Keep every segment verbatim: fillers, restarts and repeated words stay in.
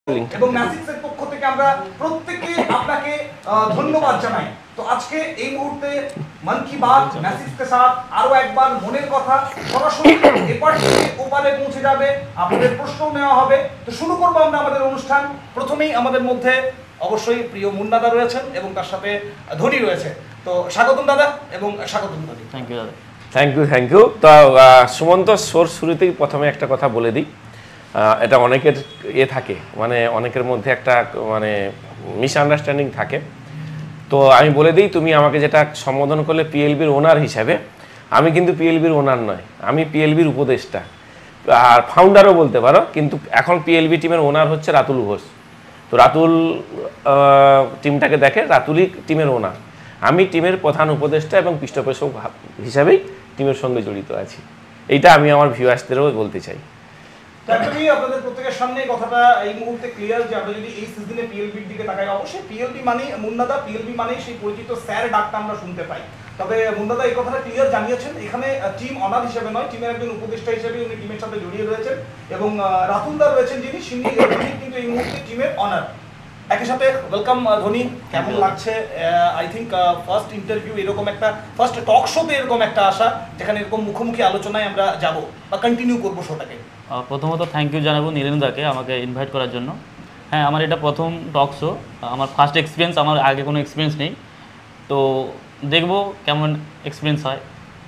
এবং ম্যাসিক্সের পক্ষ থেকে আমরা প্রত্যেককে আপনাকে ধন্যবাদ জানাই। তো আজকে এই মুহূর্তে মন কি বাত ম্যাসিক্সকে সাথ আরো একবার মনের কথা সরাসরি এপার থেকে ওপারে পৌঁছে যাবে, আপনাদের প্রশ্ন নেওয়া হবে। তো শুরু করবো আমরা আমাদের অনুষ্ঠান। প্রথমেই আমাদের মধ্যে অবশ্যই প্রিয় মুন্নাদা রয়েছেন এবং তার সাথে ধনী রয়েছে। তো স্বাগতম দাদা এবং স্বাগতম ধনী। থ্যাংক ইউ দাদা। থ্যাংক ইউ থ্যাংক ইউ তো সুমন্ত সোর শুরুতেই প্রথমে একটা কথা বলে দিই, এটা অনেকের এ থাকে, মানে অনেকের মধ্যে একটা মানে মিসআন্ডারস্ট্যান্ডিং থাকে। তো আমি বলে দিই, তুমি আমাকে যেটা সম্বোধন করলে পিএলবির ওনার হিসাবে, আমি কিন্তু পিএলবির ওনার নয়, আমি পিএলবির উপদেষ্টা আর ফাউন্ডারও বলতে পারো। কিন্তু এখন পিএলবি টিমের ওনার হচ্ছে রাতুল ঘোষ। তো রাতুল টিমটাকে দেখে, রাতুলই টিমের ওনার। আমি টিমের প্রধান উপদেষ্টা এবং পৃষ্ঠপোষক হিসাবেই টিমের সঙ্গে জড়িত আছি। এইটা আমি আমার ভিউয়ার্সদেরও বলতে চাই। আমি আপনাদের প্রত্যেকের সামনে কথাটা এই মুহূর্তে ক্লিয়ার যে আমরা যদি এই সিজনে পিএলবির দিকে তাকাই, অবশ্যই পিএলবি মানে মুন্নাদা, পিএলবি মানে সেই পরিচিত স্যার ডাকটা আমরা শুনতে পাই। তবে মুন্নাদা এই কথাটা ক্লিয়ার জানিয়েছেন, এখানে টিম অনার হিসেবে নয়, টিমের একজন উপদেষ্টা হিসেবে উনি টিমের সাথে জড়িয়ে রয়েছেন এবং রাতুলদা রয়েছেন যিনি তিনি কিন্তু এই মুহূর্তে টিমের অনার। একই সাথে ওয়েলকাম ধনী, কেমন লাগছে? আই থিঙ্ক ফার্স্ট ইন্টারভিউ, এরকম একটা ফার্স্ট টক শোতে এরকম একটা আসা যেখানে এরকম মুখোমুখি আলোচনায় আমরা যাব বা কন্টিনিউ করবো শোটাকে। প্রথমত থ্যাংক ইউ জানাবো নীরেন্দাকে আমাকে ইনভাইট করার জন্য। হ্যাঁ, আমার এটা প্রথম টক শো, আমার ফার্স্ট এক্সপিরিয়েন্স, আমার আগে কোনো এক্সপিরিয়েন্স নেই। তো দেখবো কেমন এক্সপিরিয়েন্স হয়।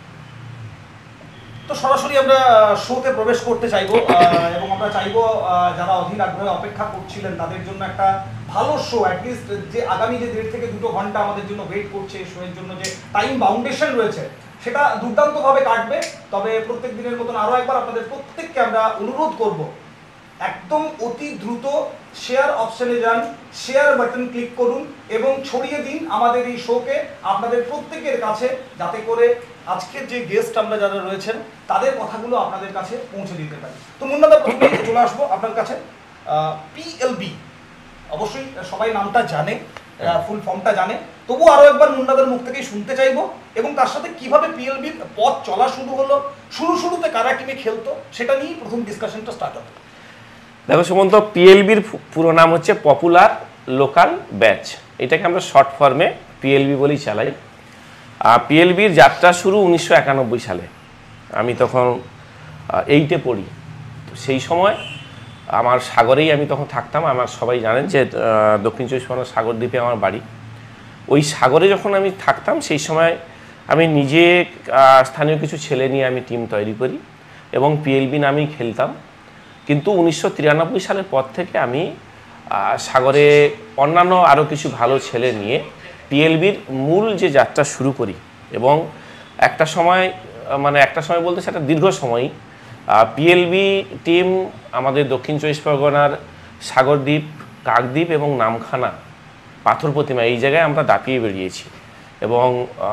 তো সরাসরি আমরা শোতে প্রবেশ করতে চাইবো এবং আমরা চাইবো যারা অধীর আগ্রহে অপেক্ষা করছিলেন তাদের জন্য একটা ভালো শো, অ্যাটলিস্ট যে আগামী যে দেড় থেকে দুটো ঘন্টা আমাদের জন্য ওয়েট করছে, শো এর জন্য যে টাইম বাউন্ডেশন রয়েছে সেটা দুর্দান্তভাবে কাটবে। তবে প্রত্যেক দিনের মতন আরও একবার আপনাদের প্রত্যেককে আমরা অনুরোধ করব, একদম অতি দ্রুত শেয়ার অপশনে যান, শেয়ার বাটন ক্লিক করুন এবং ছড়িয়ে দিন আমাদের এই শোকে আপনাদের প্রত্যেকের কাছে, যাতে করে আজকের যে গেস্ট আমরা যারা রয়েছেন তাদের কথাগুলো আপনাদের কাছে পৌঁছে দিতে পারি। তো মুন্নাদা, প্রথমেই চলে আসবো আপনার কাছে। পিএলবি অবশ্যই সবাই নামটা জানে, ফুল ফর্মটা জানে, তবু আরো একবার মুন্নাদার মুখ থেকেই শুনতে চাইবো এবং তার সাথে কিভাবে পিএলবির পথ চলা শুরু হলো, শুরু শুরুতে কারা টিমে খেলতো, সেটা নিয়েই প্রথম ডিসকাশনটা স্টার্ট হবে। দেখো সুমন্ত, পিএলবির পুরো নাম হচ্ছে পপুলার লোকাল ব্যাচ, এটাকে আমরা শর্ট ফর্মে পিএলবি বলেই চালাই। পিএলবির যাত্রা শুরু উনিশশো একানব্বই সালে, আমি তখন এইটে পড়ি। তো সেই সময় আমার সাগরেই আমি তখন থাকতাম। আমার সবাই জানেন যে দক্ষিণ চব্বিশ পরগনার সাগরদ্বীপে আমার বাড়ি। ওই সাগরে যখন আমি থাকতাম সেই সময় আমি নিজে স্থানীয় কিছু ছেলে নিয়ে আমি টিম তৈরি করি এবং পিএলবি নামেই খেলতাম। কিন্তু উনিশশো তিরানব্বই সালের পর থেকে আমি সাগরে অন্যান্য আরও কিছু ভালো ছেলে নিয়ে পিএলবির মূল যে যাত্রা শুরু করি এবং একটা সময়, মানে একটা সময় বলতে সেটা দীর্ঘ সময়ই পিএলবি টিম আমাদের দক্ষিণ চব্বিশ পরগনার সাগরদ্বীপ, কাকদ্বীপ এবং নামখানা, পাথর প্রতিমা, এই জায়গায় আমরা দাপিয়ে বেরিয়েছি। এবং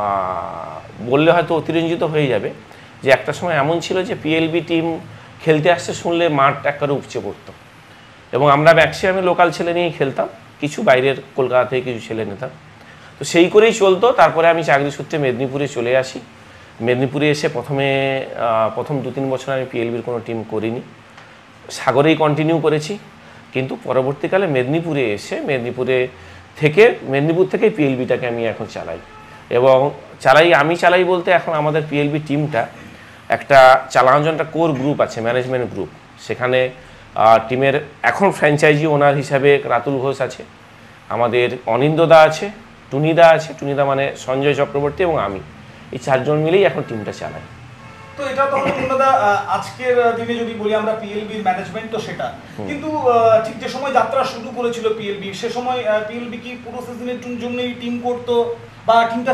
বললে হয়তো অতিরঞ্জিত হয়ে যাবে যে একটা সময় এমন ছিল যে পিএলবি টিম খেলতে আসছে শুনলে মাঠ একবারে উপচে পড়তো এবং আমরা ম্যাক্সিমামে লোকাল ছেলে নিয়েই খেলতাম, কিছু বাইরের কলকাতা থেকে কিছু ছেলে নিতাম। তো সেই করেই চলতো। তারপরে আমি চাকরি সূত্রে মেদিনীপুরে চলে আসি। মেদিনীপুরে এসে প্রথমে প্রথম দু তিন বছর আমি পিএলবির কোনো টিম করিনি, সাগরেই কন্টিনিউ করেছি। কিন্তু পরবর্তীকালে মেদিনীপুরে এসে মেদিনীপুরে থেকে মেদিনীপুর থেকে পিএলবিটাকে আমি এখন চালাই এবং চালাই আমি চালাই বলতে এখন আমাদের পিএলবি টিমটা একটা চালানোর জন্য একটা কোর গ্রুপ আছে, ম্যানেজমেন্ট গ্রুপ। সেখানে টিমের এখন ফ্র্যাঞ্চাইজি ওনার হিসাবে রাতুল ঘোষ আছে, আমাদের অনিন্দদা আছে, টুনিদা আছে, টুনিদা মানে সঞ্জয় চক্রবর্তী এবং আমি, এই চারজন মিলেই এখন টিমটা চালাই। তো এটা তো মুন্নাদা আজকের দিনে যদি বলি আমরা পিএলবির ম্যানেজমেন্ট, তো সেটা কিন্তু ঠিক যে সময় যাত্রা শুরু করেছিল পিএলবি, সে সময় পিএলবি কি পুরো সিজনের জন্যই টিম করতো বা টিমটা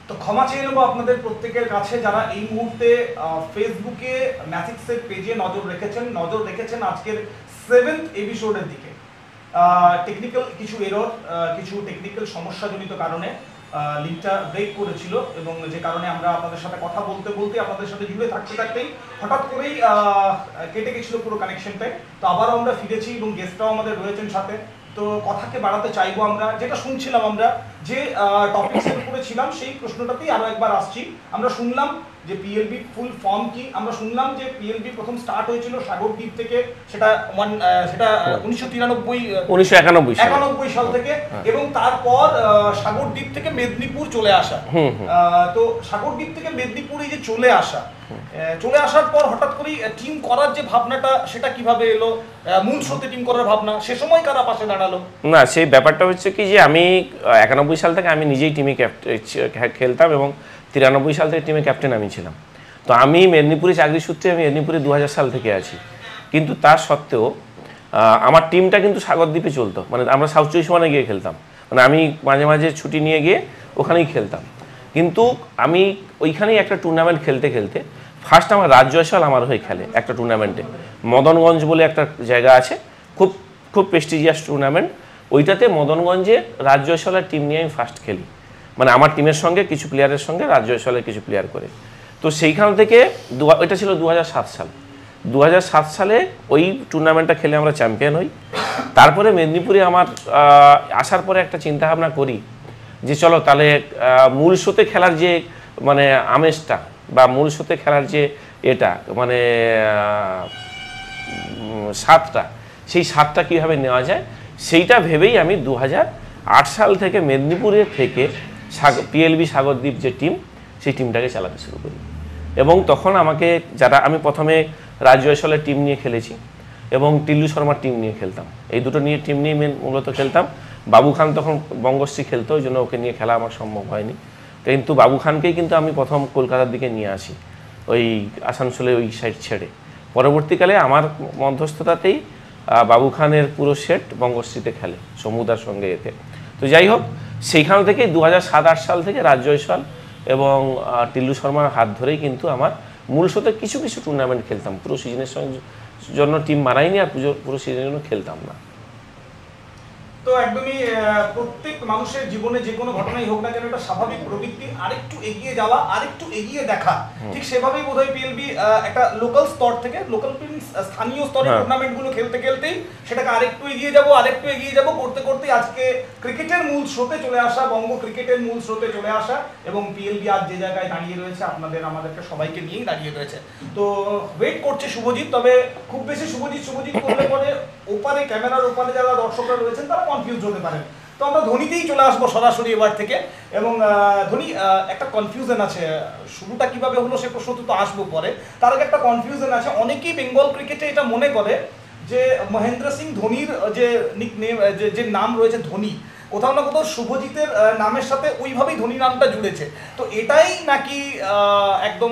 তো ক্ষমা চেয়ে নেবো আপনাদের প্রত্যেকের কাছে যারা এই মুহূর্তে ফেসবুকে ম্যাথিক্সের পেজে নজর রেখেছেন নজর রেখেছেন আজকের সেভেন্থ এপিসোডের দিকে। টেকনিক্যাল কিছু এরর, কিছু টেকনিক্যাল সমস্যাজনিত কারণে লিঙ্কটা ব্রেক করেছিল এবং যে কারণে আমরা আপনাদের সাথে কথা বলতে বলতে আপনাদের সাথে জুড়ে থাকতে থাকতেই হঠাৎ করেই কেটে গেছিল পুরো কানেকশনটাই। তো আবারও আমরা ফিরেছি এবং গেস্টরাও আমাদের রয়েছেন সাথে। তো কথাকে বাড়াতে চাইবো আমরা, যেটা শুনছিলাম আমরা যে টপিকসের উপরে ছিলাম সেই প্রশ্নটাতেই আরও একবার আসছি। আমরা শুনলাম যে পিএলবি ফুল ফর্ম কি, আমরা শুনলাম যে পিএলবি প্রথম স্টার্ট হয়েছিল সাগরদ্বীপ থেকে, সেটা ওয়ান সেটা উনিশশো তিরানব্বই উনিশশো একানব্বই একানব্বই সাল থেকে, এবং তারপর সাগরদ্বীপ থেকে মেদিনীপুর চলে আসা। তো সাগরদ্বীপ থেকে মেদিনীপুরে যে চলে আসা, চলে আসার পর হঠাৎ করেই টিম করার যে ভাবনাটা সেটা কিভাবে এলো, মূল স্রোতে টিম করার ভাবনা, সে সময় কারা পাশে দাঁড়ালো? না, সেই ব্যাপারটা হচ্ছে কি যে আমি একানব্বই সাল থেকে আমি নিজেই টিমে খেলতাম এবং তিরানব্বই সাল থেকে টিমে ক্যাপ্টেন আমি ছিলাম। তো আমি মেদিনীপুরে চাকরি সূত্রে আমি মেদিনীপুরে দু হাজার সাল থেকে আছি, কিন্তু তার সত্ত্বেও আমার টিমটা কিন্তু সাগরদ্বীপে চলতো, মানে আমরা সাউথ চব্বিশ পরগনায় গিয়ে খেলতাম, মানে আমি মাঝে মাঝে ছুটি নিয়ে গিয়ে ওখানেই খেলতাম। কিন্তু আমি ওইখানেই একটা টুর্নামেন্ট খেলতে খেলতে ফার্স্ট আমার রাজ জয়সওয়াল আমার হয়ে খেলে একটা টুর্নামেন্টে, মদনগঞ্জ বলে একটা জায়গা আছে, খুব খুব প্রেস্টিজিয়াস টুর্নামেন্ট। ওইটাতে মদনগঞ্জে রাজ জয়সওয়ালের টিম নিয়ে আমি ফার্স্ট খেলি, মানে আমার টিমের সঙ্গে কিছু প্লেয়ারের সঙ্গে রাজ জয়সওয়ালের কিছু প্লেয়ার করে। তো সেইখান থেকে ওইটা ছিল দু হাজার সাত সাল। দু হাজার সাত সালে ওই টুর্নামেন্টটা খেলে আমরা চ্যাম্পিয়ন হই। তারপরে মেদিনীপুরে আমার আসার পরে একটা চিন্তাভাবনা করি যে চলো তাহলে মূল শোতে খেলার যে মানে আমেজটা বা মূল শোতে খেলার যে এটা মানে স্বাদটা, সেই স্বাদটা কীভাবে নেওয়া যায় সেইটা ভেবেই আমি দু হাজার আট সাল থেকে মেদিনীপুরে থেকে সাগর পিএলবি সাগরদ্বীপ যে টিম, সেই টিমটাকে চালাতে শুরু করি। এবং তখন আমাকে যারা, আমি প্রথমে রাজ জয়সওয়ালের টিম নিয়ে খেলেছি এবং টিল্লু শর্মার টিম নিয়ে খেলতাম, এই দুটো নিয়ে টিম নিয়ে মেন মূলত খেলতাম। বাবু খান তখন বঙ্গশ্রী খেলতো, ওই জন্য ওকে নিয়ে খেলা আমার সম্ভব হয়নি, কিন্তু বাবু খানকেই কিন্তু আমি প্রথম কলকাতার দিকে নিয়ে আসি, ওই আসানসোলে ওই সাইড ছেড়ে। পরবর্তীকালে আমার মধ্যস্থতাতেই বাবু খানের পুরো সেট বঙ্গশ্রীতে খেলে সমুদার সঙ্গে এতে। তো যাই হোক, সেইখান থেকে দু হাজার সাত আট সাল থেকে রাজ জয়সওয়াল এবং টিল্লু শর্মার হাত ধরেই কিন্তু আমার মূল শোতে কিছু কিছু টুর্নামেন্ট খেলতাম, পুরো সিজনের সঙ্গে জন্য টিম বানাইনি আর পুজো পুরো সিজনের জন্য খেলতাম না। তো একদমই প্রত্যেক মানুষের জীবনে যে কোনো ঘটনাই হোক না কেন এটা স্বাভাবিক প্রবৃত্তি, আরেকটু এগিয়ে যাওয়া, আরেকটু এগিয়ে দেখা, ঠিক সেভাবেই বোধহয় পিএলবি একটা লোকাল স্তর থেকে লোকাল স্থানীয় স্তরে টুর্নামেন্টগুলো খেলতে খেলতেই সেটাকে আরেকটু এগিয়ে যাব আরেকটু এগিয়ে যাব করতে করতেই আজকে ক্রিকেটের মূল স্রোতে চলে আসা, বঙ্গ ক্রিকেটের মূল স্রোতে চলে আসা, এবং পিএলবি আজ যে জায়গায় দাঁড়িয়ে রয়েছে আপনাদের আমাদেরকে সবাইকে নিয়েই দাঁড়িয়ে রয়েছে। তো ওয়েট করছে শুভজিৎ, তবে খুব বেশি শুভজিৎ শুভজিৎ করলে পরে ওপারে ক্যামেরার ওপারে যারা দর্শকরা রয়েছেন তারা কনফিউজ হতে পারেন। তো আমরা ধোনিতেই চলে আসবো সরাসরি এবার থেকে। এবং ধোনি, একটা কনফিউশন আছে, শুরুটা কিভাবে হলো সে প্রশ্ন তো আসবো পরে, তার আগে একটা কনফিউশন আছে। অনেকেই বেঙ্গল ক্রিকেটে এটা মনে করে যে মহেন্দ্র সিং ধোনির যে নিক নেম, যে নাম রয়েছে ধোনি, কোথাও না কোথাও শুভজিতের নামের সাথে ওইভাবেই ধোনি নামটা জুড়েছে। তো এটাই নাকি একদম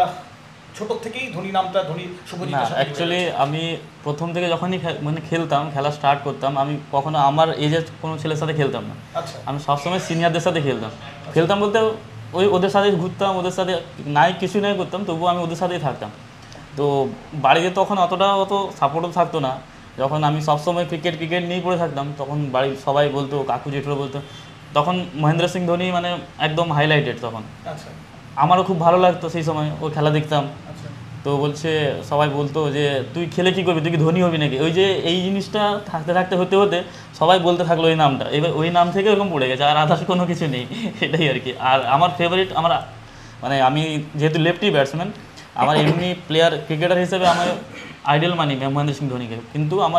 ছোট থেকেই ধোনি নামটা ধোনি শুভজিৎ? অ্যাকচুয়ালি আমি প্রথম থেকে যখনই মানে খেলতাম, খেলা স্টার্ট করতাম, আমি কখনো আমার এজের কোনো ছেলের সাথে খেলতাম না। আচ্ছা। আমি সবসময় সিনিয়রদের সাথে খেলতাম। খেলতাম বলতে ওই ওদের সাথে ঘুরতাম, ওদের সাথে নাই কিছু নাই করতাম, তবুও আমি ওদের সাথেই থাকতাম। তো বাড়িতে তখন অতটা অত সাপোর্টও থাকতো না। যখন আমি সবসময় ক্রিকেট ক্রিকেট নিয়েই পড়ে থাকতাম, তখন বাড়ির সবাই বলতো, কাকু জেঠুরা বলতো, তখন মহেন্দ্র সিং ধোনি মানে একদম হাইলাইটেড তখন। আচ্ছা। আমারও খুব ভালো লাগতো সেই সময়, ও খেলা দেখতাম। তো বলছে, সবাই বলতো যে তুই খেলে কী করবি, তুই কি ধোনি হবি নাকি? ওই যে এই জিনিসটা থাকতে থাকতে হতে হতে সবাই বলতে থাকলো ওই নামটা, এবার ওই নাম থেকে এরকম পড়ে গেছে, আর আদার্স কোনো কিছু নেই, এটাই আর কি। আর আমার ফেভারিট, আমার মানে আমি যেহেতু লেফটি ব্যাটসম্যান, আমার এমনি প্লেয়ার ক্রিকেটার হিসেবে আমার আইডল মানি মহেন্দ্র সিং ধোনিকে, কিন্তু আমার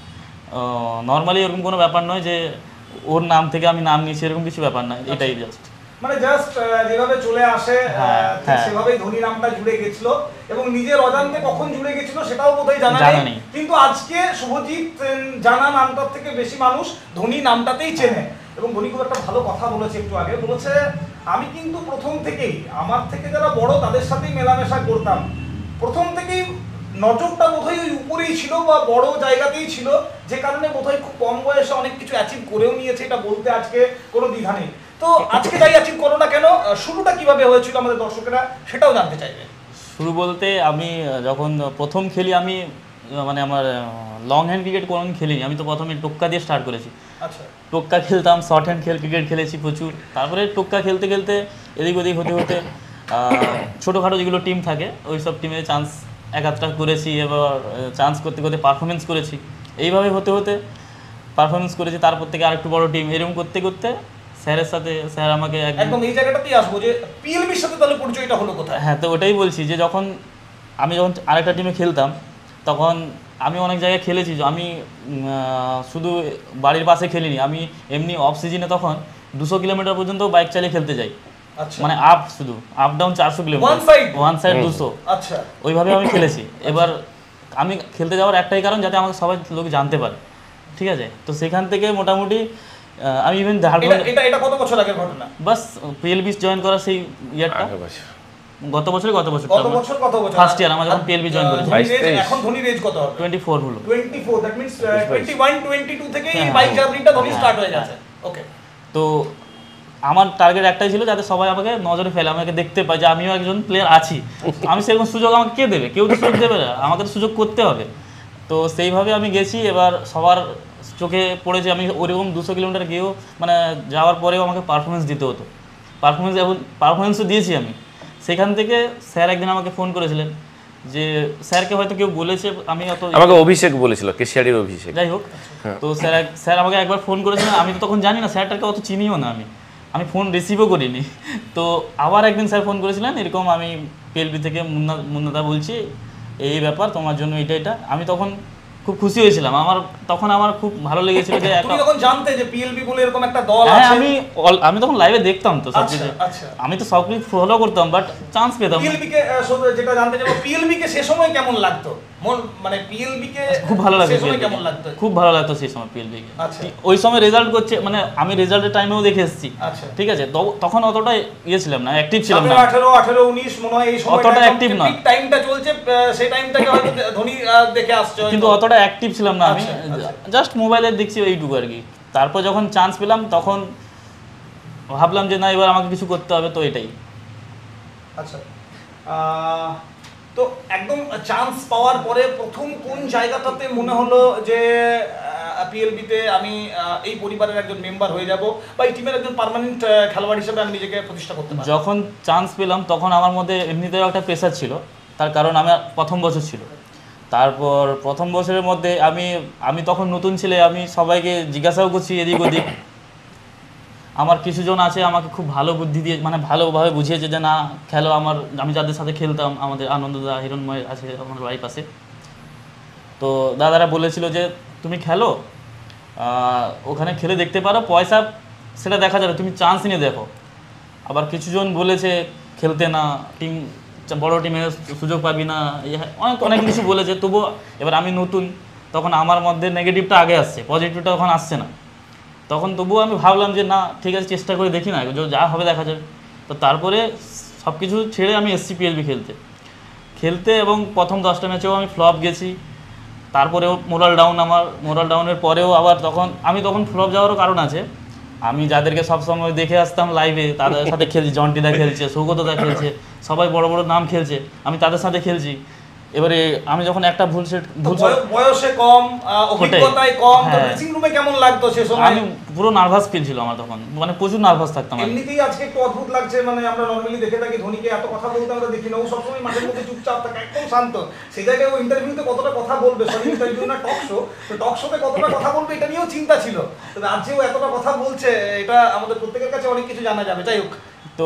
নর্মালি এরকম কোনো ব্যাপার নয় যে ওর নাম থেকে আমি নাম নিয়েছি, এরকম কিছু ব্যাপার নয়, এটাই জাস্ট মানে জাস্ট যেভাবে চলে আসে সেভাবেই ধোনি নামটা জুড়ে গেছিল, এবং নিজের অজান্তে কখন জুড়ে গেছিল সেটাও বোধহয় জানা নেই। কিন্তু আজকে শুভজিৎ জানা নামটার থেকে বেশি মানুষ ধোনি নামটাতেই চেনে। এবং ধোনি খুব একটা ভালো কথা বলেছে একটু আগে, বলেছে আমি কিন্তু প্রথম থেকেই আমার থেকে যারা বড় তাদের সাথেই মেলামেশা করতাম, প্রথম থেকেই নজরটা বোধহয় ওই উপরেই ছিল বা বড় জায়গাতেই ছিল, যে কারণে বোধহয় খুব কম বয়সে অনেক কিছু অ্যাচিভ করেও নিয়েছে, এটা বলতে আজকে কোনো দ্বিধা নেই। তো তো আজকে যাই অ্যাচিভ করো না কেন, শুরুটা কিভাবে হয়েছিল আমাদের দর্শকেরা সেটাও জানতে চাইবে। শুরু বলতে আমি যখন প্রথম খেলি আমি মানে আমার লং হ্যান্ড ক্রিকেট কোনোদিন খেলিনি, আমি তো প্রথমে টোক্কা দিয়ে স্টার্ট করেছি। আচ্ছা, টোক্কা খেলতাম, শর্ট হ্যান্ড খেল ক্রিকেট খেলেছি প্রচুর। তারপরে টোক্কা খেলতে খেলতে এদিক ওদিক হতে হতে ছোটোখাটো যেগুলো টিম থাকে ওই সব টিমে চান্স এক আধটা করেছি, এবার চান্স করতে করতে পারফরমেন্স করেছি। এইভাবে হতে হতে পারফরমেন্স করেছি, তারপর থেকে আরেকটু বড় টিম, এরকম করতে করতে স্যারের সাথে স্যার আমাকে একদম এই জায়গাটাতেই আসবো যে পিএলবির সাথে তাহলে পরিচয়টা হলো কোথায়? হ্যাঁ, তো ওটাই বলছি যে যখন আমি যখন আরেকটা টিমে খেলতাম তখন আমি অনেক জায়গায় খেলেছি। আমি শুধু বাড়ির পাশে খেলিনি, আমি এমনি অফ সিজনে তখন দুশো কিলোমিটার পর্যন্ত বাইক চালিয়ে খেলতে যাই। আচ্ছা, মানে আপ শুধু আপ ডাউন চারশো kilometre, one side one side দুশো। আচ্ছা, ওইভাবে আমি খেলেছি। এবার আমি খেলতে যাওয়ার একটাই কারণ যাতে আমাকে সবাই লোক জানতে পারে, ঠিক আছে। তো সেখান থেকে মোটামুটি আমি ইভেন এটা এটা কত বছর আগের ঘটনা? বাস পিএলবি জয়েন করার সেই ইয়ারটা গত বছরে গত বছর গত বছর কত বছর ফার্স্ট ইয়ার আমরা যখন পিএলবি জয়েন করেছি। এখন ধোনির এজ কত হবে? টোয়েন্টি ফোর হলো। Twenty four, that means twenty one twenty two থেকে এই বাইক জার্নিটা ধোনি স্টার্ট হয়ে গেছে। ওকে, তো আমার টার্গেট একটাই ছিল যাতে সবাই আমাকে নজরে ফেলে, আমাকে দেখতে পায় যে আমিও একজন প্লেয়ার আছি। আমি সেরকম সুযোগ আমাকে কে দেবে? কেউ তো সুযোগ দেবে না, আমাকে তো সুযোগ করতে হবে। তো সেইভাবে আমি গেছি। এবার সবার চোখে পড়েছে আমি ওরকম দুশো কিলোমিটার গিয়েও মানে যাওয়ার পরেও আমাকে পারফরমেন্স দিতে হতো। পারফরমেন্স এবং পারফরমেন্সও দিয়েছি আমি। সেখান থেকে স্যার একদিন আমাকে ফোন করেছিলেন যে স্যারকে হয়তো কেউ বলেছে, আমি অত আমাকে অভিষেক বলেছিল, কেশিয়াড়ির অভিষেক, যাই হোক। তো স্যার স্যার আমাকে একবার ফোন করেছিলেন, আমি তো তখন জানি না, স্যারটাকে অত চিনিও না আমি আমি ফোন রিসিভও করিনি। তো আবার একদিন স্যার ফোন করেছিলেন, এরকম আমি পিএলবি থেকে মুন্না মুন্নাদা বলছি, এই ব্যাপার তোমার জন্য এটা এটা। আমি তখন খুব খুশি হয়েছিলাম, আমার তখন আমার খুব ভালো লেগেছিল যে তুমি যখন জানতে যে পিএলবি বলে এরকম একটা দল হ্যাঁ, আছে। আমি আমি তখন লাইভে দেখতাম তো সব কিছু, আচ্ছা, আমি তো সব কিছু ফলো করতাম, বাট চান্স পেতাম। পিএলবি কে যেটা জানতে চাইবো, পিএলবি কে সে সময় কেমন লাগতো? মন মানে পিএলবি কে খুব ভালো লাগতো, সে সময় কেমন লাগতো? খুব ভালো লাগতো সেই সময় পিএলবি কে। আচ্ছা, ওই সময় রেজাল্ট করছে, মানে আমি রেজাল্টের টাইমেও দেখে এসেছি, আচ্ছা, ঠিক আছে। তখন অতটা ইয়ে ছিলাম না, অ্যাক্টিভ ছিলাম না। আঠারো আঠারো উনিশ মনে হয় এই সময়টা অতটা অ্যাক্টিভ না, টাইমটা চলছে, সেই টাইমটাকে হয়তো ধোনি দেখে আসছে, কিন্তু অতটা অ্যাক্টিভ ছিলাম না আমি, জাস্ট মোবাইলে দেখছি এইটুকু আর কি। তারপর যখন চান্স পেলাম তখন ভাবলাম যে না, এবার আমাকে কিছু করতে হবে, তো এটাই। আচ্ছা, তো একদম চান্স পাওয়ার পরে প্রথম কোন জায়গাটাতে মনে হলো যে পিএলবিতে আমি এই পরিবারের একজন মেম্বার হয়ে যাব বা এই টিমের একজন পার্মানেন্ট খেলোয়াড় হিসেবে আমি নিজেকে প্রতিষ্ঠা করতে পারব? যখন চান্স পেলাম তখন আমার মধ্যে এমনিতেও একটা প্রেশার ছিল, তার কারণ আমার প্রথম বছর ছিল। তারপর প্রথম বছরের মধ্যে আমি আমি তখন নতুন ছেলে, আমি সবাইকে জিজ্ঞাসাও করছি এদিক ওদিক। আমার কিছুজন আছে আমাকে খুব ভালো বুদ্ধি দিয়ে মানে ভালোভাবে বুঝিয়েছে যে না খেলো। আমার আমি যাদের সাথে খেলতাম, আমাদের আনন্দদা, হিরণময় আছে আমার বাড়ির পাশে, তো দাদারা বলেছিল যে তুমি খেলো, ওখানে খেলে দেখতে পারো, পয়সা সেটা দেখা যাবে, তুমি চান্স নিয়ে দেখো। আবার কিছুজন বলেছে খেলতে না, টিম বড় টিমে সুযোগ পাবি না, অনেক অনেক কিছু বলেছে। তবুও এবার আমি নতুন, তখন আমার মধ্যে নেগেটিভটা আগে আসছে, পজিটিভটা তখন আসছে না। তখন তবুও আমি ভাবলাম যে না ঠিক আছে, চেষ্টা করে দেখি না, যা হবে দেখা যাবে। তো তারপরে সব কিছু ছেড়ে আমি এসসি পিএলবি খেলতে খেলতে এবং প্রথম দশটা ম্যাচেও আমি ফ্লপ গেছি। তারপরেও মোরাল ডাউন, আমার মোরাল ডাউনের পরেও আবার তখন আমি তখন ফ্লপ যাওয়ারও কারণ আছে। আমি যাদেরকে সবসময় দেখে আসতাম লাইভে, তাদের সাথে খেলছি, জন্টিদা খেলছে, সৌগতদা খেলছে, সবাই বড় বড় নাম খেলছে, আমি তাদের সাথে খেলছি। এবারে আমি যখন একটা ভুল সেট ভুল বয়সে কম, অভিজ্ঞতায় কম, তো ড্রেসিং রুমে কেমন লাগতো সে সময়? আমি পুরো নার্ভাস ফিল ছিল আমার তখন, মানে প্রচুর নার্ভাস থাকতাম। এমনিতেই আজকে একটু অদ্ভুত লাগছে, মানে আমরা নরমালি দেখে থাকি ধোনিকে এত কথা বলতে আমরা দেখি না, ও সবসময় মাঝের মধ্যে চুপচাপ থাকে, একদম শান্ত। সেই জায়গায় ও ইন্টারভিউতে কতটা কথা বলবে, সরি ইন্টারভিউ না টক শো, তো টক শোতে কতটা কথা বলবে এটা নিয়েও চিন্তা ছিল। তবে আজ যে ও এতটা কথা বলছে, এটা আমাদের প্রত্যেকের কাছে অনেক কিছু জানা যাবে। যাই হোক, তো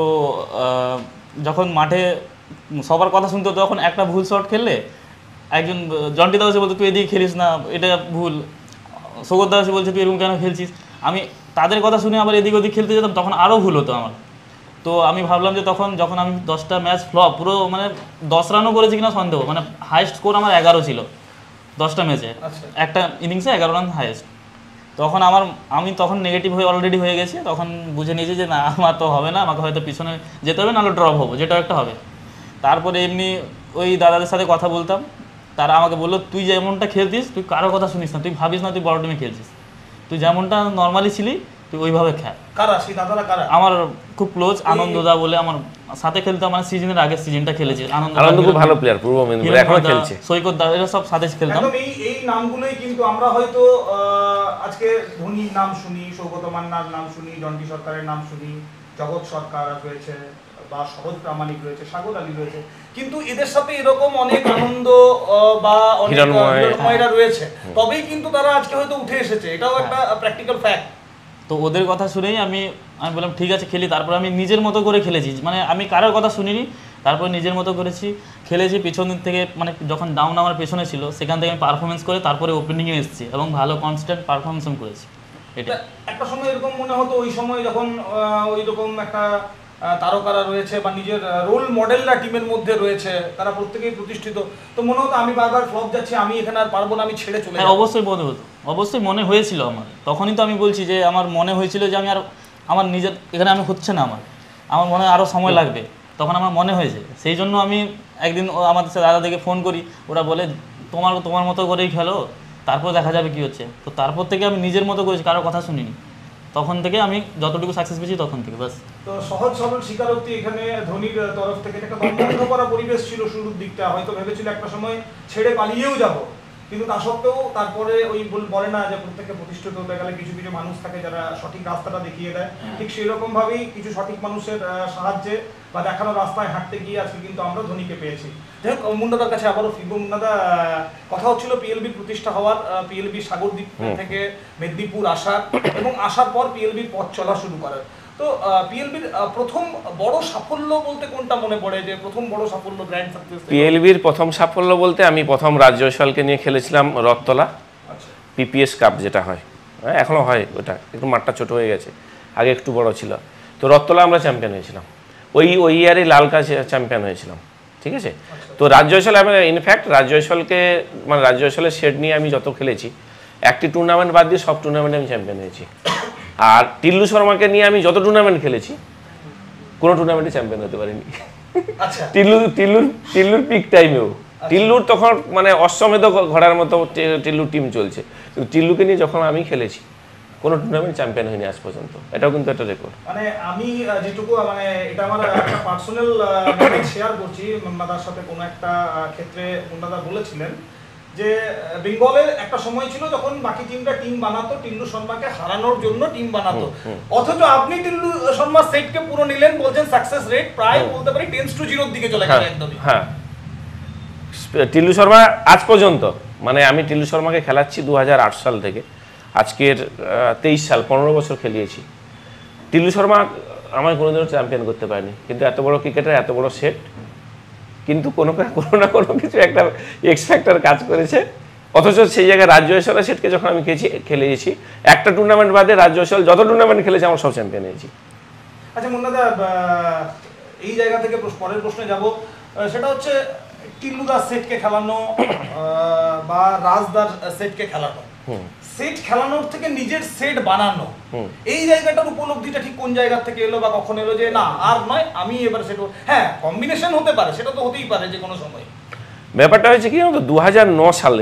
যখন মাঠে সবার কথা শুনতে হতো, তখন একটা ভুল শট খেললে একজন জন্টিদা এসে বলতো তুই এদিকে খেলিস না, এটা ভুল। সৌগতদা এসে বলছে তুই এরকম কেন খেলছিস। আমি তাদের কথা শুনে আবার এদিক ওদিক খেলতে যেতাম, তখন আরও ভুল হতো আমার। তো আমি ভাবলাম যে তখন যখন আমি দশটা ম্যাচ ফ্লপ, পুরো মানে দশ রানও করেছি কিনা সন্দেহ, মানে হাইয়েস্ট স্কোর আমার এগারো ছিল দশটা ম্যাচে, একটা ইনিংসে এগারো রান হাইয়েস্ট। তখন আমার আমি তখন নেগেটিভ হয়ে অলরেডি হয়ে গেছি, তখন বুঝে নিয়েছি যে না আমার তো হবে না, আমাকে হয়তো পিছনে যেতে হবে, নাহলে ড্রপ হবো, যেটাও একটা হবে। তারপরে এমনি ওই দাদাদের সাথে কথা বলতাম, তারা আমাকে বললো তুই যেমনটা খেলতিস তুই কারো কথা শুনিস না, তুই ভাবিস না তুই বড় টিমে খেলছিস, তুই যেমনটা নর্মালি ছিলি তুই ওইভাবে খেল। কারা সেই দাদারা কারা? আমার খুব ক্লোজ আনন্দদা বলে, আমার সাথে খেলতে আমার সিজনের আগে সিজনটা খেলেছে। আনন্দ আনন্দ খুব ভালো প্লেয়ার, পূর্ব মেদিনীপুর এখনো খেলছে। সৈকত দা এরা সব সাথে খেলতাম। একদম এই এই নামগুলোই কিন্তু আমরা হয়তো আজকে ধোনির নাম শুনি, সৌগত মান্নার নাম শুনি, জন্টি সরকারের নাম শুনি, জগৎ সরকার রয়েছে বা শরৎ প্রামাণিক রয়েছে, সাগর আলী রয়েছে, কিন্তু এদের সাথে এরকম অনেক আনন্দ বা অনেক হিরণময়রা রয়েছে, তবেই কিন্তু তারা আজকে হয়তো উঠে এসেছে। এটাও একটা প্র্যাকটিক্যাল ফ্যাক্ট। তো ওদের কথা শুনেই আমি আমি বললাম ঠিক আছে খেলি। তারপর আমি নিজের মতো করে খেলেছি, মানে আমি কারোর কথা শুনিনি, তারপর নিজের মতো করেছি, খেলেছি। পিছন দিক থেকে মানে যখন ডাউন আমার পেছনে ছিল সেখান থেকে আমি পারফরমেন্স করে তারপরে ওপেনিংয়ে এসেছি এবং ভালো কনস্ট্যান্ট পারফরমেন্স করেছি। এটা একটা সময় এরকম মনে হতো ওই সময় যখন ওই রকম একটা তারকারা রয়েছে বা নিজের রোল মডেলরা টিমের মধ্যে রয়েছে, তারা প্রত্যেকেই প্রতিষ্ঠিত, তো মনে হতো আমি বারবার ফ্লপ যাচ্ছি, আমি এখানে আর পারবো না, আমি ছেড়ে চলে যাব। অবশ্যই মনে হতো, অবশ্যই মনে হয়েছিল আমার। তখনই তো আমি বলছি যে আমার মনে হয়েছিল যে আমি আর আমার নিজের এখানে আমি হচ্ছে না, আমার আমার মনে আরও সময় লাগবে, তখন আমার মনে হয়েছে। সেই জন্য আমি একদিন আমাদের সাথে দাদাদেরকে ফোন করি, ওরা বলে তোমার তোমার মতো করেই খেলো, তারপর দেখা যাবে কি হচ্ছে। তো তারপর থেকে আমি নিজের মতো করেছি, কারোর কথা শুনিনি। তখন থেকে আমি যতটুকু সাকসেস পেয়েছি তখন থেকে বাস। তো সহজ সরল স্বীকারোক্তি এখানে ধোনির তরফ থেকে একটা দমবন্ধ করা পরিবেশ ছিল শুরুর দিকটা, হয়তো ভেবেছিল একটা সময় ছেড়ে পালিয়েও যাব, কিন্তু তা সত্ত্বেও তারপরে ওই বলে না যে প্রত্যেককে প্রতিষ্ঠিত হতে গেলে কিছু কিছু মানুষ থাকে যারা সঠিক রাস্তাটা দেখিয়ে দেয়, ঠিক সেই রকম ভাবেই কিছু সঠিক মানুষের সাহায্যে বা দেখানো রাস্তায় হাঁটতে গিয়ে আজকে কিন্তু আমরা ধোনিকে পেয়েছি। যাই হোক, মুন্নাদার কাছে আবারও ফিরবো। মুন্নাদা, কথা হচ্ছিল পিএলবির প্রতিষ্ঠা হওয়ার, পিএলবি সাগরদ্বীপ থেকে মেদিনীপুর আসার এবং আসার পর পিএলবির পথ চলা শুরু করার। তো পিএলবির প্রথম বড় সাফল্য বলতে কোনটা মনে পড়ে, যে প্রথম বড় সাফল্য গ্র্যান্ড সাকসেস? পিএলবির প্রথম সাফল্য বলতে আমি প্রথম রাজ জয়সওয়ালকে নিয়ে খেলেছিলাম রথতলা পিপিএস কাপ, যেটা হয় এখনো হয়, ওটা একটু মাঠটা ছোট হয়ে গেছে, আগে একটু বড় ছিল। তো রথতলা আমরা চ্যাম্পিয়ন হয়েছিলাম, ওই ওই ইয়ারে লালকা চ্যাম্পিয়ন হয়েছিলাম, ঠিক আছে। তো রাজ জয়সওয়াল, আমি ইনফ্যাক্ট রাজ জয়সওয়ালকে মানে রাজ জয়সওয়ালের শেড নিয়ে আমি যত খেলেছি, একটি টুর্নামেন্ট বাদ দিয়ে সব টুর্নামেন্টে আমি চ্যাম্পিয়ন হয়েছি। আর টিল্লু শর্মাকে নিয়ে আমি যত টুর্নামেন্ট খেলেছি কোনো টুর্নামেন্টে চ্যাম্পিয়ন হতে পারিনি। আচ্ছা, টিল্লু টিল্লুর টিল্লুর পিক টাইমেও টিল্লুর তখন মানে অশ্বমেধ ঘোড়ার মতো টিল্লুর টিম চলছে, কিন্তু টিল্লুকে নিয়ে যখন আমি খেলেছি কোনো টুর্নামেন্ট চ্যাম্পিয়ন হয়নি আজ পর্যন্ত, এটাও কিন্তু একটা রেকর্ড। মানে আমি যেটুকু মানে এটা আমার একটা পার্সোনাল নলেজ শেয়ার করছি, মুন্নাদার সাথে কোনো একটা ক্ষেত্রে মুন্নাদা বলেছিলেন যে বেঙ্গলের একটা সময় ছিল যখন বাকি টিমটা টিম বানাতো টিল্লু শর্মাকে হারানোর জন্য টিম বানাতো, অথচ আপনি টিল্লু শর্মার সেটকে পুরো নিলেন, বলছেন সাকসেস রেট প্রায় বলতে পারি টেন্স টু জিরোর দিকে চলে গেছে একদমই। হ্যাঁ, টিল্লু শর্মা আজ পর্যন্ত, মানে আমি টিল্লু শর্মাকে খেলাচ্ছি দু হাজার আট সাল থেকে, আজকের তেইশ সাল, পনেরো বছর খেলিয়েছি। টিল্লু শর্মা আমায় কোনোদিনও চ্যাম্পিয়ন করতে পারেনি, কিন্তু এত বড় ক্রিকেটার, এত বড় সেট, কিন্তু কোনো কোনো না কোনো কিছু একটা এক্স ফ্যাক্টর কাজ করেছে। অথচ সেই জায়গায় রাজ জয়সওয়ালের সেটকে যখন আমি খেয়েছি খেলেছি একটা টুর্নামেন্ট বাদে রাজ জয়সওয়াল যত টুর্নামেন্ট খেলেছে আমার সব চ্যাম্পিয়ন হয়েছি। আচ্ছা মুন্নাদা, এই জায়গা থেকে পরের প্রশ্নে যাব, সেটা হচ্ছে টিল্লুদার সেটকে খেলানো বা রাজদার সেটকে খেলানো, সেট খেলানোর থেকে নিজের সেট বানানো, এই জায়গাটার উপলব্ধিটা ঠিক কোন জায়গা থেকে এলো বা কখন এলো যে না আর নয় আমি এবার সেট, হ্যাঁ কম্বিনেশন হতে পারে, সেটা তো হতেই পারে যে কোনো সময়। ব্যাপারটা হয়েছে কি জানো তো, দু হাজার ন সালে,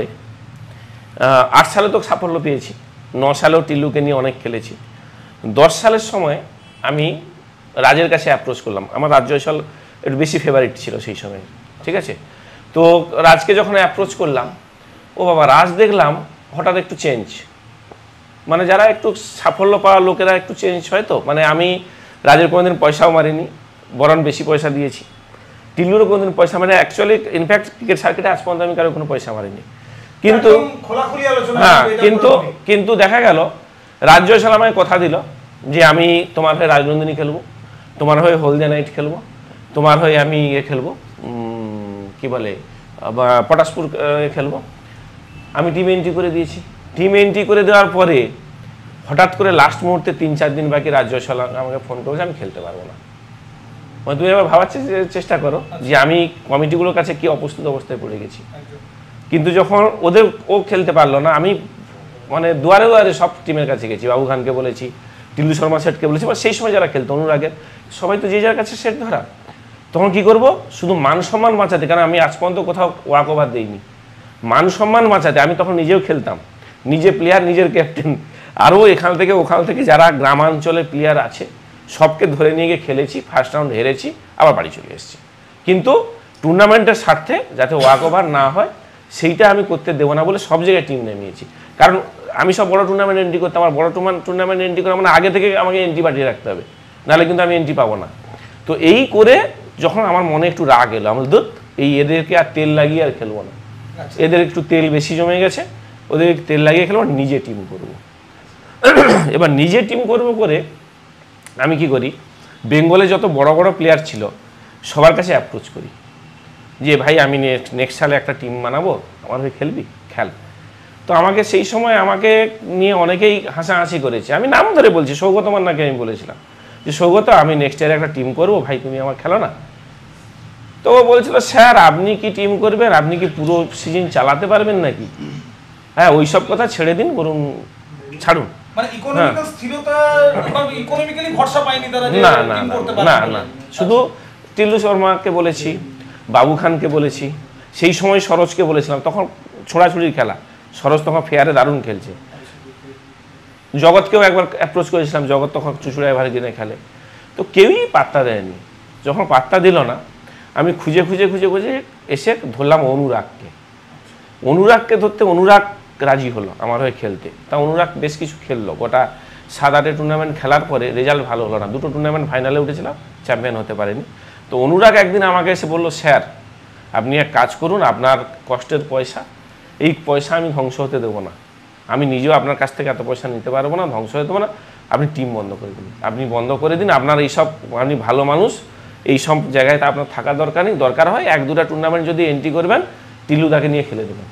আট সালে তো সাফল্য পেয়েছি, ন সালেও টিল্লুকে নিয়ে অনেক খেলেছি, দশ সালের সময় আমি রাজের কাছে অ্যাপ্রোচ করলাম। আমার রাজ জয়সওয়াল একটু বেশি ফেভারিট ছিল সেই সময়, ঠিক আছে। তো রাজকে যখন অ্যাপ্রোচ করলাম, ও বাবা, রাজ দেখলাম হঠাৎ একটু চেঞ্জ, মানে যারা একটু সাফল্য পাওয়া লোকেরা একটু চেঞ্জ হয় তো, মানে আমি রাজের কোনোদিন পয়সাও মারিনি, বরং বেশি পয়সা দিয়েছি। টিল্লুরও কোনোদিন পয়সা, মানে অ্যাকচুয়ালি ইনফ্যাক্ট ক্রিকেট সার্কিটে আজ পর্যন্ত আমি কারো কোনো পয়সা মারিনি, কিন্তু হ্যাঁ কিন্তু কিন্তু দেখা গেল রাজ জয়সওয়াল আমায় কথা দিল যে আমি তোমার হয়ে রাজনন্দিনী খেলবো, তোমার হয়ে হলদিয়া নাইট খেলবো, তোমার হয়ে আমি ইয়ে খেলবো কি বলে পটাশপুর খেলবো। আমি টিম এন্ট্রি করে দিয়েছি। টিম এন্ট্রি করে দেওয়ার পরে হঠাৎ করে লাস্ট মুহূর্তে তিন চার দিন বাকি রাজ জয়সওয়াল আমাকে ফোন করেছে আমি খেলতে পারবো না। মানে তুমি এবার ভাবার চেষ্টা করো যে আমি কমিটিগুলোর কাছে কি অপ্রস্তুত অবস্থায় পড়ে গেছি। কিন্তু যখন ওদের ও খেলতে পারলো না, আমি মানে দুয়ারে দুয়ারে সব টিমের কাছে গেছি, বাবু খানকে বলেছি, টিল্লু শর্মা সেটকে বলেছি, বা সেই সময় যারা খেলতো অনুরাগের সবাই তো যে যার কাছে সেট ধরা। তখন কি করব, শুধু মান সম্মান বাঁচাতে, কারণ আমি আজ পর্যন্ত কোথাও ওয়াক ওভার দিইনি, মান সম্মান বাঁচাতে আমি তখন নিজেও খেলতাম, নিজে প্লেয়ার, নিজের ক্যাপ্টেন, আরও এখান থেকে ওখান থেকে যারা গ্রামাঞ্চলে প্লেয়ার আছে সবকে ধরে নিয়ে গিয়ে খেলেছি, ফার্স্ট রাউন্ড হেরেছি, আবার বাড়ি চলে এসেছি। কিন্তু টুর্নামেন্টের স্বার্থে যাতে ওয়াক ওভার না হয় সেইটা আমি করতে দেবো না বলে সব জায়গায় টিম নেমিয়েছি। কারণ আমি সব বড় টুর্নামেন্ট এন্ট্রি করতাম, আমার বড় টুর্নামেন্ট এন্ট্রি করে মানে আগে থেকে আমাকে এন্ট্রি পাঠিয়ে রাখতে হবে, নাহলে কিন্তু আমি এন্ট্রি পাবো না। তো এই করে যখন আমার মনে একটু রাগ এলো, আমার দুধ এই এদেরকে আর তেল লাগিয়ে আর খেলবো না, এদের একটু তেল বেশি জমে গেছে, ওদের তেল লাগিয়ে খেলবো, নিজে টিম করবো। এবার নিজে টিম করবো করে আমি কি করি, বেঙ্গলে যত বড় বড় প্লেয়ার ছিল সবার কাছে অ্যাপ্রোচ করি যে ভাই আমি নেক্সট সালে একটা টিম বানাবো, আমার হয়ে খেলবি, খেল। তো আমাকে সেই সময় আমাকে নিয়ে অনেকেই হাসাহাসি করেছে, আমি নাম ধরে বলছি, সৌগত মান্নাকে আমি বলেছিলাম যে সৌগত আমি নেক্সট ইয়ারে একটা টিম করবো, ভাই তুমি আমার খেলো না। তো ও বলছিল স্যার আপনি কি টিম করবেন, আপনি কি পুরো সিজন চালাতে পারবেন নাকি, হ্যাঁ ওই সব কথা ছেড়ে দিন, বরং ছাড়ুন। মানে ইকোনমিক্যাল স্থিরতা বা ইকোনমিক্যালি ভরসা পায়নি তারা যে না না টিম করতে না পারবে না, শুধু টিল্লু শর্মাকে বলেছি, বাবু খানকে বলেছি, সেই সময় সরোজকে বলেছিলাম, তখন ছোড়াছুড়ির খেলা, সরোজ তখন ফেয়ারে দারুণ খেলছে। জগৎকেও একবার অ্যাপ্রোচ করেছিলাম, জগৎ তখন চুচুড়ায় ভারে কিনে খেলে, তো কেউই পাত্তা দেয়নি। যখন পাত্তা দিল না, আমি খুঁজে খুঁজে খুঁজে খুঁজে এসে ধরলাম অনুরাগকে। অনুরাগকে ধরতে অনুরাগ রাজি হলো আমার হয়ে খেলতে। তা অনুরাগ বেশ কিছু খেললো, গোটা সাত আটে টুর্নামেন্ট খেলার পরে রেজাল্ট ভালো হলো না, দুটো টুর্নামেন্ট ফাইনালে উঠেছিলাম, চ্যাম্পিয়ন হতে পারেনি। তো অনুরাগ একদিন আমাকে এসে বললো স্যার আপনি এক কাজ করুন, আপনার কষ্টের পয়সা, এই পয়সা আমি ধ্বংস হতে দেবো না, আমি নিজেও আপনার কাছ থেকে এত পয়সা নিতে পারবো না, ধ্বংস হতে দেবো না, আপনি টিম বন্ধ করে দিন, আপনি বন্ধ করে দিন, আপনার এইসব, আপনি ভালো মানুষ, এই সব জায়গায় তা আপনার থাকার দরকার নেই, দরকার হয় এক দুটা টুর্নামেন্ট যদি এন্ট্রি করবেন টিল্লুদাকে নিয়ে খেলে দেবেন।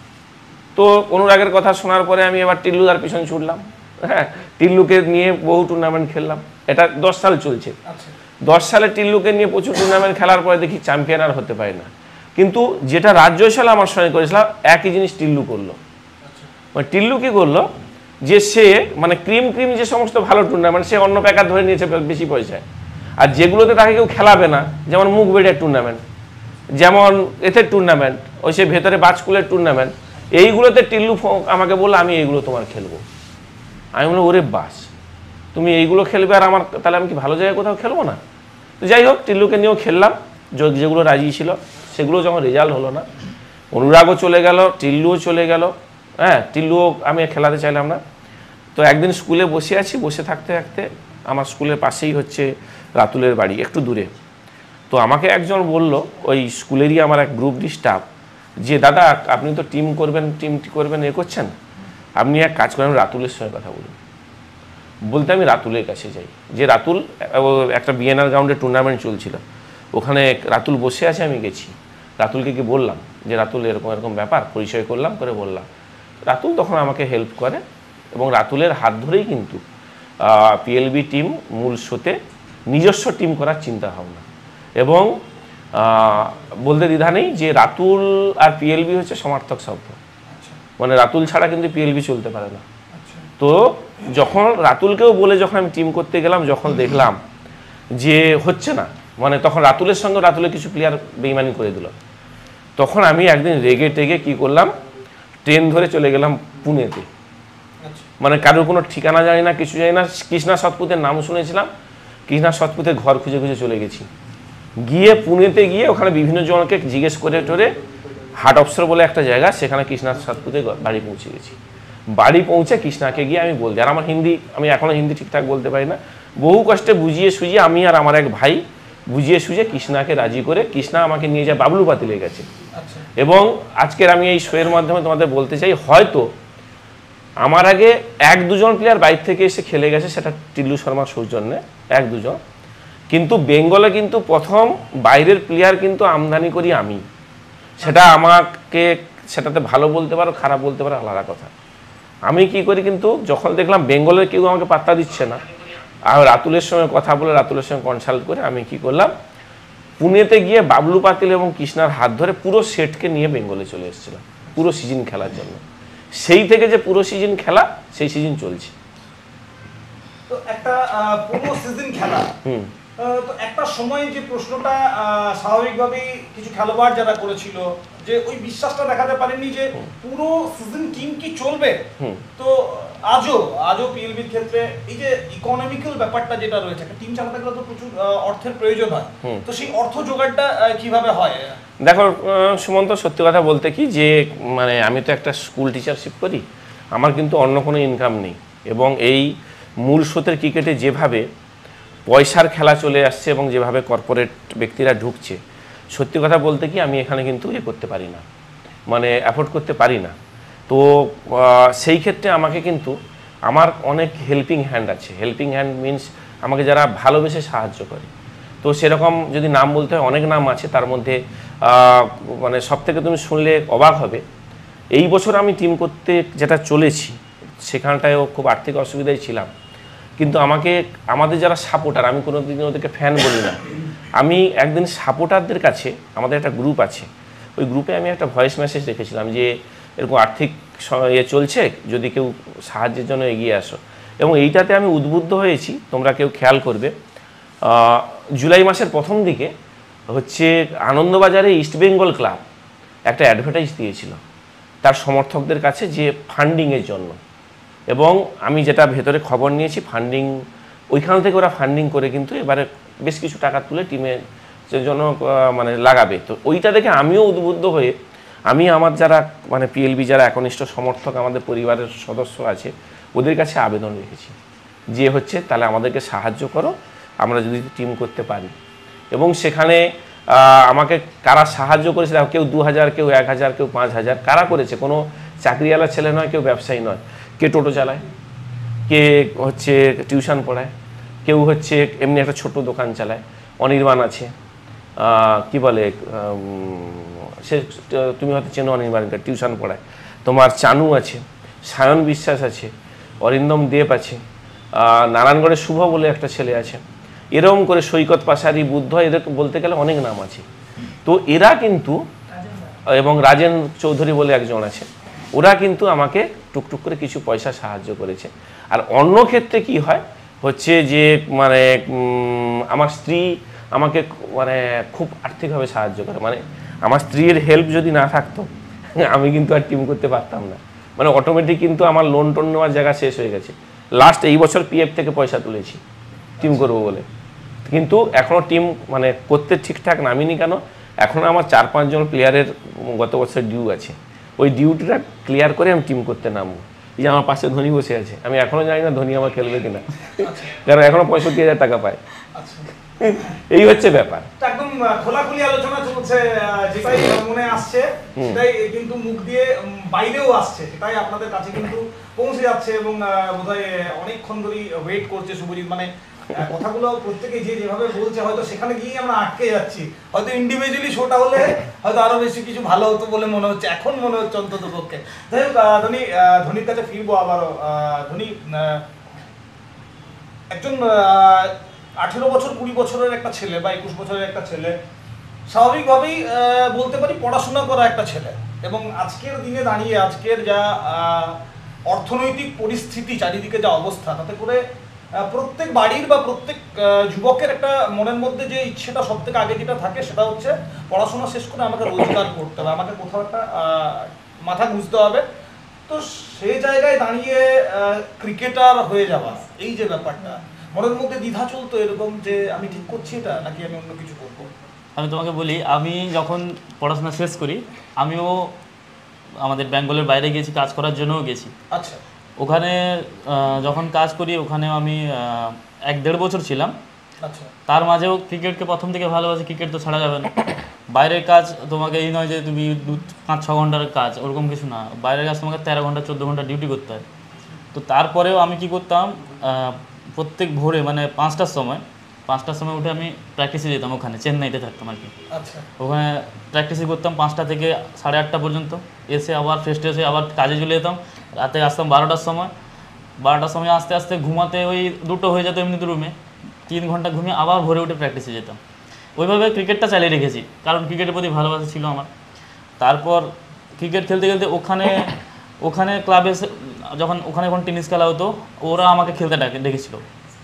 তো অনুরাগের কথা শোনার পরে আমি এবার টিল্লুদার পিছনে ছুটলাম, হ্যাঁ টিল্লুকে নিয়ে বহু টুর্নামেন্ট খেললাম, এটা দশ সাল চলছে। দশ সালে টিল্লুকে নিয়ে প্রচুর টুর্নামেন্ট খেলার পরে দেখি চ্যাম্পিয়ন আর হতে পারে না, কিন্তু যেটা রাজ্য সালে আমার সঙ্গে করেছিলাম একই জিনিস টিল্লু করলো। মানে টিল্লু কি করলো যে সে মানে ক্রিম ক্রিম যে সমস্ত ভালো টুর্নামেন্ট সে অন্য প্যাকার ধরে নিয়েছে বেশি পয়সায়, আর যেগুলোতে তাকে কেউ খেলাবে না, যেমন মুখবেড়িয়ার টুর্নামেন্ট, যেমন এথের টুর্নামেন্ট, ওই সে ভেতরে বাজকুলের টুর্নামেন্ট, এইগুলোতে টিল্লু আমাকে বললো আমি এইগুলো তোমার খেলবো। আমি বললাম ওরে বাস, তুমি এইগুলো খেলবে আর আমার, তাহলে আমি কি ভালো জায়গায় কোথাও খেলবো না? তো যাই হোক টিল্লুকে নিয়েও খেললাম, যেগুলো রাজি ছিল সেগুলো যখন রেজাল্ট হলো না, অনুরাগও চলে গেল, টিল্লুও চলে গেল, হ্যাঁ টিল্লুও আমি খেলাতে চাইলাম না। তো একদিন স্কুলে বসে আছি, বসে থাকতে থাকতে আমার স্কুলের পাশেই হচ্ছে রাতুলের বাড়ি, একটু দূরে। তো আমাকে একজন বলল, ওই স্কুলেরই আমার এক গ্রুপ ডি স্টাফ, যে দাদা আপনি তো টিম করবেন টিম করবেন এ করছেন, আপনি এক কাজ করেন রাতুলের সঙ্গে কথা বলুন। বলতে আমি রাতুলের কাছে যাই, যে রাতুল একটা বিএনআর গ্রাউন্ডে টুর্নামেন্ট চলছিল, ওখানে রাতুল বসে আছে, আমি গেছি, রাতুলকে কি বললাম যে রাতুল এরকম এরকম ব্যাপার, পরিচয় করলাম, করে বললাম। রাতুল তখন আমাকে হেল্প করে এবং রাতুলের হাত ধরেই কিন্তু পিএলবি টিম মূল শোতে নিজস্ব টিম করার চিন্তা ভাবনা। এবং বলতে দ্বিধা নেই যে রাতুল আর পিএলবি হচ্ছে সমার্থক শব্দ, মানে রাতুল ছাড়া কিন্তু পিএলবি চলতে পারে না। তো যখন রাতুলকেও বলে যখন আমি টিম করতে গেলাম, যখন দেখলাম যে হচ্ছে না, মানে তখন রাতুলের সঙ্গে রাতুলের কিছু প্লেয়ার বেইমানি করে দিল, তখন আমি একদিন রেগে টেগে কি করলাম, ট্রেন ধরে চলে গেলাম পুনেতে। মানে কারোর কোনো ঠিকানা জানি না, কিছু জানি না, কৃষ্ণা সৎপুতের নাম শুনেছিলাম, কৃষ্ণা সৎপুতের ঘর খুঁজে খুঁজে চলে গেছি। গিয়ে পুনেতে গিয়ে ওখানে বিভিন্ন জনকে জিজ্ঞেস করে টোরে হাট অফসর বলে একটা জায়গা, সেখানে কৃষ্ণা সৎপুতে বাড়ি পৌঁছে গেছি। বাড়ি পৌঁছে কৃষ্ণাকে গিয়ে আমি বলছি, আর আমার হিন্দি, আমি এখনও হিন্দি ঠিকঠাক বলতে পারি না, বহু কষ্টে বুঝিয়ে সুঝিয়ে আমি আর আমার এক ভাই বুঝিয়ে সুঝিয়ে কৃষ্ণাকে রাজি করে কৃষ্ণা আমাকে নিয়ে যায় বাবলু পাতিলে গেছে। এবং আজকের আমি এই শোয়ের মাধ্যমে তোমাদের বলতে চাই, হয়তো আমার আগে এক দুজন প্লেয়ার বাইরে থেকে এসে খেলে গেছে, সেটা টিল্লু শর্মার সৌজন্যে এক দুজন, কিন্তু বেঙ্গলে কিন্তু প্রথম বাইরের প্লেয়ার কিন্তু আমদানি করি আমি। সেটা আমাকে সেটাতে ভালো বলতে পারো, খারাপ বলতে পারো, আলাদা কথা। আমি কি করি, কিন্তু যখন দেখলাম বেঙ্গলের কেউ আমাকে পাত্তা দিচ্ছে না, আর রাতুলের সঙ্গে কথা বলে রাতুলের সঙ্গে কনসাল্ট করে আমি কি করলাম, পুনেতে গিয়ে বাবলু পাতিল এবং কৃষ্ণার হাত ধরে পুরো সেটকে নিয়ে বেঙ্গলে চলে এসেছিলাম পুরো সিজন খেলার জন্য। সেই থেকে যে পুরো সিজন খেলা, সেই সিজন চলছে। তো একটা পুরো সিজন খেলা, হুম আহ, তো একটা সময় যে প্রশ্নটা আহ, স্বাভাবিকভাবেই কিছু খেলোয়াড় যারা করেছিল যে ওই বিশ্বাসটা দেখাতে পারেননি যে পুরো সিজন টিম কি চলবে। হুম। তো আজও আজও পিএলবির ক্ষেত্রে এই যে ইকোনমিক্যাল ব্যাপারটা যেটা রয়েছে, একটা টিম চালাতে গেলে তো প্রচুর আহ, অর্থের প্রয়োজন হয়, হুম। তো সেই অর্থ জোগাড়টা আহ, কিভাবে হয়? দেখো আহ, সুমন্ত, সত্যি কথা বলতে কি যে মানে আমি তো একটা স্কুল টিচারশিপ করি, আমার কিন্তু অন্য কোনো ইনকাম নেই। এবং এই মূল স্রোতের ক্রিকেটে যেভাবে পয়সার খেলা চলে আসছে এবং যেভাবে কর্পোরেট ব্যক্তিরা ঢুকছে, সত্যি কথা বলতে কি আমি এখানে কিন্তু এ করতে পারি না, মানে অ্যাফোর্ড করতে পারি না। তো আহ, সেই ক্ষেত্রে আমাকে কিন্তু আমার অনেক হেল্পিং হ্যান্ড আছে। হেল্পিং হ্যান্ড মিনস আমাকে যারা ভালোবেসে সাহায্য করে। তো সেরকম যদি নাম বলতে হয়, অনেক নাম আছে। তার মধ্যে আহ, মানে সব থেকে তুমি শুনলে অবাক হবে, এই বছর আমি টিম করতে যেটা চলেছি সেখানটায়ও খুব আর্থিক অসুবিধায় ছিলাম, কিন্তু আমাকে আমাদের যারা সাপোর্টার, আমি কোনো দিন ওদেরকে ফ্যান বলি না, আমি একদিন সাপোর্টারদের কাছে, আমাদের একটা গ্রুপ আছে, ওই গ্রুপে আমি একটা ভয়েস মেসেজ রেখেছিলাম যে এরকম আর্থিক স- ইয়ে চলছে, যদি কেউ সাহায্যের জন্য এগিয়ে আসো। এবং এইটাতে আমি উদ্বুদ্ধ হয়েছি, তোমরা কেউ খেয়াল করবে, আহ, জুলাই মাসের প্রথম দিকে হচ্ছে আনন্দবাজারে ইস্টবেঙ্গল ক্লাব একটা অ্যাডভার্টাইজ দিয়েছিল তার সমর্থকদের কাছে যে ফান্ডিংয়ের জন্য। এবং আমি যেটা ভেতরে খবর নিয়েছি, ফান্ডিং ওইখান থেকে ওরা ফান্ডিং করে কিন্তু এবারে বেশ কিছু টাকা তুলে টিমের জন্য আহ, মানে লাগাবে। তো ওইটা দেখে আমিও উদ্বুদ্ধ হয়ে আমি আমার যারা মানে পিএলবি যারা একনিষ্ঠ সমর্থক, আমাদের পরিবারের সদস্য আছে, ওদের কাছে আবেদন রেখেছি যে হচ্ছে তাহলে আমাদেরকে সাহায্য করো, আমরা যদি টিম করতে পারি। এবং সেখানে আহ, আমাকে কারা সাহায্য করেছে, দেখো, কেউ দু হাজার, কেউ এক হাজার, কেউ পাঁচ হাজার, কারা করেছে, কোনো চাকরিওয়ালা ছেলে নয়, কেউ ব্যবসায়ী নয়, কে টোটো চালায়, কে হচ্ছে টিউশন পড়ায়, কেউ হচ্ছে এমনি একটা ছোট দোকান চালায়, অনির্বাণ আছে, আহ, কি বলে উম, সে তুমি হয়তো চেনো অনির্বাণকে, টিউশন পড়ায়, তোমার চানু আছে, সায়ন বিশ্বাস আছে, অরিন্দম দেব আছে, আহ, নারায়ণগড়ের শুভ বলে একটা ছেলে আছে, এরকম করে সৈকত পাশারি, বুদ্ধ, এদের বলতে গেলে অনেক নাম আছে। তো এরা কিন্তু, এবং রাজেন চৌধুরী বলে একজন আছে, ওরা কিন্তু আমাকে টুকটুক করে কিছু পয়সা সাহায্য করেছে। আর অন্য ক্ষেত্রে কি হয় হচ্ছে যে মানে উম, আমার স্ত্রী আমাকে মানে খুব আর্থিকভাবে সাহায্য করে। মানে আমার স্ত্রীর হেল্প যদি না থাকতো আমি কিন্তু আর টিম করতে পারতাম না। মানে অটোমেটিক কিন্তু আমার লোন টোন নেওয়ার জায়গা শেষ হয়ে গেছে। লাস্ট এই বছর পিএফ থেকে পয়সা তুলেছি টিম করবো বলে, কিন্তু এখনও টিম মানে করতে ঠিকঠাক নামিনি। কেন? এখন আমার চার পাঁচজন প্লেয়ারের গত বছর ডিউ আছে, ওই ডিউটিটা ক্লিয়ার করে আমি টিম করতে নামবো। এই যে আমার পাশে ধোনি বসে আছে, আমি এখনও জানি না ধোনি আমার খেলবে কিনা, কারণ এখনও পঁয়ষট্টি হাজার টাকা পায়। এই হচ্ছে ব্যাপার। একদম খোলাখুলি আলোচনা চলছে, আহ, যেটাই মনে আসছে সেটাই কিন্তু মুখ দিয়ে উম, বাইরেও আসছে, সেটাই আপনাদের কাছে কিন্তু পৌঁছে যাচ্ছে। এবং আহ, বোধহয় অনেকক্ষণ ধরেই ওয়েট করছে শুভজিৎ, মানে আহ, কথাগুলো প্রত্যেকে যে যেভাবে বলছে হয়তো সেখানে গিয়ে আমরা আটকে যাচ্ছি। হয়তো ইন্ডিভিজুয়ালি শোটা হলে হয়তো আরো বেশি কিছু ভালো হতো বলে মনে হচ্ছে, এখন মনে হচ্ছে অন্তত পক্ষে। যাই হোক, আহ, ধোনি, আহ, ধোনির কাছে ফিরবো আবারও। আহ, ধোনি আহ, একজন আহ, আঠেরো বছর কুড়ি বছরের একটা ছেলে বা একুশ বছরের একটা ছেলে, স্বাভাবিকভাবেই আহ, বলতে পারি পড়াশোনা করা একটা ছেলে, এবং আজকের দিনে দাঁড়িয়ে আজকের যা আহ, অর্থনৈতিক পরিস্থিতি, চারিদিকে যা অবস্থা, তাতে করে আহ, প্রত্যেক বাড়ির বা প্রত্যেক আহ, যুবকের একটা মনের মধ্যে যে ইচ্ছেটা সব থেকে আগে যেটা থাকে সেটা হচ্ছে পড়াশোনা শেষ করে আমাকে রোজগার করতে হবে, আমাকে কোথাও একটা আহ, মাথা গুঁজতে হবে। তো সেই জায়গায় দাঁড়িয়ে ক্রিকেটার হয়ে যাওয়া, এই যে ব্যাপারটা, মনের মধ্যে দ্বিধা চলতো এরকম যে আমি ঠিক করছি এটা নাকি আমি অন্য কিছু করবো? আমি তোমাকে বলি, আমি যখন পড়াশোনা শেষ করি আমিও আমাদের বেঙ্গলের বাইরে গেছি, কাজ করার জন্যও গেছি। আচ্ছা। ওখানে আহ, যখন কাজ করি ওখানে আমি আহ, এক দেড় বছর ছিলাম। আচ্ছা। তার মাঝেও ক্রিকেটকে প্রথম থেকে ভালোবাসি, ক্রিকেট তো ছাড়া যাবে না। বাইরের কাজ তোমাকে এই নয় যে তুমি দু পাঁচ ছ ঘন্টার কাজ, ওরকম কিছু না। বাইরের কাজ তোমাকে তেরো ঘন্টা চোদ্দো ঘন্টা ডিউটি করতে হয়। তো তারপরেও আমি কি করতাম, আহ, প্রত্যেক ভোরে মানে পাঁচটার সময় পাঁচটার সময় উঠে আমি প্র্যাকটিসে যেতাম, ওখানে চেন্নাইতে থাকতাম আর কি। আচ্ছা। ওখানে প্র্যাকটিসই করতাম পাঁচটা থেকে সাড়ে আটটা পর্যন্ত, এসে আবার ফ্রেশ ট্রেশ হয়ে আবার কাজে চলে যেতাম। রাতে আসতাম বারোটার সময়, বারোটার সময় আস্তে আস্তে ঘুমাতে ওই দুটো হয়ে যেত এমনিতে রুমে, তিন ঘন্টা ঘুমিয়ে আবার ভোরে উঠে প্র্যাকটিসে যেতাম। ওইভাবে ক্রিকেটটা চালিয়ে রেখেছি, কারণ ক্রিকেটের প্রতি ভালোবাসা ছিল আমার। তারপর ক্রিকেট খেলতে খেলতে ওখানে ওখানে ক্লাবে যখন ওখানে যখন টেনিস খেলা হতো, ওরা আমাকে খেলতে ডাকে ডেকেছিল।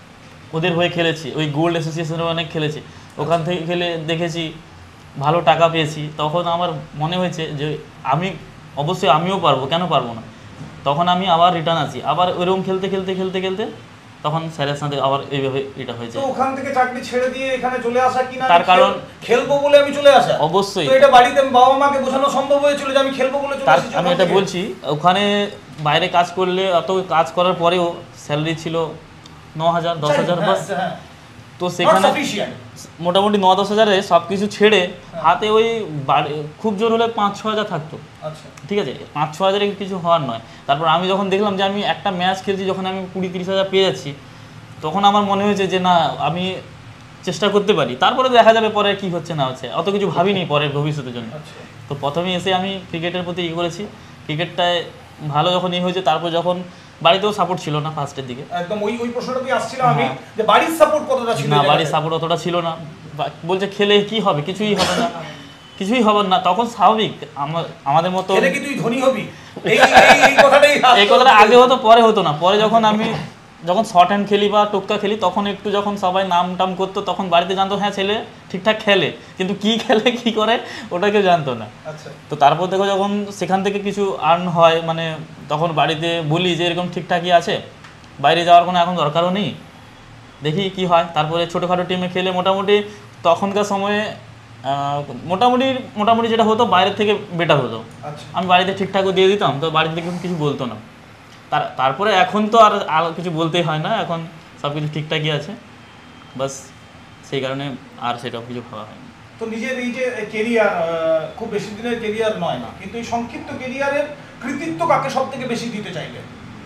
ওদের হয়ে খেলেছি, ওই গোল্ড অ্যাসোসিয়েশনে অনেক খেলেছি, ওখান থেকে খেলে দেখেছি ভালো টাকা পেয়েছি। তখন আমার মনে হয়েছে যে আমি অবশ্যই আমিও পারবো, কেন পারবো না। তখন আমি আবার রিটার্ন আসি, আবার ওইরকম খেলতে খেলতে খেলতে খেলতে তখন স্যারের সাথে আবার এইভাবে এটা হয়েছে। তো ওখান থেকে চাকরি ছেড়ে দিয়ে এখানে চলে আসা কিনা তার কারণ খেলবো বলে আমি চলে আসা? অবশ্যই। তো এটা বাড়িতে বাবা মাকে বোঝানো সম্ভব হয়েছিল যে আমি খেলবো বলে চলে আসি? আমি এটা বলছি, ওখানে বাইরে কাজ করলে অত কাজ করার পরেও স্যালারি ছিল ন হাজার দশ হাজার বাস। তো সেখানে মোটামুটি ন দশ হাজারে সব কিছু ছেড়ে হাতে ওই খুব জোর হলে পাঁচ ছ হাজার থাকতো। ঠিক আছে, পাঁচ ছ হাজারে কিছু হওয়ার নয়। তারপর আমি যখন দেখলাম যে আমি একটা ম্যাচ খেলছি, যখন আমি কুড়ি তিরিশ হাজার পেয়ে যাচ্ছি, তখন আমার মনে হয়েছে যে না, আমি চেষ্টা করতে পারি, তারপরে দেখা যাবে পরে কি হচ্ছে না হচ্ছে, অত কিছু ভাবিনি পরের ভবিষ্যতের জন্য। তো প্রথমে এসে আমি ক্রিকেটের প্রতি ই করেছি, ক্রিকেটটায় ভালো যখন ই হয়েছে, তারপর যখন বাড়িতেও সাপোর্ট ছিল না ফার্স্টের দিকে, একদম ওই ওই প্রশ্নটাই আসছিলাম আমি, যে বাড়ির সাপোর্ট কতটা ছিল? না, বাড়ির সাপোর্ট অতটা ছিল না, বলছে খেলে কি হবে, কিছুই হবে না, কিছুই হবে না। তখন স্বাভাবিক, আমাদের মতো খেলে কি তুই ধনী হবি, এই এই কথাটাই এই কথাটা আগে হতো, পরে হতো না। পরে যখন আমি যখন শর্ট হ্যান্ড খেলি বা টোক্কা খেলি, তখন একটু যখন সবাই নাম টাম করতো, তখন বাড়িতে জানতো হ্যাঁ ছেলে ঠিকঠাক খেলে, কিন্তু কি খেলে কি করে ওটা কেউ জানতো না। তো তারপর দেখো যখন সেখান থেকে কিছু আর্ন হয়, মানে তখন বাড়িতে বলি যে এরকম ঠিকঠাকই আছে, বাইরে যাওয়ার কোনো এখন দরকারও নেই, দেখি কি হয়। তারপরে ছোটোখাটো টিমে খেলে মোটামুটি তখনকার সময়ে মোটামুটি মোটামুটি যেটা হতো বাইরের থেকে বেটার হতো। আমি বাড়িতে ঠিকঠাকও দিয়ে দিতাম, তো বাড়ি থেকে কিছু বলতো না। তার তারপরে এখন তো আর আর কিছু বলতেই হয় না, এখন সব কিছু ঠিকঠাকই আছে, বাস সেই কারণে আর সেটা কিছু ভাবা হয়নি। তো নিজের এই যে কেরিয়ার, খুব বেশি দিনের কেরিয়ার নয় না, কিন্তু এই সংক্ষিপ্ত কেরিয়ারের কৃতিত্ব কাকে সব থেকে বেশি দিতে চাইলে?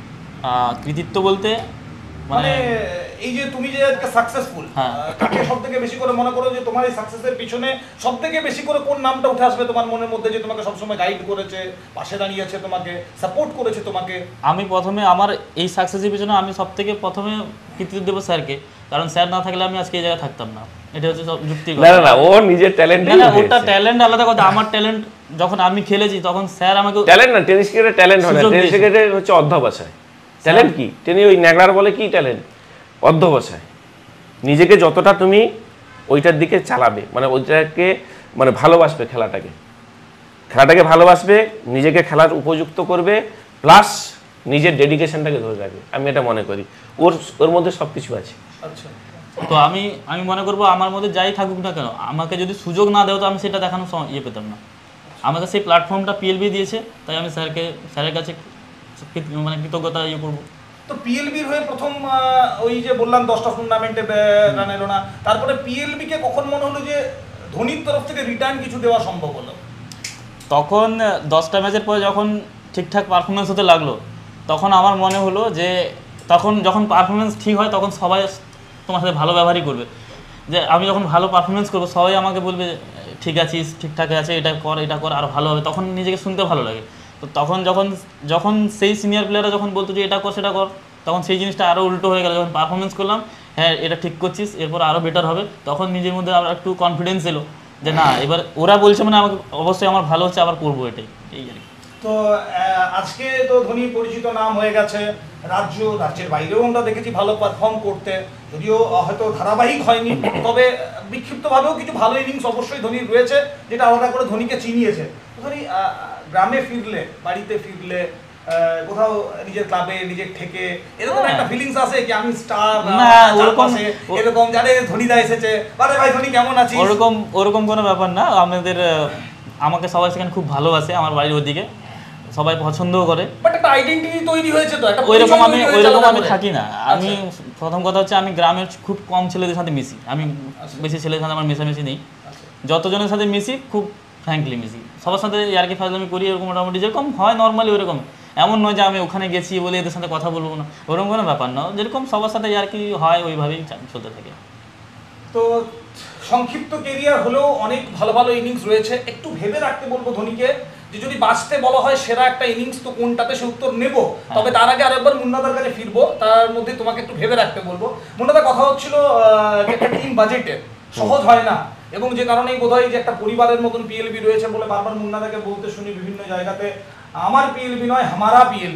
কৃতিত্ব বলতে মানে এই যে তুমি যে আজকে সাকসেসফুল, কাকে সব থেকে বেশি করে মনে করো যে তোমার এই সাকসেসের পিছনে সব থেকে বেশি করে কোন নামটা উঠে আসবে তোমার মনের মধ্যে, যে তোমাকে সবসময় গাইড করেছে, পাশে দাঁড়িয়েছে, তোমাকে সাপোর্ট করেছে তোমাকে? আমি প্রথমে আমার এই সাকসেসের পিছনে আমি সব থেকে প্রথমে কৃতিত্ব দেবো স্যারকে, কারণ স্যার না থাকলে আমি আজকে এই জায়গায় থাকতাম না। এটা হচ্ছে সব যুক্তি। না না, ও নিজের ট্যালেন্ট, না ওটা ট্যালেন্ট আলাদা কথা, আমার ট্যালেন্ট যখন আমি খেলেছি তখন স্যার আমাকে ট্যালেন্ট না, টেনিস ক্রিকেটের ট্যালেন্ট হয় না, টেনিস ক্রিকেটে হচ্ছে অধ্যবসায়। ট্যালেন্ট কি? টেনি ওই ন্যাগলার বলে কি ট্যালেন্ট? অধ্যবসায়। নিজেকে যতটা তুমি ওইটার দিকে চালাবে, মানে ওইটাকে মানে ভালোবাসবে, খেলাটাকে খেলাটাকে ভালোবাসবে, নিজেকে খেলার উপযুক্ত করবে, প্লাস নিজের ডেডিকেশনটাকে ধরে রাখবে। আমি এটা মনে করি ওর ওর মধ্যে সব কিছু আছে। আচ্ছা, তো আমি আমি মনে করবো আমার মধ্যে যাই থাকুক না কেন, আমাকে যদি সুযোগ না দেও তো আমি সেটা দেখানোর ইয়ে পেতাম না। আমাকে সেই প্ল্যাটফর্মটা পিএলবি দিয়েছে, তাই আমি স্যারকে স্যারের কাছে মানে কৃতজ্ঞতা ইয়ে করবো। তো পিএলবির হয়ে প্রথম ওই যে বললাম দশটা টুর্নামেন্টে রান এলো না, তারপরে পিএলবি কে কখন মনে হলো যে ধোনির তরফ থেকে রিটার্ন কিছু দেওয়া সম্ভব হলো? তখন দশটা ম্যাচের পরে যখন ঠিকঠাক পারফরমেন্স হতে লাগলো, তখন আমার মনে হলো যে তখন যখন পারফরমেন্স ঠিক হয় তখন সবাই তোমার সাথে ভালো ব্যবহারই করবে। যে আমি যখন ভালো পারফরমেন্স করবো সবাই আমাকে বলবে ঠিক আছিস, ঠিকঠাক আছে, এটা কর এটা কর, আরও ভালো হবে, তখন নিজেকে শুনতে ভালো লাগে। তো তখন যখন যখন সেই সিনিয়র প্লেয়াররা যখন বলতো যে এটা কর সেটা কর, তখন সেই জিনিসটা আরও উল্টো হয়ে গেল। যখন পারফরমেন্স করলাম, হ্যাঁ এটা ঠিক করছিস, এরপর আরও বেটার হবে, তখন নিজের মধ্যে আবার একটু কনফিডেন্স এলো যে না এবার ওরা বলছে মানে আমাকে অবশ্যই আমার ভালো হচ্ছে, আবার করবো, এটাই এই আর কি। তো আজকে তো ধোনি পরিচিত নাম হয়ে গেছে, রাজ্য রাজ্যের বাইরেও আমরা দেখেছি ভালো পারফর্ম করতে, যদিও হয়তো ধারাবাহিক হয়নি, তবে বিক্ষিপ্তভাবেও কিছু ভালো ইনিংস অবশ্যই ধোনির রয়েছে, যেটা আলাদা করে ধোনিকে চিনিয়েছে। ধোনি গ্রামে ফিরলে, বাড়িতে ফিরলে, কোথাও নিজের ক্লাবে নিজের থেকে এরকম একটা ফিলিংস আছে কি আমি স্টার না ওরকম এরকম জানে ধোনিদা এসেছে, আরে ভাই ধোনি কেমন আছিস, ওরকম ওরকম কোনো ব্যাপার না। আমাদের আমাকে সবাই সেখানে খুব ভালোবাসে, আমার বাড়ির ওদিকে সবাই পছন্দও করে, বাট একটা আইডেন্টিটি তৈরি হয়েছে তো, একটা ওইরকম আমি ওইরকম আমি থাকি না। আমি প্রথম কথা হচ্ছে আমি গ্রামের খুব কম ছেলেদের সাথে মিশি, আমি বেশি ছেলেদের সাথে আমার মেশামেশি নেই। যতজনের সাথে মিশি খুব ফ্র্যাঙ্কলি মিশি, সবার সাথে ইয়ার্কি ফাজলামি করি, এরকম মোটামুটি যেরকম হয় নর্মালি ওইরকম। এমন নয় যে আমি ওখানে গেছি বলে এদের সাথে কথা বলবো না, ওরকম কোনো ব্যাপার না, যেরকম সবার সাথে ইয়ার্কি হয় ওইভাবেই চলতে থাকে। তো সংক্ষিপ্ত কেরিয়ার হলেও অনেক ভালো ভালো ইনিংস রয়েছে, একটু ভেবে রাখতে বলবো ধোনিকে, যে যদি বাঁচতে বলা হয় সেরা একটা ইনিংস তো কোনটাতে সে উত্তর নেব। তবে তার আগে আরেকবার মুন্নাদার কাছে ফিরবো, তার মধ্যে তোমাকে একটু ভেবে রাখতে বলবো। মুন্নাদার কথা হচ্ছিল যে একটা টিম বাজেটে সহজ হয় না, এবং যে কারণেই বোধহয় যে একটা পরিবারের মতন পিএলবি রয়েছে বলে বারবার মুন্নাদাকে বলতে শুনি বিভিন্ন জায়গাতে, আমার পিএলবি নয় হামারা পিএলবি।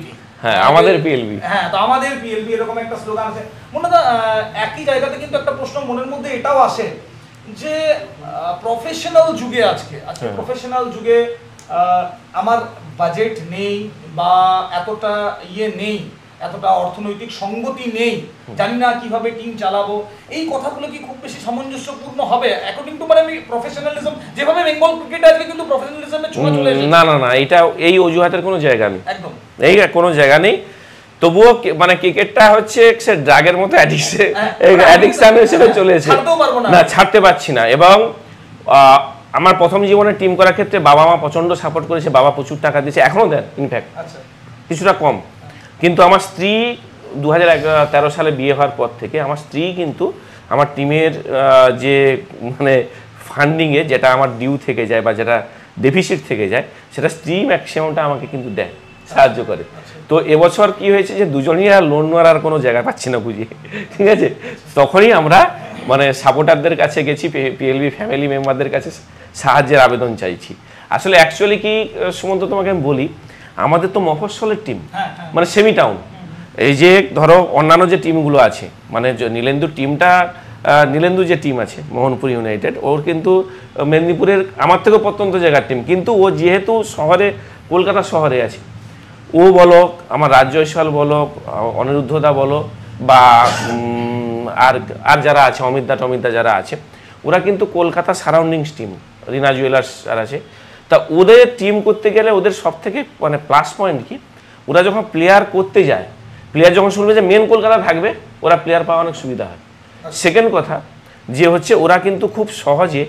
হ্যাঁ আমাদের পিএলবি। হ্যাঁ তো আমাদের পিএলবি এরকম একটা স্লোগান আছে। মুন্নাদা একই জায়গাতে কিন্তু একটা প্রশ্ন মনের মধ্যে এটাও আসে যে প্রফেশনাল যুগে আজকে আজকে প্রফেশনাল যুগে আহ, আমার বাজেট নেই বা এতটা ইয়ে নেই, এতটা অর্থনৈতিক সঙ্গতি নেই, জানি না কিভাবে টিম চালাবো, এই কথাগুলো কি খুব বেশি সামঞ্জস্যপূর্ণ হবে অ্যাকর্ডিং টু মানে আমি প্রফেশনালিজম যেভাবে বেঙ্গল ক্রিকেট আজকে কিন্তু প্রফেশনালিজমের ছোঁয়া চলে এসেছে। না না না এটা এই অজুহাতের কোনো জায়গা নেই, একদম এই কোনো জায়গা নেই। তবুও কি- মানে ক্রিকেটটা হচ্ছে সে ড্রাগের মতো অ্যাডিকশন অ্যাডিকশন হিসেবে চলে এসেছে, ছাড়তেও পারবো না। না ছাড়তে পারছি না। এবং আহ, আমার প্রথম জীবনে টিম করার ক্ষেত্রে বাবা মা প্রচন্ড সাপোর্ট করেছে, বাবা প্রচুর টাকা দিয়েছে, এখনো দেন ইনফ্যাক্ট, আচ্ছা কিছুটা কম। কিন্তু আমার স্ত্রী দু হাজার তেরো সালে বিয়ে হওয়ার পর থেকে আমার স্ত্রী কিন্তু আমার টিমের যে মানে ফান্ডিংয়ে যেটা আমার ডিউ থেকে যায় বা যেটা ডেফিসিট থেকে যায় সেটা স্ত্রী ম্যাক্সিমামটা আমাকে কিন্তু দেয়, সাহায্য করে। তো এবছর কি হয়েছে যে দুজনই আর লোন নেওয়ার আর কোনো জায়গা পাচ্ছি না বুঝিয়ে, ঠিক আছে, তখনই আমরা মানে সাপোর্টারদের কাছে গেছি, পিএলবি ফ্যামিলি মেম্বারদের কাছে সাহায্যের আবেদন চাইছি। আসলে অ্যাকচুয়ালি কি সুমন্ত তোমাকে আমি বলি, আমাদের তো মফস্বলের টিম, মানে সেমি টাউন। এই যে ধরো অন্যান্য যে টিমগুলো আছে মানে নীলেন্দুর টিমটা, নীলেন্দু যে টিম আছে মোহনপুর ইউনাইটেড, ওর কিন্তু মেদিনীপুরের আমার থেকেও প্রত্যন্ত জায়গার টিম, কিন্তু ও যেহেতু শহরে কলকাতা শহরে আছে, ও বলো আমার রাজ্য জয়সওয়াল বলো অনিরুদ্ধদা বলো বা আর আর যারা আছে অমিতদা টমিতদা যারা আছে, ওরা কিন্তু Kolkata surroundings team, Rina jewellers আর আছে। তা ওদের টিম করতে গেলে ওদের সব থেকে মানে প্লাস পয়েন্ট কি, ওরা যখন প্লেয়ার করতে যায়, প্লেয়ার যখন শুনবে যে মেন কলকাতা থাকবে, ওরা প্লেয়ার পাওয়া অনেক সুবিধা হয়। সেকেন্ড কথা যে হচ্ছে ওরা কিন্তু খুব সহজে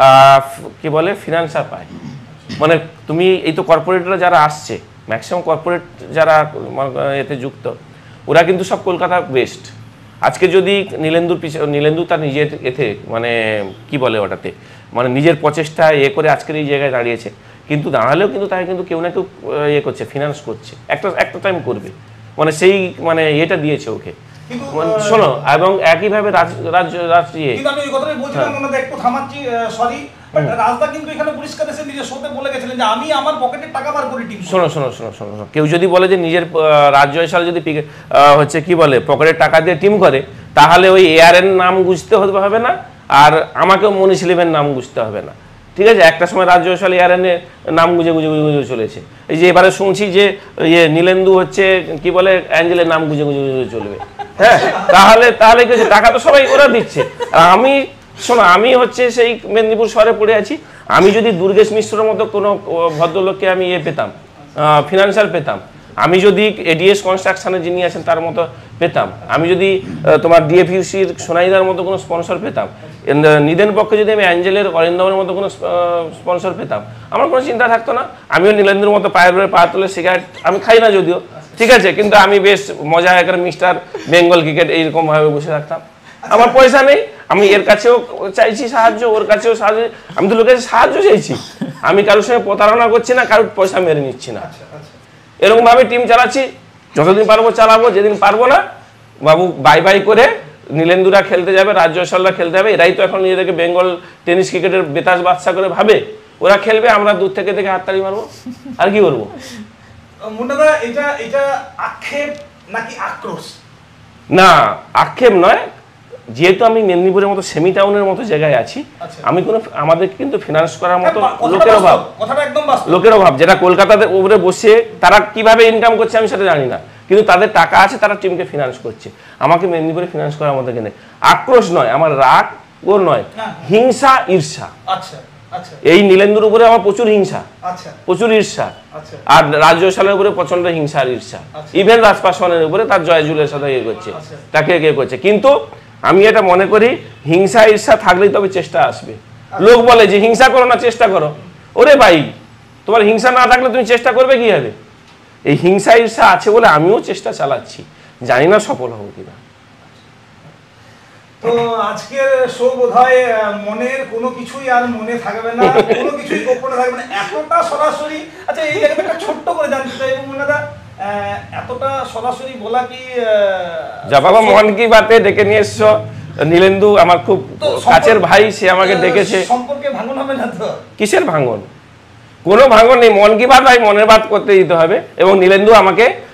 কি বলে ফিনান্সার পায়। মানে তুমি এই তো কর্পোরেটরা যারা আসছে, ম্যাক্সিমাম কর্পোরেট যারা এতে যুক্ত, ওরা কিন্তু সব কলকাতা বেস্ট। আজকে যদি নীলেন্দুর পিছনে নীলেন্দু তার নিজের এতে মানে কি বলে ওটাতে মানে নিজের প্রচেষ্টা এ করে আজকের এই জায়গায় দাঁড়িয়েছে, কিন্তু দাঁড়ালেও কিন্তু তাকে কিন্তু কেউ না কেউ ইয়ে করছে, ফিনান্স করছে, একটা একটা টাইম করবে, মানে সেই মানে এটা দিয়েছে ওকে। শোনো এবং একইভাবে রাজ্য রাষ্ট্রীয় কিন্তু আমি ওই কথাটাই বলছিলাম, ওনাদের একটু থামাচ্ছি, সরি, বাট রাজদা কিন্তু এখানে পরিষ্কার এসে নিজের শোতে বলে গেছিলেন যে আমি আমার পকেটের টাকা বার করে টিম। শোনো শোনো শোনো শোনো কেউ যদি বলে যে নিজের রাজ্য জয়সওয়াল যদি হচ্ছে কি বলে পকেটের টাকা দিয়ে টিম করে, তাহলে ওই এআর এর নাম বুঝতে হবে না, আর আমাকেও মনি সেলিমের নাম বুঝতে হবে না, ঠিক আছে। একটা সময় রাজ্য জয়সওয়াল এআর এর নাম গুজে গুজে গুজে গুজে চলেছে। এই যে এবারে শুনছি যে ইয়ে নীলেন্দু হচ্ছে কি বলে অ্যাঞ্জেলের নাম গুজে গুজে গুজে চলবে, হ্যাঁ, তাহলে তাহলে কি হচ্ছে, টাকা তো সবাই ওরা দিচ্ছে। আর আমি শোনো আমি হচ্ছে সেই মেদিনীপুর শহরে পড়ে আছি, আমি যদি দুর্গেশ মিশ্রর মতো কোনো ভদ্রলোককে আমি ইয়ে পেতাম, ফিনান্সিয়াল পেতাম, আমি যদি এডিএস কনস্ট্রাকশনের যিনি আছেন তার মতো পেতাম, আমি যদি তোমার ডিএফইউসির সোনাইদার মতো কোনো স্পন্সর পেতাম, নিদেন পক্ষে যদি আমি অ্যাঞ্জেলের অরিন্দমের মতো কোনো স্পন্সর পেতাম, আমার কোনো চিন্তা থাকতো না। আমিও নীলেন্দুর মতো পায়ের পরে পা তুলে সিগারেট আমি খাই না যদিও, ঠিক আছে, কিন্তু আমি বেশ মজা করে মিস্টার বেঙ্গল ক্রিকেট এইরকম ভাবে বসে থাকতাম। আমার পয়সা নেই, আমি এর কাছেও চাইছি সাহায্য, ওর কাছেও সাহায্য, আমি তো লোকের সাহায্য চাইছি, আমি কারোর সঙ্গে প্রতারণা করছি না, কারোর পয়সা মেরে নিচ্ছি না, এরকম ভাবে টিম চালাচ্ছি। যতদিন পারবো চালাবো, যেদিন পারবো না বাবু বাই বাই করে নীলেন্দুরা খেলতে যাবে, রাজ্য জয়সওয়ালরা খেলতে যাবে, এরাই তো এখন নিজেদেরকে বেঙ্গল টেনিস ক্রিকেটের বেতাজ বাদশা করে ভাবে, ওরা খেলবে, আমরা দূর থেকে দেখে হাততালি মারবো, আর কি বলবো। মুন্নাদা এটা এটা আক্ষেপ নাকি আক্রোশ? না আক্ষেপ নয়, যেহেতু আমি মেদিনীপুরের মতো সেমি টাউনের মতো জায়গায় আছি, আমি কোনো আমাদের কিন্তু ফিনান্স করার মতো লোকের অভাব, লোকের অভাব, যেটা কলকাতাতে উপরে বসে তারা কিভাবে ইনকাম করছে আমি সেটা জানি না, কিন্তু তাদের টাকা আছে, তারা টিমকে ফিনান্স করছে, আমাকে মেদিনীপুরে ফিনান্স করার মতো কিনে। আক্রোশ নয়, আমার রাগ ও নয়, হিংসা ঈর্ষা। আচ্ছা আচ্ছা, এই নীলেন্দুর উপরে আমার প্রচুর হিংসা, আচ্ছা প্রচুর ঈর্ষা, আর রাজ্য জয়সওয়ালের উপরে প্রচন্ড হিংসা আর ঈর্ষা, ইভেন রাজপাসওয়ানের উপরে তার জয় জুলের সাথে ইয়ে করছে, তাকে ইয়ে করছে। কিন্তু আমি এটা মনে করি হিংসা ঈর্ষা থাকলেই তবে চেষ্টা আসবে। লোক বলে যে হিংসা করো না চেষ্টা করো, ওরে ভাই তোমার হিংসা না থাকলে তুমি চেষ্টা করবে কি হবে? এই হিংসা ঈর্ষা আছে বলে আমিও চেষ্টা চালাচ্ছি, জানি না সফল হবো কিনা। তো আজকের শো বোধহয় মনের কোনো কিছুই আর মনে থাকবে না, কোনো কিছুই গোপনে থাকবে না, এতটা সরাসরি। আচ্ছা এই জায়গাটা ছোট্ট করে জানতে চাই মুন্নাদা, এতটা সরাসরি বলা কি যা বাবা মন কি বাতে ডেকে নিয়ে এসছো, নীলেন্দু আমার খুব কাছের ভাই, সে আমাকে ডেকেছে, সম্পর্কে ভাঙন হবে না তো? কিসের ভাঙন, কোনো ভাঙন নেই, মন কি বাত ভাই মনের বাত করতে দিতে হবে। এবং নীলেন্দু আমাকে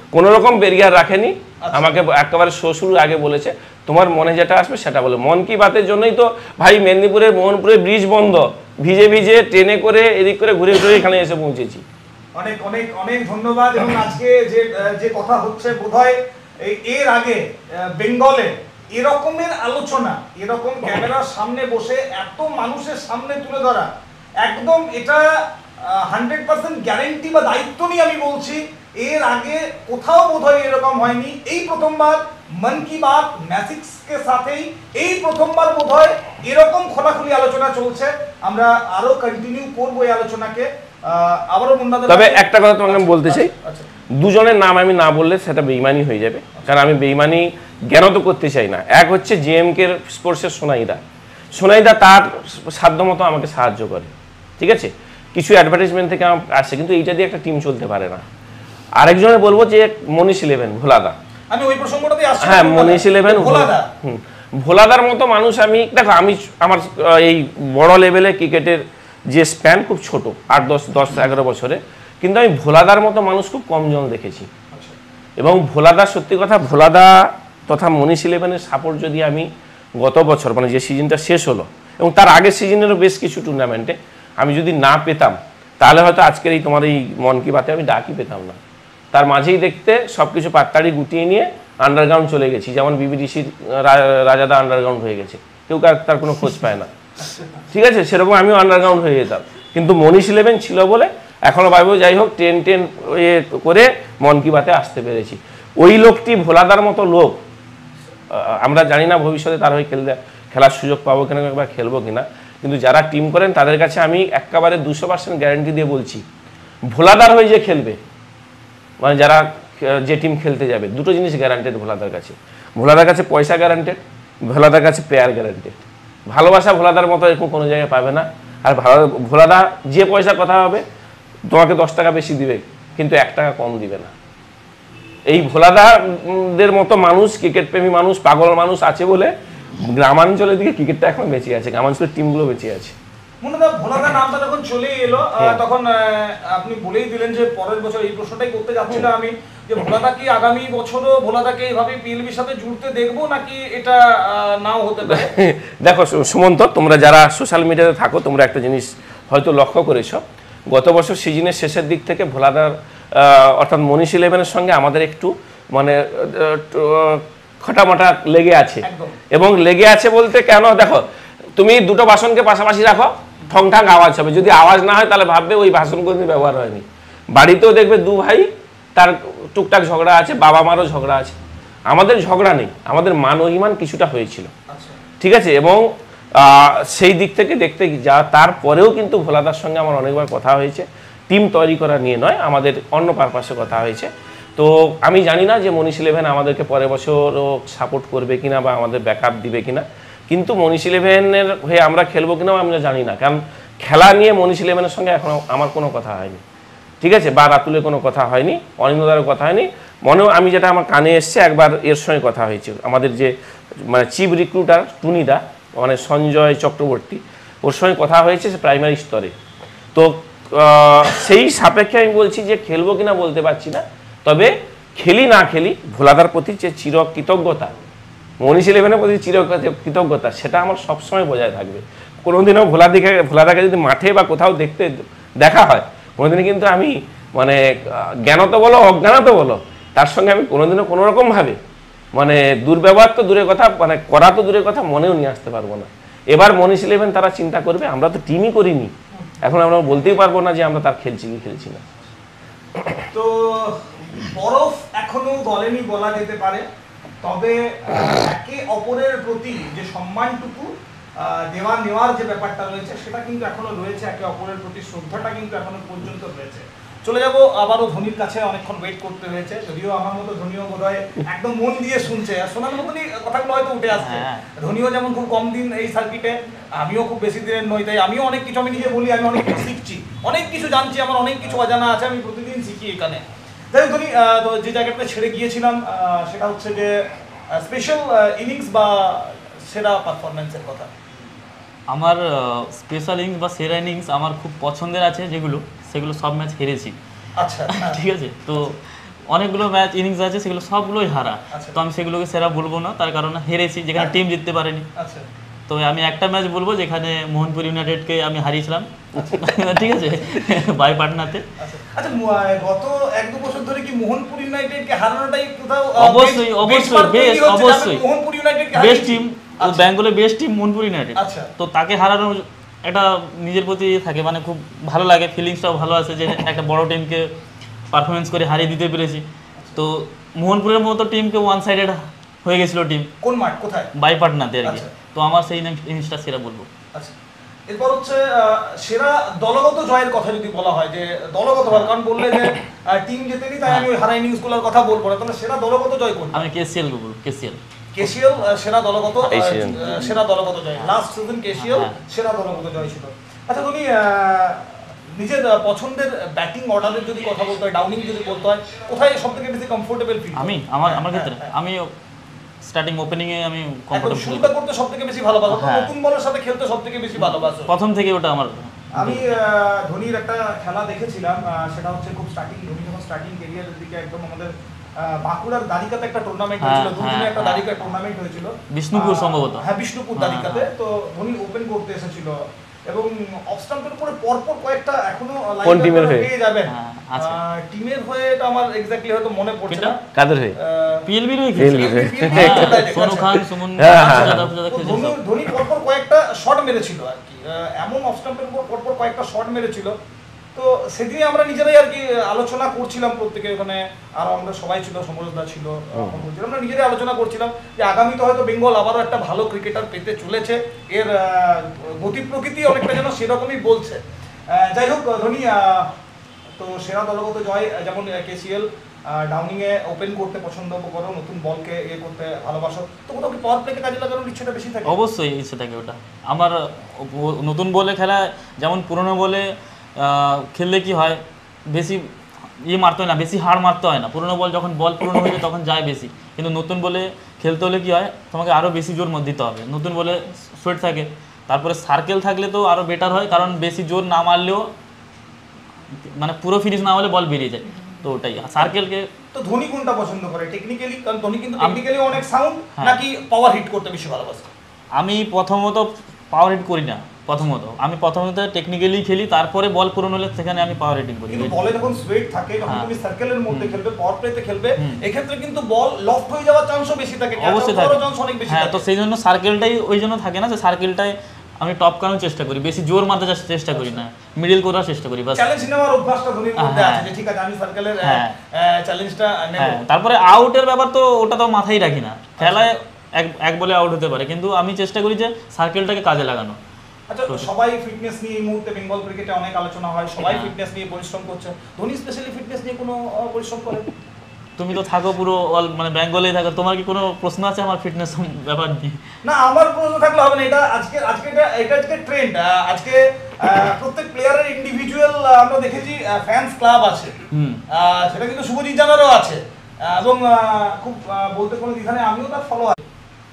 কোনো রকম ব্যারিয়ার রাখেনি। আমাকে একেবারে শো শুরুর আগে বলেছে তোমার মনে যেটা আসবে সেটা বলো। মন কি বাতের জন্যই তো ভাই মেদিনীপুরের মোহনপুরে ব্রিজ বন্ধ, ভিজে ভিজে ট্রেনে করে এদিক করে ঘুরে ঘুরে এখানে এসে পৌঁছেছি। অনেক অনেক অনেক ধন্যবাদ। এবং আজকে যে যে কথা হচ্ছে বোধহয় এর আগে বেঙ্গলে এরকমের আলোচনা, এরকম ক্যামেরার সামনে বসে এত মানুষের সামনে তুলে ধরা, একদম এটা হান্ড্রেড পার্সেন্ট গ্যারেন্টি বা দায়িত্ব নিয়ে আমি বলছি, এর আগে কোথাও বোধহয় এরকম হয়নি। এই প্রথমবার মন কি বাত ম্যাজিক্সকে সাথেই এই প্রথমবার বোধহয় এরকম খোলাখুলি আলোচনা চলছে। আমরা আরো কন্টিনিউ করবো এই আলোচনাকে। আবারও মুন্নাদের, তবে একটা কথা তোমাকে আমি বলতে চাই, দুজনের নাম আমি না বললে সেটা বেইমানি হয়ে যাবে, কারণ আমি বেইমানি জ্ঞান তো করতে চাই না। এক হচ্ছে জিএমকে স্পোর্টসের সোনাইদা, সোনাইদা তার সাধ্যমতো আমাকে সাহায্য করে, ঠিক আছে, কিছু অ্যাডভার্টাইজমেন্ট থেকে আসছে, কিন্তু এইটা দিয়ে একটা টিম চলতে পারে না। আরেকজনে বলবো যে মনীষ ইলেভেন ভোলাদা, আমি ওই প্রসঙ্গটাতে আসছি। হ্যাঁ মনীষ ইলেভেন ভোলাদা, হুম ভোলাদার মতো মানুষ আমি দেখো, আমি আমার এই বড় লেভেলে ক্রিকেটের যে স্প্যান খুব ছোট, আট দশ দশ এগারো বছরে, কিন্তু আমি ভোলাদার মতো মানুষ খুব কম জন দেখেছি। এবং ভোলাদা, সত্যি কথা, ভোলাদা তথা মনীষ ইলেভেনের সাপোর্ট যদি আমি গত বছর মানে যে সিজনটা শেষ হলো এবং তার আগের সিজনেরও বেশ কিছু টুর্নামেন্টে আমি যদি না পেতাম, তাহলে হয়তো আজকের এই তোমার এই মন কি বাতে আমি ডাকই পেতাম না। তার মাঝেই দেখতে সব কিছু পাত্তাড়ি গুটিয়ে নিয়ে আন্ডারগ্রাউন্ড চলে গেছি, যেমন বিবিডিসির রাজাদা আন্ডারগ্রাউন্ড হয়ে গেছে, কেউ তার কোনো খোঁজ পায় না, ঠিক আছে, সেরকম আমিও আন্ডারগ্রাউন্ড হয়ে যেতাম। কিন্তু মনীষ ইলেভেন ছিল বলে এখনো ভাববো, যাই হোক টেন টেন ইয়ে করে মন কি বাতে আসতে পেরেছি। ওই লোকটি ভোলাদার মতো লোক, আমরা জানি না ভবিষ্যতে তার হয়ে খেলতে খেলার সুযোগ পাবো কিনা বা খেলবো কিনা, কিন্তু যারা টিম করেন তাদের কাছে আমি একেবারে দুশো পার্সেন্ট গ্যারান্টি দিয়ে বলছি, ভোলাদার হয়ে যে খেলবে, মানে যারা যে টিম খেলতে যাবে, দুটো জিনিস গ্যারান্টেড ভোলাদার কাছে। ভোলাদার কাছে পয়সা গ্যারান্টেড, ভোলাদার কাছে প্লেয়ার গ্যারান্টেড। ভালোবাসা ভোলাদার মতো এরকম কোনো জায়গায় পাবে না। আর ভালো ভোলাদা যে পয়সা কথা হবে তোমাকে দশ টাকা বেশি দিবে, কিন্তু এক টাকা কম দিবে না। এই ভোলাদাদের মতো মানুষ, ক্রিকেট প্রেমী মানুষ, পাগল মানুষ আছে বলে গ্রামাঞ্চলের দিকে ক্রিকেটটা এখন বেঁচে আছে, গ্রামাঞ্চলের টিমগুলো বেঁচে আছে। মুন্নাদা, ভোলাদা নামটা যখন চলে এলো তখন আপনি বলেই দিলেন যে পরের বছর, এই প্রশ্নটাই করতে যাচ্ছিলাম আমি, যে ভোলাদা কি আগামী বছরও ভোলাদাকে এইভাবে পিএলবির সাথে জুড়তে দেখবো, নাকি এটা নাও হতে পারে? দেখো সুমন্ত, তোমরা যারা সোশ্যাল মিডিয়াতে থাকো তোমরা একটা জিনিস হয়তো লক্ষ্য করেছো, গত বছর সিজনের শেষের দিক থেকে ভোলাদার অর্থাৎ মনীষ ইলেভেনের সঙ্গে আমাদের একটু মানে খটামটা লেগে আছে। এবং লেগে আছে বলতে কেন, দেখো তুমি দুটো বাসনকে পাশাপাশি রাখো, ঠং ঠাং আওয়াজ হবে, যদি আওয়াজ না হয় তাহলে ভাববে ওই বাসন কোনোদিন ব্যবহার হয়নি। বাড়িতেও দেখবে দু ভাই তার টুকটাক ঝগড়া আছে, বাবা মারও ঝগড়া আছে, আমাদের ঝগড়া নেই, আমাদের মান অভিমান কিছুটা হয়েছিল, ঠিক আছে। এবং সেই দিক থেকে দেখতে যা তারপরেও কিন্তু ভোলাদার সঙ্গে আমার অনেকবার কথা হয়েছে, টিম তৈরি করা নিয়ে নয়, আমাদের অন্য পারপাসে কথা হয়েছে। তো আমি জানি না যে মনীষ ইলেভেন আমাদেরকে পরের বছরও সাপোর্ট করবে কিনা বা আমাদের ব্যাকআপ দিবে কিনা, কিন্তু মনীষ ইলেভেনের হয়ে আমরা খেলবো কিনাও আমরা জানি না, কারণ খেলা নিয়ে মনীষ ইলেভেনের সঙ্গে এখনো আমার কোনো কথা হয়নি, ঠিক আছে, বা রাতুলের কোনো কথা হয়নি, অনিন্দ্যদারও কথা হয়নি। মনেও আমি যেটা আমার কানে এসছে, একবার এর সঙ্গে কথা হয়েছে, আমাদের যে মানে চিফ রিক্রুটার টুনিদা, মানে সঞ্জয় চক্রবর্তী, ওর সঙ্গে কথা হয়েছে সে প্রাইমারি স্তরে। তো সেই সাপেক্ষে আমি বলছি যে খেলবো কিনা বলতে পারছি না, তবে খেলি না খেলি ভোলাদার প্রতি যে চির কৃতজ্ঞতা, মনীষ ইলেভেনের প্রতি চির কৃতজ্ঞতা, সেটা আমার সবসময় বজায় থাকবে। কোনোদিনও ভোলা দিকে ভোলাদাকে যদি মাঠে বা কোথাও দেখতে দেখা হয়, কোনোদিনও কিন্তু আমি মানে জ্ঞানত বলো অজ্ঞানত বলো, তার সঙ্গে আমি কোনোদিনও কোনো রকমভাবে মানে দুর্ব্যবহার তো দূরের কথা, মানে করা তো দূরের কথা, মনেও নিয়ে আসতে পারবো না। এবার মনীষ ইলেভেন তারা চিন্তা করবে, আমরা তো টিমই করিনি, এখন আমরা বলতেই পারবো না যে আমরা তার খেলছি কি খেলছি না। তো বরফ এখনো গলেনি বলা যেতে পারে, তবে একে অপরের প্রতি যে সম্মানটুকু দেওয়া নেওয়ার যে ব্যাপারটা রয়েছে সেটা কিন্তু এখনো রয়েছে, একে অপরের প্রতি শ্রদ্ধাটা কিন্তু এখনো পর্যন্ত রয়েছে। চলে যাব আবারও ধোনির কাছে, অনেকক্ষণ ওয়েট করতে হয়েছে, যদিও আমার মতো ধোনিও বোধহয় একদম মন দিয়ে শুনছে, আর শোনার মতনই কথাগুলো হয়তো উঠে আসছে। ধোনিও যেমন খুব কম দিন এই সার্কিটে, আমিও খুব বেশি দিনের নই, তাই আমিও অনেক কিছু, আমি নিজে বলি আমি অনেক কিছু শিখছি, অনেক কিছু জানছি, আমার অনেক কিছু অজানা আছে, আমি প্রতিদিন শিখি এখানে। যাই হোক ধোনি, তো যে জায়গাটা ছেড়ে গিয়েছিলাম সেটা হচ্ছে যে স্পেশাল ইনিংস বা সেরা পারফরমেন্সের কথা। আমার স্পেশাল ইনিংস বা সেরা ইনিংস আমার খুব পছন্দের আছে, যেগুলো সেগুলো সব ম্যাচ হেরেছি, আচ্ছা, ঠিক আছে। তো অনেকগুলো ম্যাচ ইনিংস আছে সেগুলো সবগুলোই হারা। আচ্ছা। তো আমি সেগুলোকে সেরা বলবো না, তার কারণে হেরেছি যেখানে টিম জিততে পারেনি। আচ্ছা তো আমি একটা ম্যাচ বলবো যেখানে মোহনপুর ইউনাইটেডকে আমি হারিয়েছিলাম, ঠিক আছে, বাই পাটনাতে। আচ্ছা আচ্ছা মু- আহ, গত এক দু বছর ধরে কি মোহনপুর ইউনাইটেডকে হারানোটাই কোথাও আহ, অবশ্যই, bench- অবশ্যই, benchmark তৈরি বেশ, হচ্ছে, অবশ্যই। যাতে মোহনপুর ইউনাইটেডকে বেস্ট হারিয়েছি। টিম, আচ্ছা। বেঙ্গলের বেস্ট টিম মোহনপুর ইউনাইটেড। আচ্ছা। তো তাকে হারানোর একটা নিজের প্রতি থাকে, মানে খুব ভালো লাগে, ফিলিংসটাও ভালো আছে যে একটা বড় টিমকে পারফরমেন্স করে হারিয়ে দিতে পেরেছি। তো মোহনপুরের মতো টিমকে ওয়ান সাইডেড হয়ে গেছিল টিম কোন মাঠ কোথায়? বাই পাটনাতে আর কি। আচ্ছা। তো আমার সেই ইনিংসটা সেরা বলবো। আচ্ছা এরপর হচ্ছে আহ, সেরা দলগত জয়ের কথা যদি বলা হয়, যে দলগত ভাবে, কারণ বললে যে টিম জেতেনি তাই আমি ওই হারা ইনিংস গুলোর কথা বলবো না, তাহলে সেরা দলগত জয় কোন? আমি কেসিএল বলবো, কেসিএল। কেসিএল সেরা দলগত আহ, এই season। আহ, সেরা দলগত জয়, লাস্ট সিজন কেসিএল হ্যাঁ। সেরা দলগত জয় ছিল। আচ্ছা তুমি আহ, নিজের আহ, পছন্দের ব্যাটিং অর্ডারের যদি কথা বলতে হয়, ডাউনিং যদি বলতে হয়, কোথায় সবথেকে বেশি কমফোর্টেবল ফিল? আমি আমার আমার ক্ষেত্রে আমি স্টার্টিং ওপেনিং এ আমি এখন কমফোর্টেবল ফিল শুরুটা করতে সবথেকে বেশি ভালোবাসো, তো হ্যাঁ। নতুন বলের সাথে খেলতে সবথেকে বেশি ভালোবাসো। প্রথম থেকে ওটা আমার। আমি আহ, ধোনির একটা খেলা দেখেছিলাম, আহ, সেটা হচ্ছে খুব স্টার্টিং, ধোনি যখন স্টার্টিং ক্যারিয়ারের দিকে একদম আমাদের আহ, বাঁকুড়ার দারিকাতে একটা টুর্নামেন্ট হ্যাঁ, হয়েছিল, দুদিনে হ্যাঁ, একটা হ্যাঁ। দারিকা টুর্নামেন্ট হয়েছিল বিষ্ণুপুর আহ, সম্ভবত। হ্যাঁ বিষ্ণুপুর হ্যাঁ, দারিকাতে। হ্যাঁ। তো ধোনি ওপেন করতে এসেছিল এবং অফ স্টাম্পের উপরে পরপর কয়েকটা এখনো কোন টিমের হয়ে? পেয়ে যাবেন। হ্যাঁ, আছে। টিমের হয়ে এটা আমার এক্স্যাক্টলি হয়তো মনে পড়ছে কোনটা? না। কাদের হয়ে? পিএলবি রয়ে PLB খেলছে। হয়ে। হ্যাঁ, আচ্ছা। সোনু খান, সুমন, হ্যাঁ, হ্যাঁ, সুজাতা, হ্যাঁ। সুজাতা তো খেলছে ধোনি সব। ধোনি পরপর কয়েকটা শট মেরেছিল আর কি, আহ, এমন অফ স্টাম্পের উপর পরপর কয়েকটা শট মেরেছিল। তো সেদিনে আমরা নিজেরাই আর কি আলোচনা করছিলাম প্রত্যেকে, ওখানে আরো আমরা সবাই ছিল, সমরদা ছিল, আমরা বলছিলাম, আমরা নিজেরাই আলোচনা করছিলাম যে আগামীতে হয়তো বেঙ্গল আবারও একটা ভালো ক্রিকেটার পেতে চলেছে, এর আহ, গতি প্রকৃতি অনেকটা যেন সেরকমই বলছে। আহ, যাই হোক ধোনি আহ, তো সেরা দলগত জয়, যেমন কেসিএল ডাউনিং এ ওপেন করতে পছন্দ করো, নতুন বলকে এ করতে ভালোবাসো, তো কোথাও কি পাওয়ার প্লেকে কাজে লাগানোর ইচ্ছেটা বেশি থাকে? অবশ্যই ইচ্ছে থাকে ওটা আমার। ও- নতুন বলে খেলা যেমন পুরনো বলে আহ, খেললে কি হয়, বেশি ইয়ে মারতে হয় না, বেশি হাড় মারতে হয় না। পুরনো বল যখন বল পুরনো হয়ে যায় তখন যায় বেশি, কিন্তু নতুন বলে খেলতে হলে কি হয়, তোমাকে আরও বেশি জোর মত দিতে হবে। নতুন বলে সোয়েট থাকে, তারপরে সার্কেল থাকলে তো আরও বেটার হয়, কারণ বেশি জোর না মারলেও মানে পুরো ফিনিশ না হলে বল বেরিয়ে যায়। তো ওটাই সার্কেলকে। তো ধোনি কোনটা পছন্দ করে টেকনিক্যালি? কারণ ধোনি কিন্তু আমি- টেকনিক্যালি অনেক সাউন্ড, হ্যাঁ। নাকি পাওয়ার হিট করতে বেশি ভালোবাসে? আমি প্রথমত পাওয়ার হিট করি না, প্রথমত আমি প্রথমত টেকনিক্যালি খেলি, তারপরে বল পূরণ হলে সেখানে আমি পাওয়ার হিটিং করি। কিন্তু বলে যখন সোয়েট থাকে, যখন হ্যাঁ। তুমি সার্কেলের মধ্যে খেলবে, পাওয়ার প্লেতে খেলবে, হুম। এক্ষেত্রে কিন্তু বল লফট হয়ে যাওয়ার চান্সও বেশি থাকে, অবশ্যই বড় থাকে। চান্স অনেক বেশি হ্যাঁ, থাকে। তো সেই জন্য সার্কেলটাই ওই জন্য থাকে না, যে সার্কেলটাই আমি টপ করানোর চেষ্টা করি, বেশি জোর মারতে যা- চেষ্টা করি না, মিডিল করার চেষ্টা করি বাস। চ্যালেঞ্জ নেওয়ার অভ্যাসটা ধোনির মধ্যে হ্যাঁ। আছে, যে ঠিক আছে আমি সার্কেলের হ্যাঁ। চ্যালেঞ্জটা নেব। হ্যাঁ, তারপরে আউটের ব্যাপার তো ওটা তো মাথায় রাখি না, খেলায় এক এক বলে আউট হতে পারে, কিন্তু আমি চেষ্টা করি যে সার্কেলটাকে কাজে লাগানো। আচ্ছা সবাই ফিটনেস নিয়ে এই মুহূর্তে বেঙ্গল ক্রিকেটে অনেক আলোচনা হয়, সবাই ফিটনেস নিয়ে পরিশ্রম করছে, ধোনি স্পেশালি ফিটনেস নিয়ে কোনো আহ, পরিশ্রম করে? তুমি তো থাকো পুরো অল মানে বেঙ্গলেই থাকো, তোমার কি কোনো প্রশ্ন আছে আমার ফিটনেস ব্যাপার নিয়ে? না আমার প্রশ্ন থাকলে হবে না, এটা আজকে আজকে এটা এটা আজকে ট্রেন্ড। আজকে আহ, প্রত্যেক প্লেয়ারের ইন্ডিভিজুয়াল আমরা দেখেছি ফ্যান্স ক্লাব আছে, হুম। আহ, সেটা কিন্তু শুভজিৎ জানারও আছে, আহ, এবং আহ, খুব আহ, বলতে কোনো দ্বিধা নেই, আমিও তার ফলো আছি।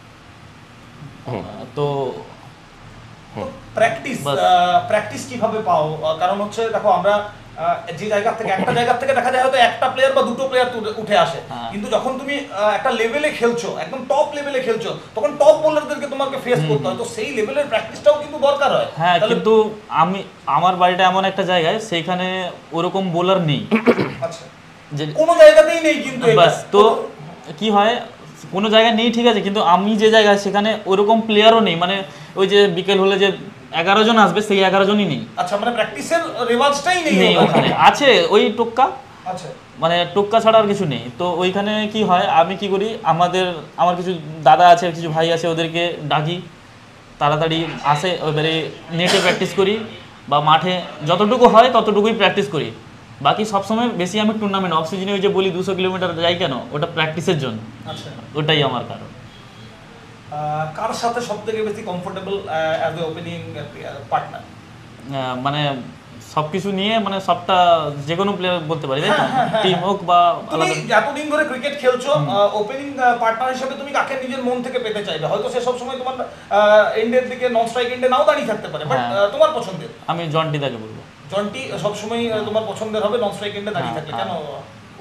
তো প্র্যাকটিস বাস। প্র্যাকটিস কিভাবে পাও? আহ, কারণ হচ্ছে দেখো আমরা আহ, যে জায়গা থেকে একটা জায়গা থেকে দেখা যায় হয়তো একটা প্লেয়ার বা দুটো প্লেয়ার উঠে আসে, হ্যাঁ। কিন্তু যখন তুমি আহ, একটা লেভেলে খেলছো, একদম টপ লেভেলে খেলছো, তখন টপ বোলারদেরকে তোমাকে ফেস করতে হয়, তো সেই লেভেলের প্র্যাকটিসটাও কিন্তু দরকার হয়। হ্যাঁ, তাহলে- কিন্তু আমি আমার বাড়িটা এমন একটা জায়গায় সেইখানে ওরকম বোলার নেই, আচ্ছা যে কোনো জায়গাতেই নেই কিন্তু এটা। বাস। তো কি হয়, কোনো জায়গায় নেই ঠিক আছে, কিন্তু আমি যে জায়গায় সেখানে ওরকম প্লেয়ারও নেই, মানে ওই যে বিকেল হলে যে এগারো জন আসবে সেই এগারো জনই নেই, আচ্ছা মানে প্র্যাকটিসের রেওয়াজটাই নেই নেই ওখানে। ওখানে। আছে ওই টোক্কা, আচ্ছা মানে টোক্কা ছাড়া আর কিছু নেই। তো ওইখানে কি হয়, আমি কি করি, আমাদের আমার কিছু দাদা আছে, কিছু ভাই আছে, ওদেরকে ডাকি, তাড়াতাড়ি আসে, এবারে নেটে প্র্যাকটিস করি বা মাঠে যতটুকু হয় ততটুকুই প্র্যাকটিস করি। বাকি সবসময় বেশি আমি টুর্নামেন্ট অফ সিজনে ওই যে বলি দুশো কিলোমিটার যাই কেন, ওটা প্র্যাকটিসের জন্য, আচ্ছা ওটাই আমার কারণ। আহ, কার সাথে সবথেকে বেশি comfortable as a opening partner? Ah, মানে সব কিছু নিয়ে মানে সবটা যে কোনো প্লেয়ার বলতে পারি, তাই হ্যাঁ, হ্যাঁ, হ্যাঁ, টিম হোক বা তুমি আলাদা। এতদিন ধরে ক্রিকেট খেলছো, ওপেনিং পার্টনার হিসেবে তুমি কাকে নিজের মন থেকে পেতে চাইবে? হয়তো সে সব সময় তোমার এন্ডের দিকে নন স্ট্রাইক এন্ডে নাও দাঁড়িয়ে থাকতে পারে, বাট হ্যাঁ। তোমার পছন্দের আমি জন্টি তাকে বলবো। জন্টি সবসময় আহ, তোমার পছন্দের হবে নন স্ট্রাইক এন্ডে দাঁড়িয়ে হ্যাঁ, থাকলে, কেন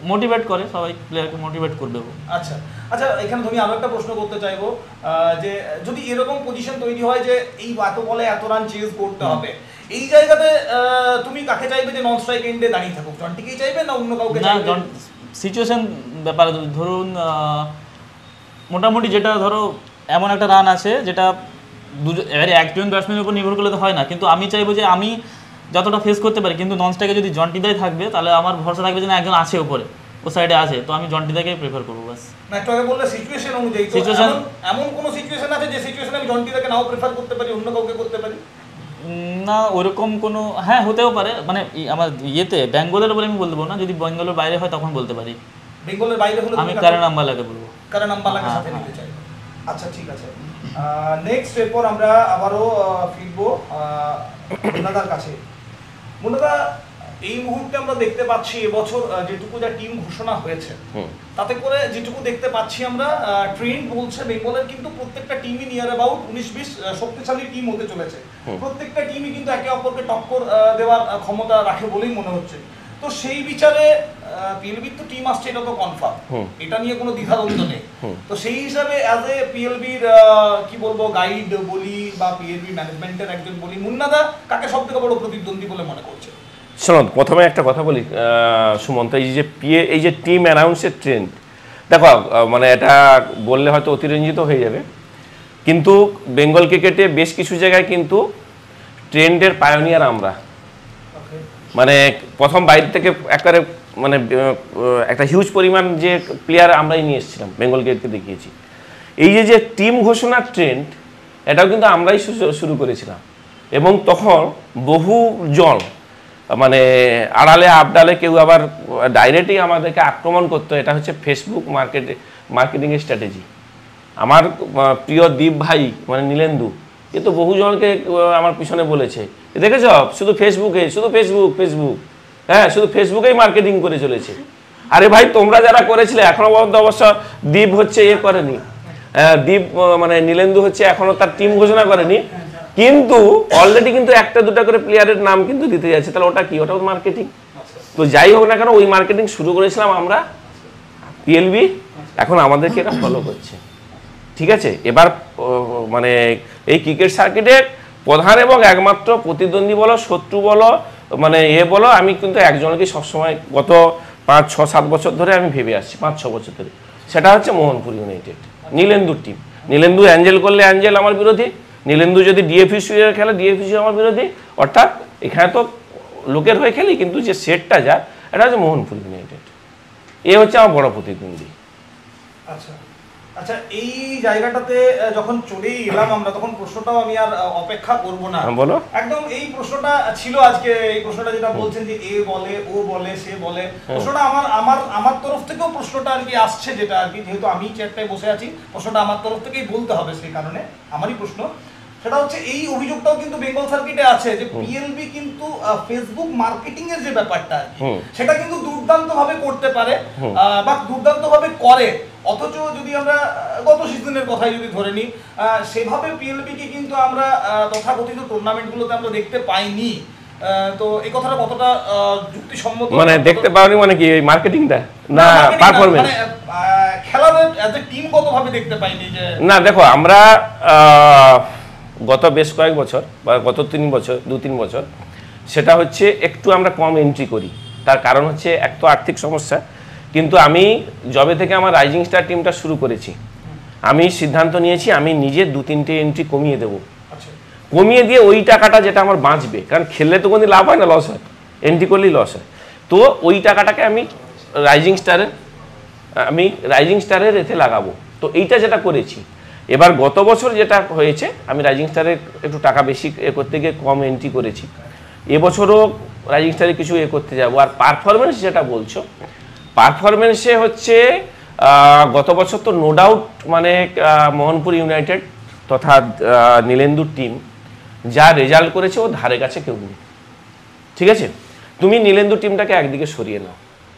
মোটিভেট করে, সবাই প্লেয়ারকে মোটিভেট করবে। আচ্ছা আচ্ছা, এখানে তুমি আরো একটা প্রশ্ন করতে চাইবো, আহ, যে যদি এরকম পজিশন তৈরি হয় যে এই এত বলে এত রান চেজ করতে হবে, এই জায়গাতে আহ, তুমি কাকে চাইবে যে নন স্ট্রাইক এন্ডে দাঁড়িয়ে থাকুক? জন্টিকেই চাইবে না অন্য কাউকে না, চাইবে? সিচুয়েশন ব্যাপারে ধরুন আহ, মোটামুটি যেটা ধরো এমন একটা রান আছে যেটা দুজন এবারে একজন ব্যাটসম্যানের উপর নির্ভর করলে তো হয় না, কিন্তু আমি চাইবো যে আমি যতটা ফেস করতে পারি, কিন্তু নন স্ট্রাইকে যদি জন্টিদাই থাকবে তাহলে আমার ভরসা থাকবে যে না একজন আছে উপরে, ও সাইডে আছে, তো আমি জন্টিদাকেই প্রেফার করবো বাস। না, একটু আগে বললে সিচুয়েশন অনুযায়ী, তো Situation- এমন- এমন কোন সিচুয়েশন আছে যে সিচুয়েশনে আমি জন্টিদাকে নাও প্রেফার করতে পারি, অন্য কাউকে করতে পারি? উম, না ওরকম কোনো, হ্যাঁ হতেও পারে, মানে ই- আমার ইয়েতে বেঙ্গলের বলে আমি বলতে পারবো না, যদি বেঙ্গলের বাইরে হয় তখন বলতে পারি। বেঙ্গলের বাইরে হলে আমি কারণ নাম্বার লাগে বলবো, কারণ আম্বালাকে হ্যাঁ, সাথে হ্যাঁ। নিতে চাই। আচ্ছা ঠিক আছে, নেক্সট এরপর আমরা আবারও আহ, ফিরবো আহ, মুন্নাদার কাছে। মুন্নাদা, এই মুহূর্তে আমরা দেখতে পাচ্ছি এবছর আহ, যেটুকু যা টিম ঘোষণা হয়েছে হুম। তাতে করে যেটুকু দেখতে পাচ্ছি আমরা, ট্রেন্ড বলছে বেঙ্গলের কিন্তু প্রত্যেকটা টিমই নিয়ার অ্যাবাউট উনিশ বিশ শক্তিশালী টিম হতে চলেছে। হুম। প্রত্যেকটা টিমই কিন্তু একে অপরকে টক্কর আহ, দেওয়ার আহ, ক্ষমতা রাখে বলেই মনে হচ্ছে। তো সেই বিচারে পিএলবির তো টিম আসছে, এটা তো কনফার্ম, হুম। এটা নিয়ে কোনো দ্বিধাদ্বন্দ্ব নেই। হুম। তো সেই হিসাবে অ্যাজ এ পিএলবির কি বলবো গাইড বলি বা পিএলবি ম্যানেজমেন্টের একজন বলি, মুন্নাদা কাকে সব থেকে বড় প্রতিদ্বন্দ্বী বলে মনে করছে? শোনো, প্রথমে একটা কথা বলি আহ, সুমন্ত, এই যে পিএ এই যে টিম অ্যানাউন্সের ট্রেন্ড, দেখো আহ, মানে এটা বললে হয়তো অতিরঞ্জিত হয়ে যাবে, কিন্তু বেঙ্গল ক্রিকেটে বেশ কিছু জায়গায় কিন্তু ট্রেন্ডের পায়োনিয়ার আমরা, মানে প্রথম বাইরে থেকে একেবারে মানে আহ, একটা হিউজ পরিমাণ যে প্লেয়ার আমরাই নিয়ে এসেছিলাম, বেঙ্গল ক্রিকেটকে দেখিয়েছি। এই যে যে টিম ঘোষণার ট্রেন্ড, এটাও কিন্তু আমরাই শু- শুরু করেছিলাম, এবং তখন বহু জন মানে আড়ালে আবডালে কেউ আবার ডাইরেক্টই আমাদেরকে আক্রমণ করতো। এটা হচ্ছে ফেসবুক মার্কেট মার্কেটিংয়ের স্ট্র্যাটেজি। আমার আহ, প্রিয় দীপ ভাই মানে নীলেন্দু, এ তো বহুজনকে আহ, আমার পিছনে বলেছে, দেখেছ শুধু ফেসবুকে, শুধু ফেসবুক ফেসবুক হ্যাঁ শুধু ফেসবুকেই মার্কেটিং করে চলেছে। আরে ভাই, তোমরা যারা করেছিলে এখনো পর্যন্ত অবশ্য দীপ হচ্ছে এ করেনি, আহ, দীপ আহ, মানে নীলেন্দু হচ্ছে এখনো তার টিম ঘোষণা করেনি, কিন্তু অলরেডি কিন্তু একটা দুটা করে প্লেয়ারের নাম কিন্তু দিতে যাচ্ছে, তাহলে ওটা কি? ওটা মার্কেটিং। তো যাই হোক না কেন, ওই মার্কেটিং শুরু করেছিলাম আমরা, পিএলবি, এখন আমাদেরকে এটা ফলো করছে। ঠিক আছে, এবার ও, মানে এই ক্রিকেট সার্কিটের প্রধান এবং একমাত্র প্রতিদ্বন্দ্বী বলো, শত্রু বলো, মানে এ বলো, আমি কিন্তু একজনকে সবসময় গত পাঁচ ছ সাত বছর ধরে আমি ভেবে আসছি, পাঁচ ছ বছর ধরে, সেটা হচ্ছে মোহনপুর ইউনাইটেড, নীলেন্দুর টিম। নীলেন্দু অ্যাঞ্জেল করলে অ্যাঞ্জেল আমার বিরোধী, নীলেন্দু যদি ডিএফিসি খেলে ডিএফিসি আমার বিরোধী, অর্থাৎ এখানে তো লোকের হয়ে খেলি, কিন্তু যে সেটটা যা, এটা হচ্ছে মোহনপুর ইউনাইটেড, এ হচ্ছে আমার বড় প্রতিদ্বন্দ্বী। আচ্ছা আচ্ছা, এই জায়গাটাতে আহ, যখন চলেই এলাম আমরা, তখন প্রশ্নটাও আমি আর আহ, অপেক্ষা করব না, হ্যাঁ, বলো। একদম এই প্রশ্নটা ছিল আজকে, এই প্রশ্নটা যেটা বলছেন যে এ বলে ও বলে সে বলে, প্রশ্নটা আমার আমার আমার তরফ থেকেও প্রশ্নটা আর কি আসছে, যেটা আর কি যেহেতু আমি চেয়ারটায় বসে আছি, প্রশ্নটা আমার তরফ থেকেই বলতে হবে, সেই কারণে আমারই প্রশ্ন। সেটা হচ্ছে এই অভিযোগটাও কিন্তু বেঙ্গল সার্কিটে আছে যে পিএলবি কিন্তু ফেসবুক মার্কেটিং এর যে ব্যাপারটা আর কি, হুম। সেটা কিন্তু দুর্দান্ত ভাবে করতে পারে হুম। আহ, বা দুর্দান্ত ভাবে করে, অথচ যদি আমরা আহ, গত সিজনের কথাই যদি ধরে নিই, আহ, সেভাবে পিএলবি কে কিন্তু আমরা আহ, তথাকথিত টুর্নামেন্টগুলোতে আমরা দেখতে পাইনি। আহ, তো এই কথাটা কতটা আহ, যুক্তিসম্মত? মানে দেখতে পাওনি মানে কি, এই মার্কেটিংটা না marketing না, পারফরমেন্স? মানে, আহ, খেলার এজ এ টিম কতভাবে দেখতে পাইনি যে না দেখো, আমরা আহ, গত বেশ কয়েক বছর বা গত তিন বছর দু তিন বছর সেটা হচ্ছে একটু আমরা কম এন্ট্রি করি। তার কারণ হচ্ছে এক তো আর্থিক সমস্যা, কিন্তু আমি যবে থেকে আমার রাইজিং স্টার টিমটা শুরু করেছি, আমি সিদ্ধান্ত নিয়েছি আমি নিজে দু তিনটে এন্ট্রি কমিয়ে দেবো, আচ্ছা কমিয়ে দিয়ে ওই টাকাটা যেটা আমার বাঁচবে, কারণ খেললে তো কোনো লাভ হয় না, লস হয়, এন্ট্রি করলেই লস হয়, তো ওই টাকাটাকে আমি রাইজিং স্টারের আমি রাইজিং স্টারের এতে লাগাবো। তো এইটা যেটা করেছি, এবার গত বছর যেটা হয়েছে, আমি রাইজিং স্টারের একটু টাকা বেশি এ করতে গিয়ে কম এন্ট্রি করেছি, এবছরও রাইজিং স্টারে কিছু এ করতে যাবো। আর পারফরমেন্স যেটা বলছো, পারফরমেন্সে হচ্ছে আহ, গত বছর তো নো ডাউট মানে আহ, মোহনপুর ইউনাইটেড তথা আহ, নীলেন্দুর টিম যা রেজাল্ট করেছে ও ধারে কাছে কেউ নেই। ঠিক আছে, তুমি নীলেন্দু টিমটাকে একদিকে সরিয়ে নাও,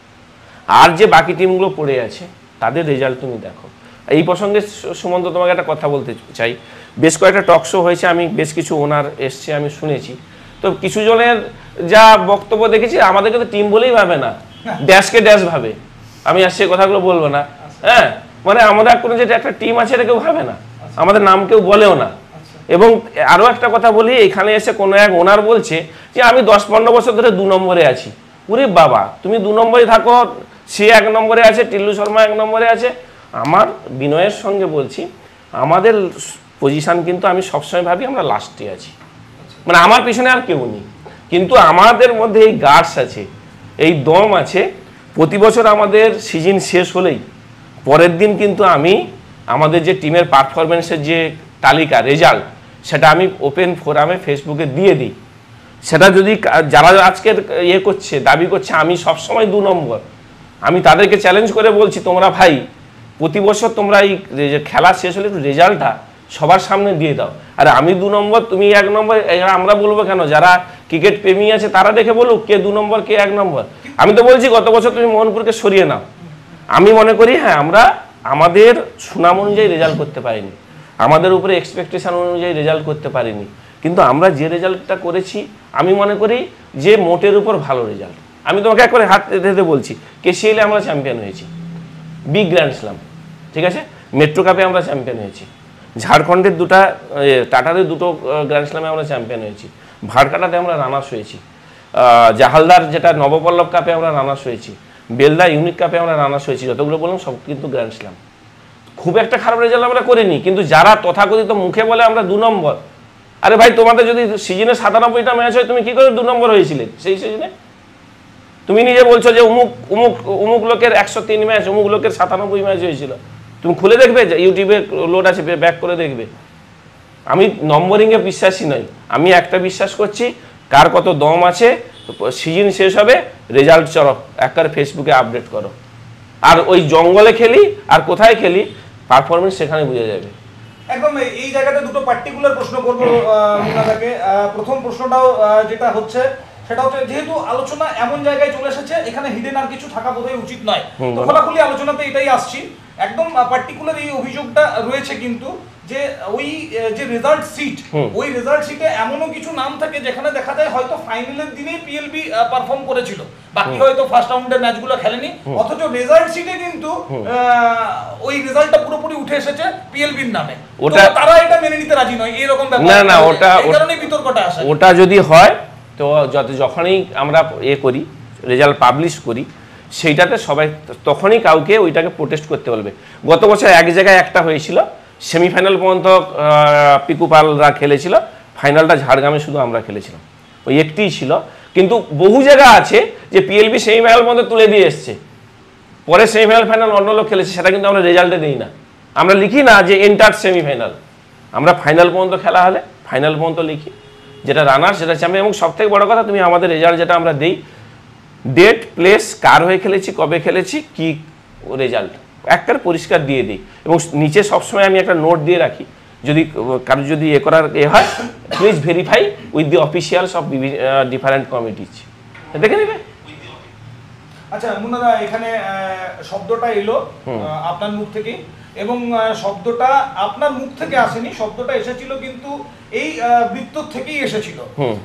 আর যে বাকি টিমগুলো পড়ে আছে তাদের রেজাল্ট তুমি দেখো। এই প্রসঙ্গে সু- সুমন্ত তোমাকে একটা কথা বলতে চাই, বেশ কয়েকটা টক শো হয়েছে, আমি বেশ কিছু ওনার এসছে আমি শুনেছি, তো কিছু জনের যা বক্তব্য দেখেছি, আমাদেরকে তো টিম বলেই ভাবে না, ড্যাশকে ড্যাশ ভাবে। আমি আর সেই কথাগুলো বলবো না। হ্যাঁ, মানে আমরা কোনো যেটা একটা টিম আছে এটা কেউ ভাবে না, আমাদের নাম কেউ বলেও না। এবং আরও একটা কথা বলি, এখানে এসে কোনো এক ওনার বলছে যে আমি দশ পনেরো বছর ধরে দু নম্বরে আছি। ওরে বাবা, তুমি দু নম্বরে থাকো, সে এক নম্বরে আছে, টিল্লু শর্মা এক নম্বরে আছে। আমার বিনয়ের সঙ্গে বলছি, আমাদের পজিশান কিন্তু আমি সবসময় ভাবি আমরা লাস্টে আছি, মানে আমার পিছনে আর কেউ নেই। কিন্তু আমাদের মধ্যে এই গার্ডস আছে, এই দম আছে। প্রতি বছর আমাদের সিজন শেষ হলেই পরের দিন কিন্তু আমি আমাদের যে টিমের পারফরমেন্সের যে তালিকা রেজাল্ট, সেটা আমি ওপেন ফোরামে ফেসবুকে দিয়ে দিই। সেটা যদি যারা আজকের ইয়ে করছে, দাবি করছে আমি সবসময় দু নম্বর, আমি তাদেরকে চ্যালেঞ্জ করে বলছি, তোমরা ভাই প্রতি বছর তোমরা এই খেলা শেষ হলে একটু রেজাল্টটা সবার সামনে দিয়ে দাও। আর আমি দু নম্বর, তুমি এক নম্বর, আমরা বলবো কেন? যারা ক্রিকেট প্রেমী আছে তারা দেখে বলুক কে দু নম্বর কে এক নম্বর। আমি তো বলছি গত বছর তুমি মোহনপুরকে সরিয়ে নাও। আমি মনে করি হ্যাঁ, আমরা আমাদের সুনাম অনুযায়ী রেজাল্ট করতে পারিনি, আমাদের উপরে এক্সপেকটেশন অনুযায়ী রেজাল্ট করতে পারিনি, কিন্তু আমরা যে রেজাল্টটা করেছি আমি মনে করি যে মোটের উপর ভালো রেজাল্ট। আমি তোমাকে একবারে হাত দিতে বলছি, কেসিএলে আমরা চ্যাম্পিয়ন হয়েছি, বিগ গ্র্যান্ড স্ল্যাম, ঠিক আছে, মেট্রো কাপে আমরা চ্যাম্পিয়ন হয়েছি, ঝাড়খণ্ডের দুটা টাটারের দুটো গ্র্যান্ড স্ল্যামে আমরা চ্যাম্পিয়ন হয়েছি, ভাড়কাটাতে আমরা রানার্স হয়েছি, জাহালদার যেটা নবপল্লব কাপে আমরা রানার্স হয়েছি, বেলদা ইউনিক কাপে আমরা রানার্স হয়েছি, যতগুলো বললাম সব কিন্তু গ্র্যান্ড স্ল্যাম। খুব একটা খারাপ রেজাল্ট আমরা করিনি। কিন্তু যারা তথাকথিত মুখে বলে আমরা দু নম্বর, আরে ভাই তোমাদের যদি সিজনে সাতানব্বইটা ম্যাচ হয় তুমি কি করে দু নম্বর হয়েছিলে সেই সিজনে? তুমি নিজে বলছো যে উমুক উমুক উমুক লোকের একশো তিন ম্যাচ, অমুক লোকের সাতানব্বই ম্যাচ হয়েছিল। তুমি খুলে দেখবে, ইউটিউবে লোড আছে, ব্যাক করে দেখবে। আমি নম্বরিংয়ে বিশ্বাসী নই, আমি একটা বিশ্বাস করছি কার কত দম আছে। সিজন শেষ হবে, রেজাল্ট চলো একবার ফেসবুকে আপডেট করো। আর ওই জঙ্গলে খেলি আর কোথায় খেলি পারফরমেন্স সেখানে বুঝে যাবে। একদম এই জায়গাতে দুটো পার্টিকুলার প্রশ্ন করবো মুন্নাদাকে। প্রথম প্রশ্নটাও যেটা হচ্ছে সেটা হচ্ছে, যেহেতু আলোচনা এমন জায়গায় চলে এসেছে এখানে হিডেন আর কিছু থাকা বোধহয় উচিত নয়, তো খোলাখুলি আলোচনাতে এটাই আসছি। একদম পার্টিকুলার এই অভিযোগটা রয়েছে কিন্তু যে ওই যে রেজাল্ট সিট, ওই রেজাল্ট সিটে এমনও কিছু নাম থাকে যেখানে দেখা যায় হয়তো ফাইনালের দিনেই পিএলবি পারফর্ম করেছিল, বাকি হয়তো ফার্স্ট রাউন্ডের ম্যাচগুলো খেলেনি, অথচ রেজাল্ট সিটে কিন্তু ওই রেজাল্টটা পুরোপুরি উঠে এসেছে পিএলবির নামে। ওটা তারা এটা মেনে নিতে রাজি নয়, এরকম ব্যাপার। না না, ওটা এই কারণেই বিতর্কটা আসে। ওটা যদি হয় তো যত যখনই আমরা এ করি রেজাল্ট পাবলিশ করি সেইটাতে সবাই তখনই কাউকে ওইটাকে প্রোটেস্ট করতে বলবে। গত বছর এক জায়গায় একটা হয়েছিল, সেমিফাইনাল পর্যন্ত পিকুপালরা খেলেছিল, ফাইনালটা ঝাড়গ্রামে শুধু আমরা খেলেছিলাম, ওই একটিই ছিল। কিন্তু বহু জায়গা আছে যে পিএলবি সেমিফাইনাল পর্যন্ত তুলে দিয়ে এসছে, পরে সেমিফাইনাল ফাইনাল অন্য লোক খেলেছে, সেটা কিন্তু আমরা রেজাল্টে দিই না। আমরা লিখি না যে এন্টার সেমিফাইনাল, আমরা ফাইনাল পর্যন্ত খেলা হলে ফাইনাল পর্যন্ত লিখি, যেটা রানার সেটা চ্যাম্পিয়ন। এবং সব থেকে বড় কথা, তুমি আমাদের রেজাল্ট যেটা আমরা দিই, ডেট প্লেস কার হয়ে খেলেছি, কবে খেলেছি, কি রেজাল্ট একবার পরিষ্কার দিয়ে দিই। এবং নিচে সবসময় আমি একটা নোট দিয়ে রাখি, যদি কারো যদি এ করার এ হয়, please verify with the officials of different committees, দেখে নেবে। আচ্ছা মুন্নাদা, এখানে শব্দটা এলো আপনার মুখ থেকে, এবং শব্দটা আপনার মুখ থেকে আসেনি, শব্দটা এসেছিল কিন্তু এই বৃত্ত থেকেই এসেছিল।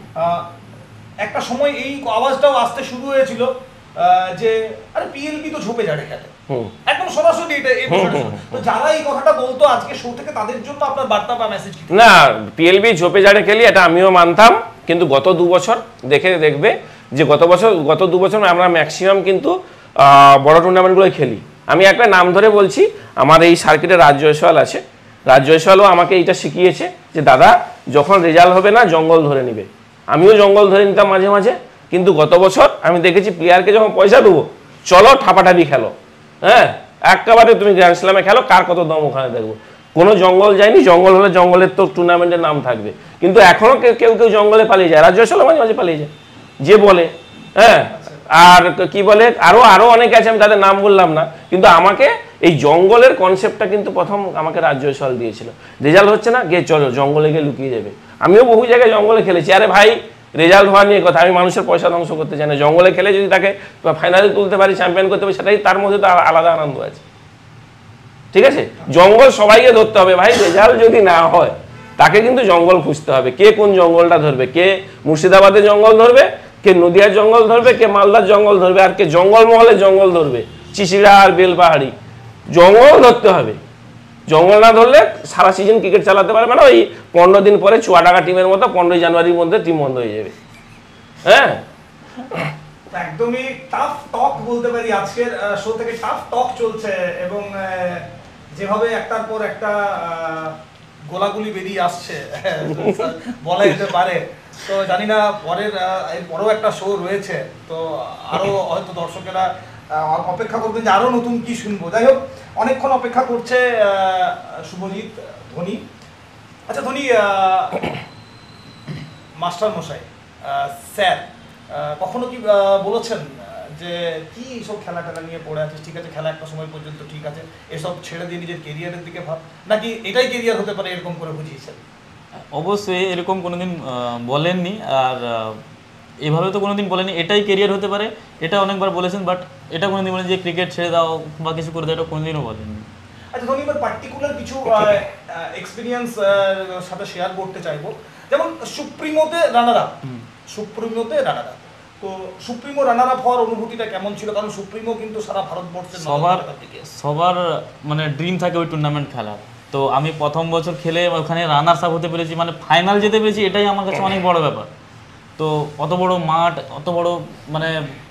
একটা সময় এই আওয়াজটাও আসতে শুরু হয়েছিল যে আরে পিএলবি তো ঝোপে ঝাড়ে খেলে, একদম সরাসরি এটা এই বিষয়টা। তো যারা এই কথাটা বলতো আজকে শো থেকে, তাদের জন্য আপনার বার্তা বা মেসেজ কি? না, পিএলবি ঝোপে ঝাড়ে খেলি এটা আমিও মানতাম, কিন্তু গত দু বছর দেখে দেখবে যে গত বছর গত দু বছর আমরা ম্যাক্সিমাম কিন্তু বড় টুর্নামেন্টগুলোই খেলি। আমি একটা নাম ধরে বলছি, আমার এই সার্কিটে রাজ জয়সওয়াল আছে, রাজ জয়সওয়ালও আমাকে এইটা শিখিয়েছে যে দাদা যখন রেজাল্ট হবে না জঙ্গল ধরে নিবে। আমিও জঙ্গল ধরে নিতাম মাঝে মাঝে, কিন্তু গত বছর আমি দেখেছি প্লেয়ারকে যখন পয়সা দেবো, চলো ঠাপাঠাপি খেলো, হ্যাঁ একেবারে তুমি গ্র্যান্ড স্ল্যামে খেলো, কার কত দম ওখানে দেখবো। কোনো জঙ্গল যায়নি, জঙ্গল হলে জঙ্গলের তো টুর্নামেন্টের নাম থাকবে, কিন্তু এখনও কেউ কেউ জঙ্গলে পালিয়ে যায়, রাজ জয়সওয়াল মাঝে মাঝে পালিয়ে যায় যে বলে, হ্যাঁ আর কি বলে আরো আরো অনেকে আছে, আমি তাদের নাম বললাম না, কিন্তু আমাকে এই জঙ্গলের কনসেপ্টটা কিন্তু প্রথম আমাকে রাজ জয়সওয়াল দিয়েছিল। রেজাল্ট হচ্ছে না, গিয়ে চলো জঙ্গলে গিয়ে লুকিয়ে যাবে। আমিও বহু জায়গায় জঙ্গলে খেলেছি, আরে ভাই রেজাল্ট হওয়া নিয়ে কথা, আমি মানুষের পয়সা ধ্বংস করতে চাই না। জঙ্গলে খেলে যদি তাকে ফাইনালে তুলতে পারি, চ্যাম্পিয়ন করতে পারি, সেটাই তার মধ্যে তো আলাদা আনন্দ আছে, ঠিক আছে। জঙ্গল সবাইকে ধরতে হবে ভাই, রেজাল্ট যদি না হয় তাকে কিন্তু জঙ্গল খুঁজতে হবে, কে কোন জঙ্গলটা ধরবে, কে মুর্শিদাবাদের জঙ্গল ধরবে, কে নদিয়ার জঙ্গল ধরবে, কে মালদার জঙ্গল ধরবে, আর কে জঙ্গল মহলে জঙ্গল ধরবে, চিচিড়া আর বেলপাহাড়ি, জঙ্গল ধরতে হবে। জঙ্গল না ধরলে সারা সিজন ক্রিকেট চালাতে পারবে না। ওই পনেরো দিন পরে চুয়াডাঙ্গা টিমের মতো পনেরোই জানুয়ারির মধ্যে টিম বন্ধ হয়ে যাবে। হ্যাঁ, একদমই টাফ টক বলতে পারি আজকের শো থেকে, টাফ টক চলছে এবং যেভাবে একটার পর একটা গোলাগুলি বেরিয়ে আসছে বলা যেতে পারে। তো জানি না পরের বড় একটা শো রয়েছে, তো আরো হয়তো দর্শকেরা অপেক্ষা করবেন যে আরো নতুন কি শুনবো। যাই হোক, অনেকক্ষণ অপেক্ষা করছে শুভজিৎ, ধোনি। আচ্ছা ধোনি, মাস্টার মশাই, স্যার কখনো কি বলেছেন যে কি সব খেলা টেলা নিয়ে পড়ে আছিস, ঠিক আছে খেলা একটা সময় পর্যন্ত ঠিক আছে, এসব ছেড়ে দিয়ে নিজের কেরিয়ারের দিকে ভাব, নাকি এটাই কেরিয়ার হতে পারে এরকম করে বুঝিয়েছেন? অবশ্যই এরকম কোনোদিন বলেননি, আর এভাবে তো কোনোদিন বলেনি এটাই কেরিয়ার হতে পারে, এটা অনেকবার বলেছেন, বাট এটা কোনোদিন বলেন যে ক্রিকেট ছেড়ে দাও বা কিছু করে দাও, এটা কোনোদিনও বলেননি। আচ্ছা ধোনি, এবার পার্টিকুলার কিছু এক্সপিরিয়েন্স সাথে শেয়ার করতে চাইবো। যেমন সুপ্রিমোতে রানার আপ, সুপ্রিমোতে রানার আপ, তো সুপ্রিমো রানার আপ হওয়ার অনুভূতিটা কেমন ছিল? কারণ সুপ্রিমো কিন্তু সারা ভারতবর্ষের সবার সবার মানে ড্রিম থাকে ওই টুর্নামেন্ট খেলার। তো আমি প্রথম বছর খেলে ওখানে রানার্স আপ হতে পেরেছি, মানে ফাইনাল যেতে পেরেছি, এটাই আমার কাছে অনেক বড় ব্যাপার। তো অত বড় মাঠ, অত বড় মানে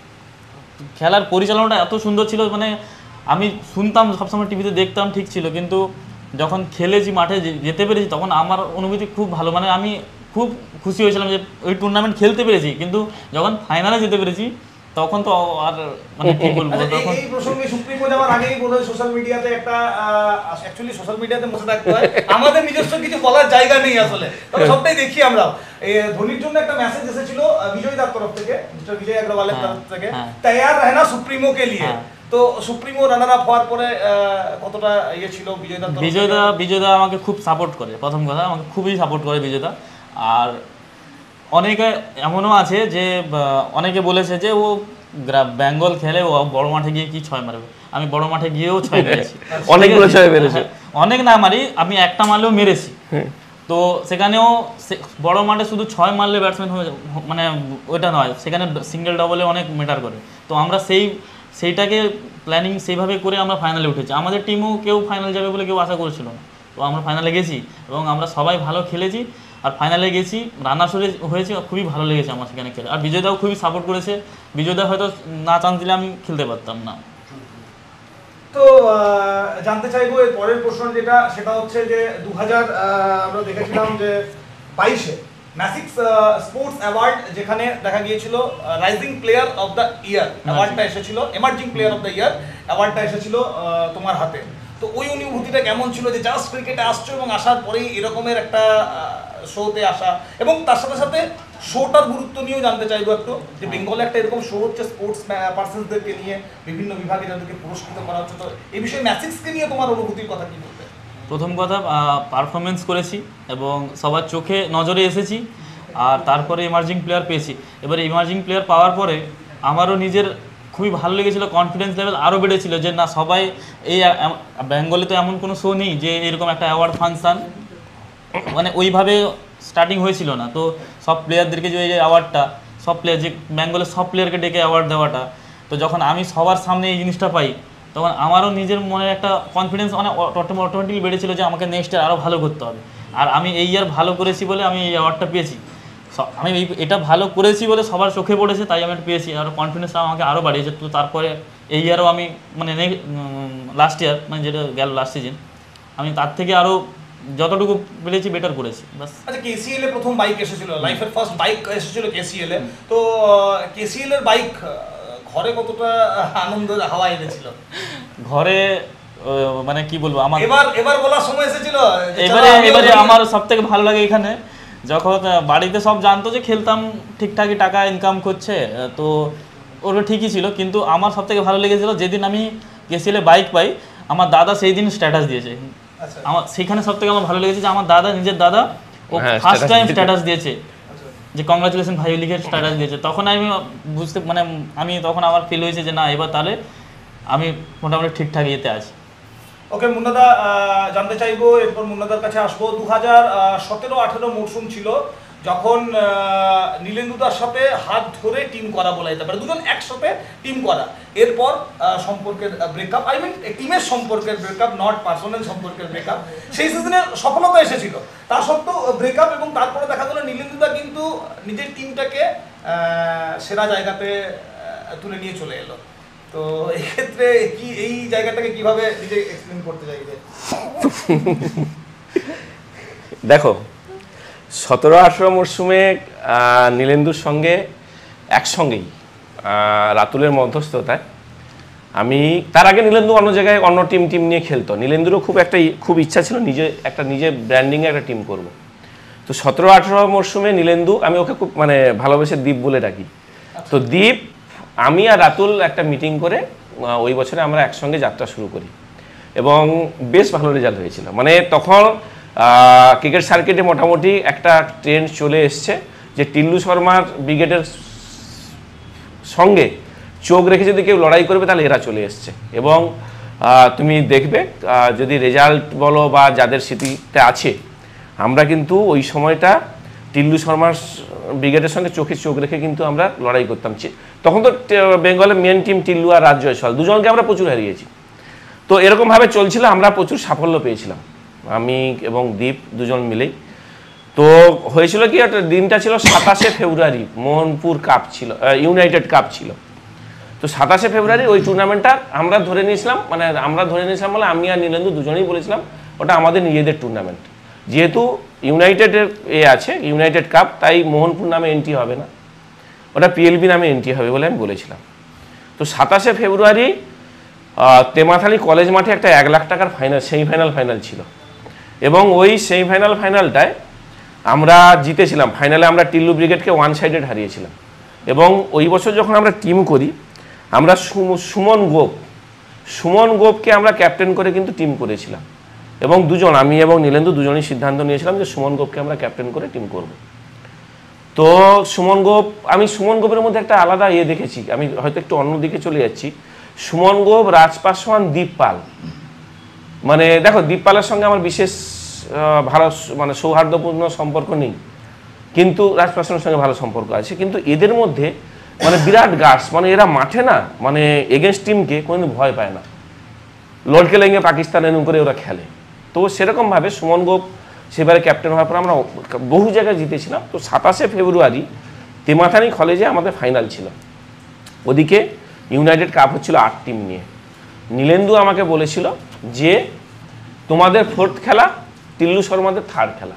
খেলার পরিচালনাটা এত সুন্দর ছিল, মানে আমি শুনতাম সবসময় টিভিতে দেখতাম ঠিক ছিল, কিন্তু যখন খেলেছি মাঠে যেতে পেরেছি তখন আমার অনুভূতি খুব ভালো, মানে আমি খুব খুশি হয়েছিলাম যে ওই টুর্নামেন্ট খেলতে পেরেছি। কিন্তু যখন ফাইনালে যেতে পেরেছি তখন তো আর মানে কি বলবো। তখন এই প্রসঙ্গে সুপ্রিমো যাওয়ার আগেই বোধহয় সোশ্যাল মিডিয়াতে একটা, অ্যাকচুয়ালি সোশ্যাল মিডিয়াতে বসে থাকতে হয়, আমাদের নিজস্ব কিছু বলার জায়গা নেই আসলে, তবে সবটাই দেখি আমরা। এই ধোনির জন্য একটা মেসেজ এসেছিল বিজয় দার তরফ থেকে, মিস্টার বিজয় আগ্রওয়ালের তরফ থেকে, তৈয়ার রহনা সুপ্রিমো কে লিয়ে। তো সুপ্রিমো রানার আপ হওয়ার পরে কতটা ইয়ে ছিল বিজয় দা? বিজয় দা বিজয় দা আমাকে খুব সাপোর্ট করে, প্রথম কথা আমাকে খুবই সাপোর্ট করে বিজয় দা। আর অনেকে এমনও আছে যে অনেকে বলেছে যে ও বেঙ্গল খেলে ও বড় মাঠে গিয়ে কি ছয় মারবে, আমি বড় মাঠে গিয়েও ছয় মেরেছি, অনেকগুলো ছয় মেরেছি, অনেক না মারি, আমি একটা মারলেও মেরেছি। তো সেখানেও বড় মাঠে শুধু ছয় মারলে ব্যাটসম্যান হয়ে মানে ওইটা নয়, সেখানে সিঙ্গেল ডবলে অনেক ম্যাটার করে। তো আমরা সেই সেইটাকে প্ল্যানিং সেইভাবে করে আমরা ফাইনালে উঠেছি। আমাদের টিমও কেউ ফাইনাল যাবে বলে কেউ আশা করেছিল না, তো আমরা ফাইনালে গেছি এবং আমরা সবাই ভালো খেলেছি আর ফাইনালে গেছি, রানার্স হয়েছে, খুবই ভালো লেগেছে আমার সেখানে খেলে। আর বিজয়দাও খুবই সাপোর্ট করেছে, বিজয়দা হয়তো না চান্স দিলে আমি খেলতে পারতাম না। তো জানতে চাইবো এর পরের প্রশ্ন যেটা, সেটা হচ্ছে যে দু হাজার আমরা দেখেছিলাম যে বাইশে ম্যাসিক্স স্পোর্টস অ্যাওয়ার্ড, যেখানে দেখা গিয়েছিল rising player of the year অ্যাওয়ার্ডটা এসেছিল, emerging player of the year অ্যাওয়ার্ডটা এসেছিল তোমার হাতে। তো ওই অনুভূতিটা কেমন ছিল যে জাস্ট ক্রিকেটে আসছো এবং আসার পরেই এরকমের একটা শোতে আসা, এবং তার সাথে সাথে শোটার গুরুত্ব নিয়েও জানতে চাইবো একটু, যে বেঙ্গলে একটা এরকম শো হচ্ছে স্পোর্টস পার্সনদেরকে নিয়ে, বিভিন্ন বিভাগে যাদেরকে পুরস্কৃত করা হচ্ছে, তো এই বিষয়ে ম্যাসিক্সকে নিয়ে তোমার অনুভূতির কথা কি বলতে? প্রথম কথা পারফরমেন্স করেছি এবং সবার চোখে নজরে এসেছি, আর তারপরে এমার্জিং প্লেয়ার পেয়েছি। এবারে এমার্জিং প্লেয়ার পাওয়ার পরে আমারও নিজের খুবই ভালো লেগেছিলো, কনফিডেন্স লেভেল আরও বেড়েছিল যে না সবাই এই বেঙ্গলে তো এমন কোনো শো নেই যে এরকম একটা অ্যাওয়ার্ড ফাংশান মানে ওইভাবে স্টার্টিং হয়েছিল না। তো সব প্লেয়ারদেরকে যে এই অ্যাওয়ার্ডটা, সব প্লেয়ার যে বেঙ্গলের সব প্লেয়ারকে ডেকে অ্যাওয়ার্ড দেওয়াটা, তো যখন আমি সবার সামনে এই জিনিসটা পাই তখন আমারও নিজের মনে একটা কনফিডেন্স অনেক অটোমেটিকলি বেড়েছিল যে আমাকে নেক্সট ইয়ার আরও ভালো করতে হবে। আর আমি এই ইয়ার ভালো করেছি বলে আমি এই অ্যাওয়ার্ডটা পেয়েছি, আমি এটা ভালো করেছি বলে সবার চোখে পড়েছে তাই আমি পেয়েছি, আর কনফিডেন্সটা আমাকে আরও বাড়িয়েছে। তো তারপরে এই ইয়ারও আমি মানে লাস্ট ইয়ার মানে যেটা গেল লাস্ট সিজন, আমি তার থেকে আরও যতটুকু পেরেছি বেটার করেছি বাস। আচ্ছা, কেসিএল এ প্রথম বাইক এসেছিল, লাইফের ফার্স্ট বাইক এসেছিল কেসিএল এ, তো কেসিএল এর বাইক ঘরে কতটা আনন্দের হাওয়া এনেছিল? ঘরে মানে কি বলবো, আমার এবার এবার বলার সময় এসেছিল, এবারে এবারে আমার সব থেকে ভালো লাগে এখানে যখন বাড়িতে সব জানতো যে খেলতাম, ঠিকঠাকই টাকা ইনকাম করছে, তো ওটা ঠিকই ছিল, কিন্তু আমার সব থেকে ভালো লেগেছিল যেদিন আমি কেসিএল এ বাইক পাই, আমার দাদা সেই দিন স্ট্যাটাস দিয়েছে। আমার সেখানে সব থেকে আমার ভালো লেগেছে যে আমার দাদা, নিজের দাদা, ও ফার্স্ট টাইম স্ট্যাটাস দিয়েছে যে কংগ্রাচুলেশন ভাই লিখে স্ট্যাটাস দিয়েছে। তখন আমি বুঝতে মানে আমি তখন আমার ফিল হয়েছে যে না এবার তাহলে আমি মোটামুটি ঠিকঠাক ইয়েতে আছি। ওকে মুন্নাদা, জানতে চাইবো এরপর মুন্নাদার কাছে আসবো, দু হাজার সতেরো আঠেরো মরশুম ছিল, যখন নীলেন্দুদার সাথে হাত ধরে টিম করা বলা যেতে পারে, দুজন একসাথে টিম করা, এরপর সম্পর্কের ব্রেকআপ, আই মিন টিমের সম্পর্কের ব্রেকআপ, নট পার্সোনাল সম্পর্কের ব্রেকআপ। সেই সিজনে সফলতা এসেছিল, তা সত্ত্বেও ব্রেকআপ, এবং তারপরে দেখা গেল নীলেন্দুদা কিন্তু নিজের টিমটাকে সেরা জায়গাতে তুলে নিয়ে চলে এলো। তো এক্ষেত্রে কি এই জায়গাটাকে কিভাবে নিজে এক্সপ্লেন করতে চাইবে? দেখো, সতেরো আঠেরো মরশুমে নীলেন্দুর সঙ্গে একসঙ্গেই রাতুলের মধ্যস্থতায় আমি, তার আগে নীলেন্দু অন্য জায়গায় অন্য টিম টিম নিয়ে খেলতো, নীলেন্দুরও খুব একটা খুব ইচ্ছা ছিল নিজে একটা নিজে ব্র্যান্ডিংয়ে একটা টিম করব। তো সতেরো আঠেরো মরশুমে নীলেন্দু, আমি ওকে খুব মানে ভালোবেসে দীপ বলে ডাকি, তো দীপ, আমি আর রাতুল একটা মিটিং করে ওই বছরে আমরা একসঙ্গে যাত্রা শুরু করি এবং বেশ ভালো রেজাল্ট হয়েছিল। মানে তখন ক্রিকেট সার্কিটে মোটামুটি একটা ট্রেন্ড চলে এসছে যে টিল্লু শর্মার ব্রিগেডের সঙ্গে চোখ রেখে যদি কেউ লড়াই করবে তাহলে এরা চলে এসছে। এবং তুমি দেখবে যদি রেজাল্ট বলো বা যাদের স্মৃতিতে আছে, আমরা কিন্তু ওই সময়টা টিল্লু শর্মার ব্রিগেডের সঙ্গে চোখে চোখ রেখে কিন্তু আমরা লড়াই করতাম। তখন তো বেঙ্গলের মেন টিম টিল্লু আর রাজ জয়সওয়াল, দুজনকে আমরা প্রচুর হারিয়েছি। তো এরকমভাবে চলছিল, আমরা প্রচুর সাফল্য পেয়েছিলাম আমি এবং দীপ দুজন মিলেই। তো হয়েছিল কি, একটা দিনটা ছিল সাতাশে ফেব্রুয়ারি, মোহনপুর কাপ ছিল, ইউনাইটেড কাপ ছিল। তো সাতাশে ফেব্রুয়ারি ওই টুর্নামেন্টটা আমরা ধরে নিয়েছিলাম, মানে আমরা ধরে নিয়েছিলাম বলে আমি আর নীলেন্দু দুজনেই বলেছিলাম ওটা আমাদের নিজেদের টুর্নামেন্ট, যেহেতু ইউনাইটেডের এ আছে ইউনাইটেড কাপ, তাই মোহনপুর নামে এন্ট্রি হবে না, ওটা পিএলবি নামে এন্ট্রি হবে বলে আমি বলেছিলাম। তো সাতাশে ফেব্রুয়ারি তেমাথালি কলেজ মাঠে একটা এক লাখ টাকার ফাইনাল, সেমিফাইনাল ফাইনাল ছিল এবং ওই সেমিফাইনাল ফাইনালটায় আমরা জিতেছিলাম। ফাইনালে আমরা টিল্লু ব্রিগেডকে ওয়ান সাইডেড হারিয়েছিলাম এবং ওই বছর যখন আমরা টিম করি, আমরা সুমন গোপ সুমন গোপকে আমরা ক্যাপ্টেন করে কিন্তু টিম করেছিলাম এবং দুজন, আমি এবং নীলেন্দু দুজনই সিদ্ধান্ত নিয়েছিলাম যে সুমন গোপকে আমরা ক্যাপ্টেন করে টিম করব। তো সুমন গোপ, আমি সুমন গোপের মধ্যে একটা আলাদা ইয়ে দেখেছি, আমি হয়তো একটু অন্যদিকে চলে যাচ্ছি। সুমন গোপ, রাজ পাসওয়ান, দীপ পাল, মানে দেখো দীপ পালের সঙ্গে আমার বিশেষ ভালো মানে সৌহার্দ্যপূর্ণ সম্পর্ক নেই, কিন্তু রাজ পাসওয়ানের সঙ্গে ভালো সম্পর্ক আছে। কিন্তু এদের মধ্যে মানে বিরাট গার্ডস, মানে এরা মাঠে না মানে এগেনস্ট টিমকে কোনো ভয় পায় না, লড়কে লেগে পাকিস্তান এরকম করে ওরা খেলে। তো সেরকমভাবে সুমন গোপ সেবারে ক্যাপ্টেন হওয়ার পর আমরা বহু জায়গায় জিতেছিলাম। তো সাতাশে ফেব্রুয়ারি তেমাথানি কলেজে আমাদের ফাইনাল ছিল, ওদিকে ইউনাইটেড কাপ হচ্ছিল আট টিম নিয়ে। নীলেন্দু আমাকে বলেছিল যে তোমাদের ফোর্থ খেলা, টিল্লু শর্মাদের থার্ড খেলা।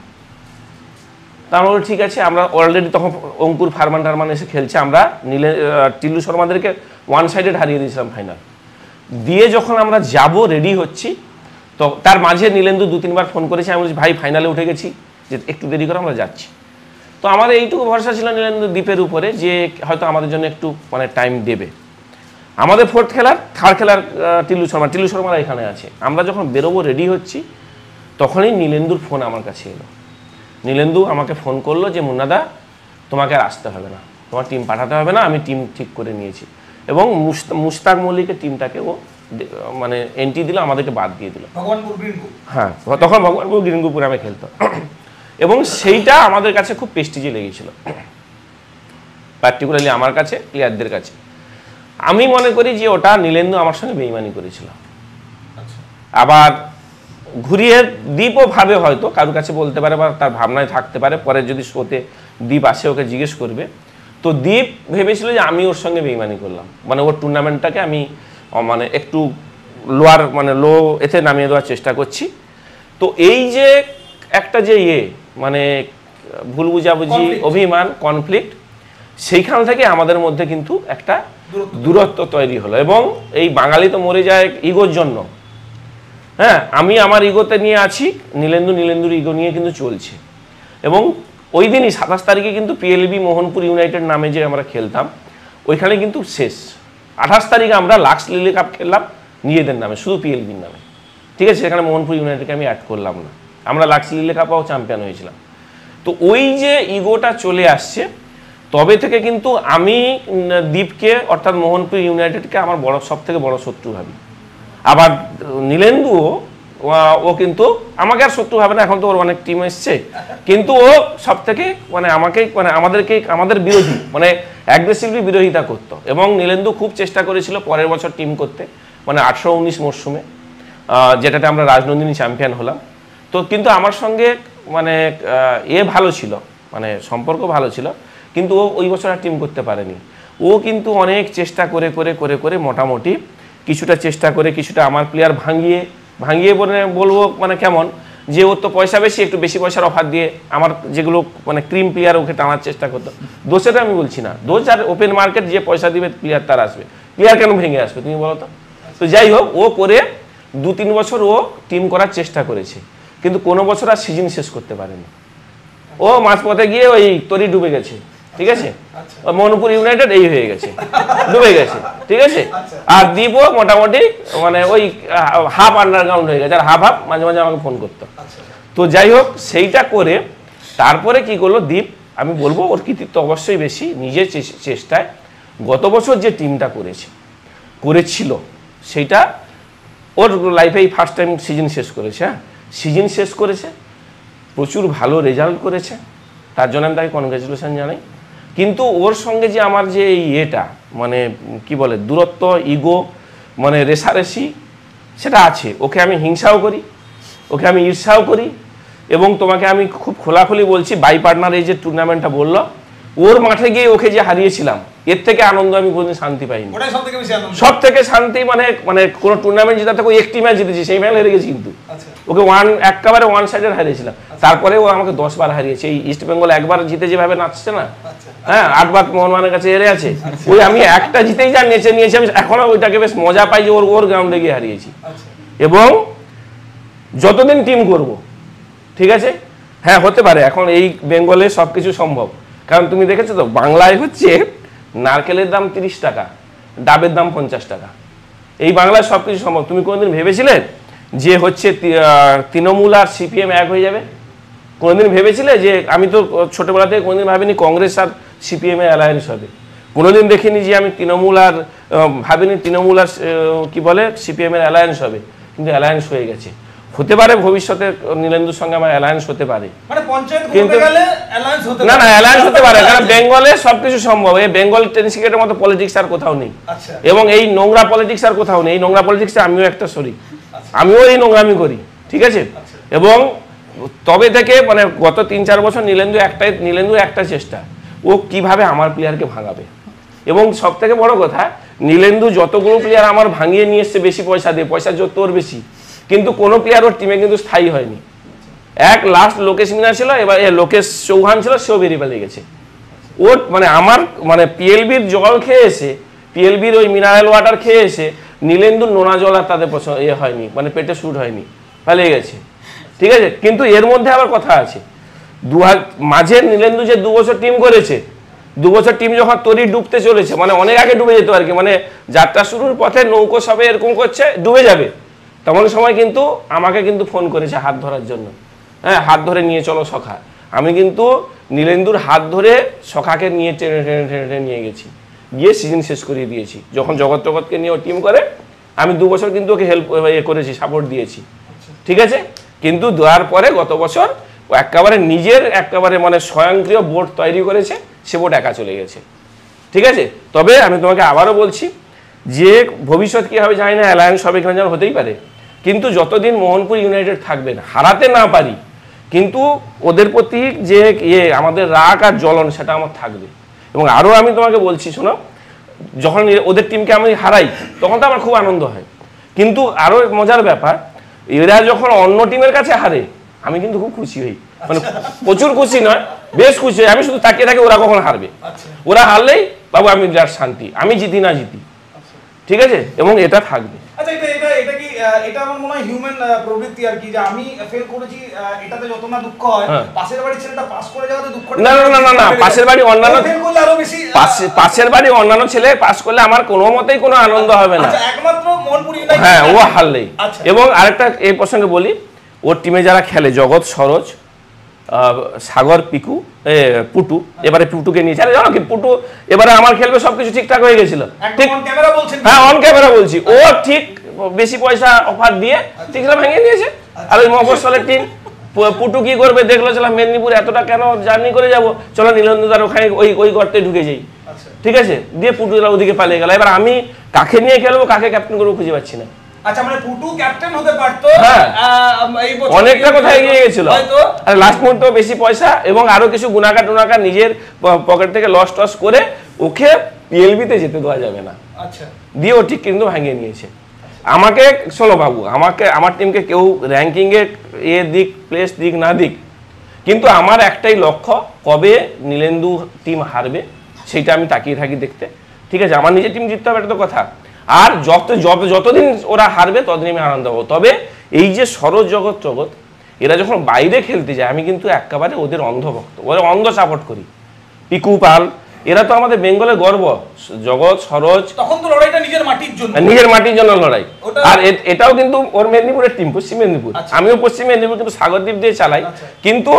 তা আমরা ঠিক আছে, আমরা অলরেডি তখন অঙ্কুর ফারমান টারমান এসে খেলছে, আমরা নীলে টিল্লু শর্মাদেরকে ওয়ান সাইডেড হারিয়ে দিয়েছিলাম ফাইনাল দিয়ে। যখন আমরা যাব রেডি হচ্ছি, তো তার মাঝে নীলেন্দু দু তিনবার ফোন করেছে, আমি বলছি ভাই ফাইনালে উঠে গেছি, যে একটু দেরি করে আমরা যাচ্ছি। তো আমাদের এইটুকু ভরসা ছিল নীলেন্দু দ্বীপের উপরে যে হয়তো আমাদের জন্য একটু মানে টাইম দেবে। আমাদের ফোর্থ খেলার থার্ড খেলার টিল্লু শর্মা টিল্লু শর্মারা এখানে আছে। আমরা যখন বেরোবো রেডি হচ্ছি, তখনই নীলেন্দুর ফোন আমার কাছে এলো। নীলেন্দু আমাকে ফোন করলো যে মুন্নাদা তোমাকে আর আসতে হবে না, তোমার টিম পাঠাতে হবে না, আমি টিম ঠিক করে নিয়েছি। এবং মুশতাক মল্লিকের টিমটাকে ও মানে এন্ট্রি দিল, আমাদেরকে বাদ দিয়ে দিল। ভগবানপুর গ্রিনপুর, হ্যাঁ তখন ভগবানপুর গ্রিনপুর গ্রামে খেলতো এবং সেইটা আমাদের কাছে খুব প্রেস্টিজে লেগেছিল, পার্টিকুলারলি আমার কাছে, প্লেয়ারদের কাছে। আমি মনে করি যে ওটা নীলেন্দু আমার সঙ্গে বেইমানি করেছিল। আবার ঘুরিয়ে দীপও ভাবে, হয়তো কারোর কাছে বলতে পারে বা তার ভাবনায় থাকতে পারে, পরে যদি শোতে দীপ আসে ওকে জিজ্ঞেস করবে। তো দীপ ভেবেছিল যে আমি ওর সঙ্গে বেইমানি করলাম, মানে ওর টুর্নামেন্টটাকে আমি মানে একটু লোয়ার মানে লো এতে নামিয়ে দেওয়ার চেষ্টা করছি। তো এই যে একটা যে ইয়ে মানে ভুল বুঝাবুঝি, অভিমান, কনফ্লিক্ট, সেইখান থেকে আমাদের মধ্যে কিন্তু একটা দূরত্ব তৈরি হলো। এবং এই বাঙালি তো মরে যায় ইগোর জন্য, হ্যাঁ আমি আমার ইগোতে নিয়ে আছি, নীলেন্দু নীলেন্দুর ইগো নিয়ে কিন্তু চলছে। এবং ওই দিনই সাতাশ তারিখে কিন্তু পিএলবি মোহনপুর ইউনাইটেড নামে যে আমরা খেলতাম, ওইখানে কিন্তু শেষ। আঠাশ তারিখে আমরা লাক্স লিলি কাপ খেললাম নিজেদের নামে, শুধু পিএলবির নামে, ঠিক আছে, সেখানে মোহনপুর ইউনাইটেডকে আমি অ্যাড করলাম না, আমরা লাক্স লিলি কাপও চ্যাম্পিয়ন হয়েছিলাম। তো ওই যে ইগোটা চলে আসছে, তবে থেকে কিন্তু আমি দীপকে অর্থাৎ মোহনপুর ইউনাইটেডকে আমার বড় সব থেকে বড় শত্রু ভাবি। আবার নীলেন্দুও ও কিন্তু আমাকে আর শত্রু ভাবে না, এখন তো ওর অনেক টিম এসছে, কিন্তু ও সব থেকে মানে আমাকে মানে আমাদেরকে আমাদের বিরোধী মানে অ্যাগ্রেসিভলি বিরোধিতা করতো। এবং নীলেন্দু খুব চেষ্টা করেছিল পরের বছর টিম করতে, মানে আঠারো উনিশ মরশুমে, যেটাতে আমরা রাজনন্দিনী চ্যাম্পিয়ন হলাম। তো কিন্তু আমার সঙ্গে মানে এ ভালো ছিল, মানে সম্পর্ক ভালো ছিল, কিন্তু ও ওই বছর আর টিম করতে পারেনি। ও কিন্তু অনেক চেষ্টা করে করে করে করে মোটামুটি কিছুটা চেষ্টা করে কিছুটা আমার প্লেয়ার ভাঙিয়ে ভাঙিয়ে বলে বলবো মানে কেমন যে ওর তো পয়সা বেশি, একটু বেশি পয়সার অফার দিয়ে আমার যেগুলো মানে ক্রিম প্লেয়ার ওকে টানার চেষ্টা করতো। দোষেটা আমি বলছি না, দোষ আর ওপেন মার্কেট যে পয়সা দিবে প্লেয়ার তার আসবে, প্লেয়ার কেন ভেঙে আসবে তুমি বলো তো? তো যাই হোক, ও করে দু তিন বছর ও টিম করার চেষ্টা করেছে, কিন্তু কোনো বছর আর সিজন শেষ করতে পারেনি। ও মাঝপথে গিয়ে ওই তরি ডুবে গেছে, ঠিক আছে, মোহনপুর ইউনাইটেড এই হয়ে গেছে, ডুবে গেছে, ঠিক আছে। আর দীপও মোটামুটি মানে ওই হাফ আন্ডারগ্রাউন্ড হয়ে গেছে, আর হাফ হাফ মাঝে মাঝে আমাকে ফোন করতো। তো যাই হোক, সেইটা করে তারপরে কি করলো দীপ, আমি বলবো ওর কৃতিত্ব অবশ্যই বেশি, নিজের চেষ্টায় গত বছর যে টিমটা করেছে করেছিল সেইটা ওর লাইফেই ফার্স্ট টাইম সিজন শেষ করেছে। হ্যাঁ, সিজন শেষ করেছে, প্রচুর ভালো রেজাল্ট করেছে, তার জন্য আমি তাকে কনগ্রাচুলেশন জানাই। কিন্তু ওর সঙ্গে যে আমার যে এই এটা মানে কি বলে দূরত্ব, ইগো, মানে রেসারেসি সেটা আছে। ওকে আমি হিংসাও করি, ওকে আমি ঈর্ষাও করি, এবং তোমাকে আমি খুব খোলাখুলি বলছি, বাই পার্টনার এই যে টুর্নামেন্টটা বললো, ওর মাঠে গিয়ে ওকে যে হারিয়েছিলাম, এর থেকে আনন্দ আমি কোনোদিন শান্তি পাইনি। সব থেকে শান্তি মানে মানে কোনো টুর্নামেন্ট জেতাতে ওই একটি ম্যাচ জিতেছি, সেই ম্যাচ হেরে গেছি, কিন্তু ওকে ওয়ান একেবারে ওয়ান সাইডের হারিয়েছিলাম। তারপরে ও আমাকে দশ বার হারিয়েছে। এই ইস্ট বেঙ্গল একবার জিতে যেভাবে নাচছে না, হ্যাঁ, আটবার মোহনবাগানের কাছে হেরে আছে, ওই আমি একটা জিতেই যা নেচে নিয়েছি, আমি এখনো ওইটাকে বেশ মজা পাই যে ওর ওর গ্রাউন্ডে গিয়ে হারিয়েছি। এবং যতদিন টিম করব, ঠিক আছে, হ্যাঁ হতে পারে এখন এই বেঙ্গলে সব কিছু সম্ভব, কারণ তুমি দেখেছো তো বাংলায় হচ্ছে নারকেলের দাম তিরিশ টাকা, ডাবের দাম পঞ্চাশ টাকা, এই বাংলায় সব কিছু সম্ভব। তুমি কোনোদিন ভেবেছিলে যে হচ্ছে তৃণমূল আর সিপিএম এক হয়ে যাবে? কোনোদিন ভেবেছিলে যে, আমি তো ছোটবেলা থেকে কোনোদিন ভাবিনি কংগ্রেস আর সিপিএম এর অ্যালায়েন্স হবে, কোনোদিন দেখিনি যে আমি তৃণমূল আর ভাবিনি তৃণমূল আর কি বলে সিপিএম এর অ্যালায়েন্স হবে, কিন্তু অ্যালায়েন্স হয়ে গেছে। হতে পারে ভবিষ্যতে নীলেন্দুর সঙ্গে আমার অ্যালায়েন্স হতে পারে, কিন্তু না না অ্যালায়েন্স হতে পারে, কারণ বেঙ্গলে সবকিছু সম্ভব। এই বেঙ্গল টেনিস ক্রিকেটের মতো পলিটিক্স আর কোথাও নেই, এবং এই নোংরা পলিটিক্স আর কোথাও নেই। এই নোংরা পলিটিক্সে আমিও একটা শরিক, আমিও এই নোংরামি করি, ঠিক আছে। এবং তবে থেকে মানে গত তিন চার বছর নীলেন্দু একটাই নীলেন্দু একটা চেষ্টা, ও কিভাবে আমার প্লেয়ারকে ভাঙাবে। এবং সব থেকে বড় কথা, নীলেন্দু যতগুলো প্লেয়ার আমার ভাঙিয়ে নিয়ে এসছে বেশি পয়সা দিয়ে, পয়সার জোর তোর বেশি, কিন্তু কোনো প্লেয়ার ওর টিমে কিন্তু স্থায়ী হয়নি। এক লাস্ট লোকেশ মিনা ছিল, এবার লোকেশ চৌহান ছিল, সেও বেরিয়ে পালিয়ে গেছে। ওর মানে আমার মানে পিএলবির জল খেয়ে এসে, পিএলবির ওই মিনারেল ওয়াটার খেয়ে এসে নীলেন্দুর নোনা জল আর তাদের পছন্দ এ হয়নি, মানে পেটে শুট হয়নি, পালিয়ে গেছে, ঠিক আছে। কিন্তু এর মধ্যে আবার কথা আছে, দু মাঝে নীলেন্দু যে দু বছর টিম করেছে, দু বছর টিম যখন তরি ডুবতে চলেছে, মানে অনেক আগে ডুবে যেত আর কি, মানে যাত্রা শুরুর পথে নৌকো সবে এরকম করছে ডুবে যাবে, তেমন সময় কিন্তু আমাকে কিন্তু ফোন করেছে হাত ধরার জন্য, হ্যাঁ, হাত ধরে নিয়ে চলো সখা। আমি কিন্তু নীলেন্দুর হাত ধরে সখাকে নিয়ে টেনে টেনে টেনে টেনে নিয়ে গেছি, গিয়ে সিজন শেষ করিয়ে দিয়েছি। যখন জগৎ জগৎকে নিয়ে ও টিম করে, আমি দু বছর কিন্তু ওকে হেল্প এ করেছি, সাপোর্ট দিয়েছি, ঠিক আছে। কিন্তু দেওয়ার পরে গত বছর ও একেবারে নিজের একেবারে মানে স্বয়ংক্রিয় বোর্ড তৈরি করেছে, সে বোর্ড একা চলে গেছে, ঠিক আছে। তবে আমি তোমাকে আবারও বলছি যে ভবিষ্যৎ কী হবে জানি না, অ্যালায়েন্স হবে কিনা যেন হতেই পারে, কিন্তু যতদিন মোহনপুর ইউনাইটেড থাকবে না, হারাতে না পারি, কিন্তু ওদের প্রতি যে ইয়ে আমাদের রাগ আর জ্বলন সেটা আমার থাকবে। এবং আরও আমি তোমাকে বলছি শোনো, যখন ওদের টিমকে আমি হারাই তখন তো আমার খুব আনন্দ হয়, কিন্তু আরও মজার ব্যাপার, এরা যখন অন্য টিমের কাছে হারে আমি কিন্তু খুব খুশি হই, মানে প্রচুর খুশি নয়, বেশ খুশি হই। আমি শুধু তাকিয়ে থাকি ওরা কখন হারবে, ওরা হারলেই বাবু আমি বিরাট শান্তি, আমি জিতি না জিতি, ঠিক আছে। এবং এটা থাকবে। আচ্ছা, এটা এটা এটা কি এটা আমার মনে হয় হিউম্যান প্রবৃত্তি আর কি, যে আমি ফেল করেছি এটাতে যত না দুঃখ হয়, পাশের বাড়ির ছেলেটা পাস করে যাওয়াতে দুঃখ না না না না পাশের বাড়ি অন্যান্য ফেল করলে আরো বেশি, পাশের বাড়ি অন্যান্য ছেলে পাস করলে আমার কোনো মতেই কোনো আনন্দ হবে না, আচ্ছা একমাত্র মোহনপুর ইউনাইটেড, হ্যাঁ ও হারলেই। এবং আরেকটা এই প্রসঙ্গে বলি, ওর টিমে যারা খেলে জগৎ সরোজ, সাগর পিকু এ পুটু, এবারে পুটুকে নিয়ে চলে জানো কি, পুটু এবারে আমার খেলবে, সবকিছু ঠিকঠাক হয়ে গেছিল, ঠিক হ্যাঁ অন ক্যামেরা বলছি, ও ঠিক বেশি পয়সা অফার দিয়ে টিমটা ভেঙে দিয়েছে। আর ওই মফস্বলের টিম পুটু কি করবে, দেখলো চলো মেদিনীপুর এতটা কেন জার্নি করে যাবো, চলো নীলেন্দুদার ওখানে ওই ওই গর্তে ঢুকে যাই, ঠিক আছে, দিয়ে পুটু ওদিকে পালিয়ে গেল। এবার আমি কাকে নিয়ে খেলবো, কাকে ক্যাপ্টেন করবো খুঁজে পাচ্ছি না। আচ্ছা, মানে পুটু ক্যাপ্টেন হতে পারতো, হ্যাঁ, এই বছর অনেকটা কথা এগিয়ে গেছিল, আর লাস্ট মুহূর্তে বেশি পয়সা এবং আরো কিছু গুনাকা টুনাকা নিজের পকেট থেকে লস টস করে ওকে পিএলবি তে যেতে দেওয়া যাবে না। আচ্ছা, দিয়ে ও ঠিক কিন্তু ভাঙিয়ে নিয়েছে। আমাকে শোনো বাবু, আমাকে আমার টিমকে কেউ র্যাঙ্কিং এ এ দিক প্লেস দিক না দিক, কিন্তু আমার একটাই লক্ষ্য, কবে নীলেন্দু টিম হারবে সেইটা আমি তাকিয়ে থাকি দেখতে, ঠিক আছে। আমার নিজের টিম জিততে হবে, এটা তো কথা। আর যত যত যতদিন ওরা হারবে ততদিন আমি আনন্দ পাবো। তবে এই যে সরোজ জগৎ জগৎ এরা যখন বাইরে খেলতে যায়, আমি কিন্তু একেবারে ওদের অন্ধভক্ত, ওদের অন্ধ সাপোর্ট করি। পিকু পাল এরা তো আমাদের বেঙ্গলের গর্ব, জগৎ সরোজ, তখন তো লড়াইটা নিজের মাটির জন্য, নিজের মাটির জন্য লড়াই। আর এটাও কিন্তু ওর মেদিনীপুরের টিম, পশ্চিম মেদিনীপুর, আমিও পশ্চিম মেদিনীপুর কিন্তু সাগরদ্বীপ দিয়ে চালাই, কিন্তু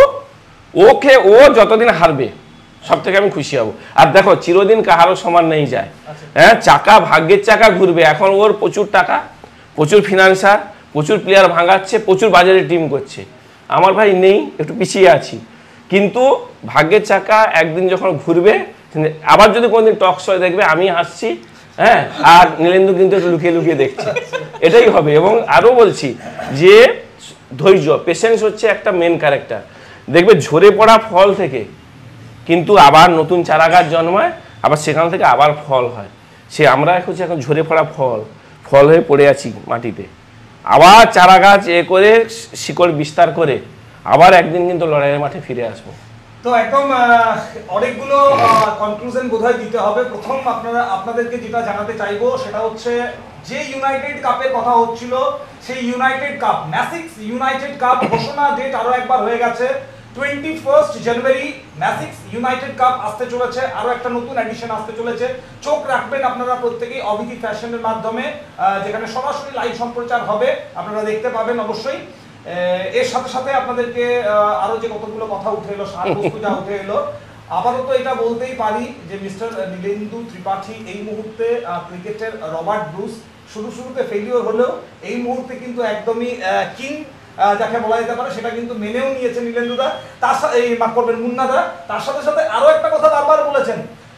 ওকে ও যতদিন হারবে সব থেকে আমি খুশি হব। আর দেখো চিরদিন কাহারও সমান নেই যায়, হ্যাঁ, চাকা ভাগ্যের চাকা ঘুরবে। এখন ওর প্রচুর টাকা, প্রচুর ফিনান্সার, প্রচুর প্লেয়ার ভাঙাচ্ছে, প্রচুর বাজারে টিম করছে। আমার ভাই নেই, একটু পিছিয়ে আছি, কিন্তু ভাগ্যের চাকা একদিন যখন ঘুরবে, আবার যদি কোনোদিন টক শো দেখবে আমি হাসছি, হ্যাঁ, আর নীলেন্দু কিন্তু একটু লুকিয়ে লুকিয়ে দেখছে, এটাই হবে। এবং আরও বলছি যে ধৈর্য, পেশেন্স হচ্ছে একটা মেন ক্যারেক্টার। দেখবে ঝরে পড়া ফল থেকে কিন্তু আবার নতুন চারা গাছ জন্মায়, আবার সেখান থেকে আবার ফল হয়। সে আমরা হচ্ছে এখন ঝরে পড়া ফল, ফল হয়ে পড়ে আছি মাটিতে, আবার চারা গাছ এ করে শিকড় বিস্তার করে আবার একদিন কিন্তু লড়াইয়ের মাঠে ফিরে আসবো। তো একদম অনেকগুলো কনক্লুশন বোধহয় দিতে হবে। প্রথম আপনারা আপনাদেরকে যেটা জানাতে চাইবো সেটা হচ্ছে, যে ইউনাইটেড কাপের কথা হচ্ছিল, সেই ইউনাইটেড কাপ, ম্যাসিক্স ইউনাইটেড কাপ ঘোষণা ডেট আরো একবার হয়ে গেছে। টোয়েন্টি ফার্স্ট জানুয়ারি ম্যাসিক্স ইউনাইটেড কাপ আসতে চলেছে, আরো একটা নতুন এডিশন আসতে চলেছে। চোখ রাখবেন আপনারা প্রত্যেকেই অভিধি ফ্যাশনের মাধ্যমে, যেখানে সরাসরি লাইভ সম্প্রচার হবে, আপনারা দেখতে পাবেন অবশ্যই। এর সাথে সাথে আপনাদেরকে আরো যে কতগুলো কথা উঠে এলো, সার বস্তু যা উঠে এলো, আবারও তো এটা বলতেই পারি যে মিস্টার নীলেন্দু ত্রিপাঠী এই মুহূর্তে ক্রিকেটের রবার্ট ব্রুস, শুরু শুরুতে ফেলিওর হলেও এই মুহূর্তে কিন্তু একদমই কিং যাকে বলা যেতে পারে সেটা কিন্তু মেনেও নিয়েছে নীলেন্দুদা, তার সাথে এই মাফ করবেন মুন্নাদা। তার সাথে সাথে আরো একটা কথা বারবার বলেছেন,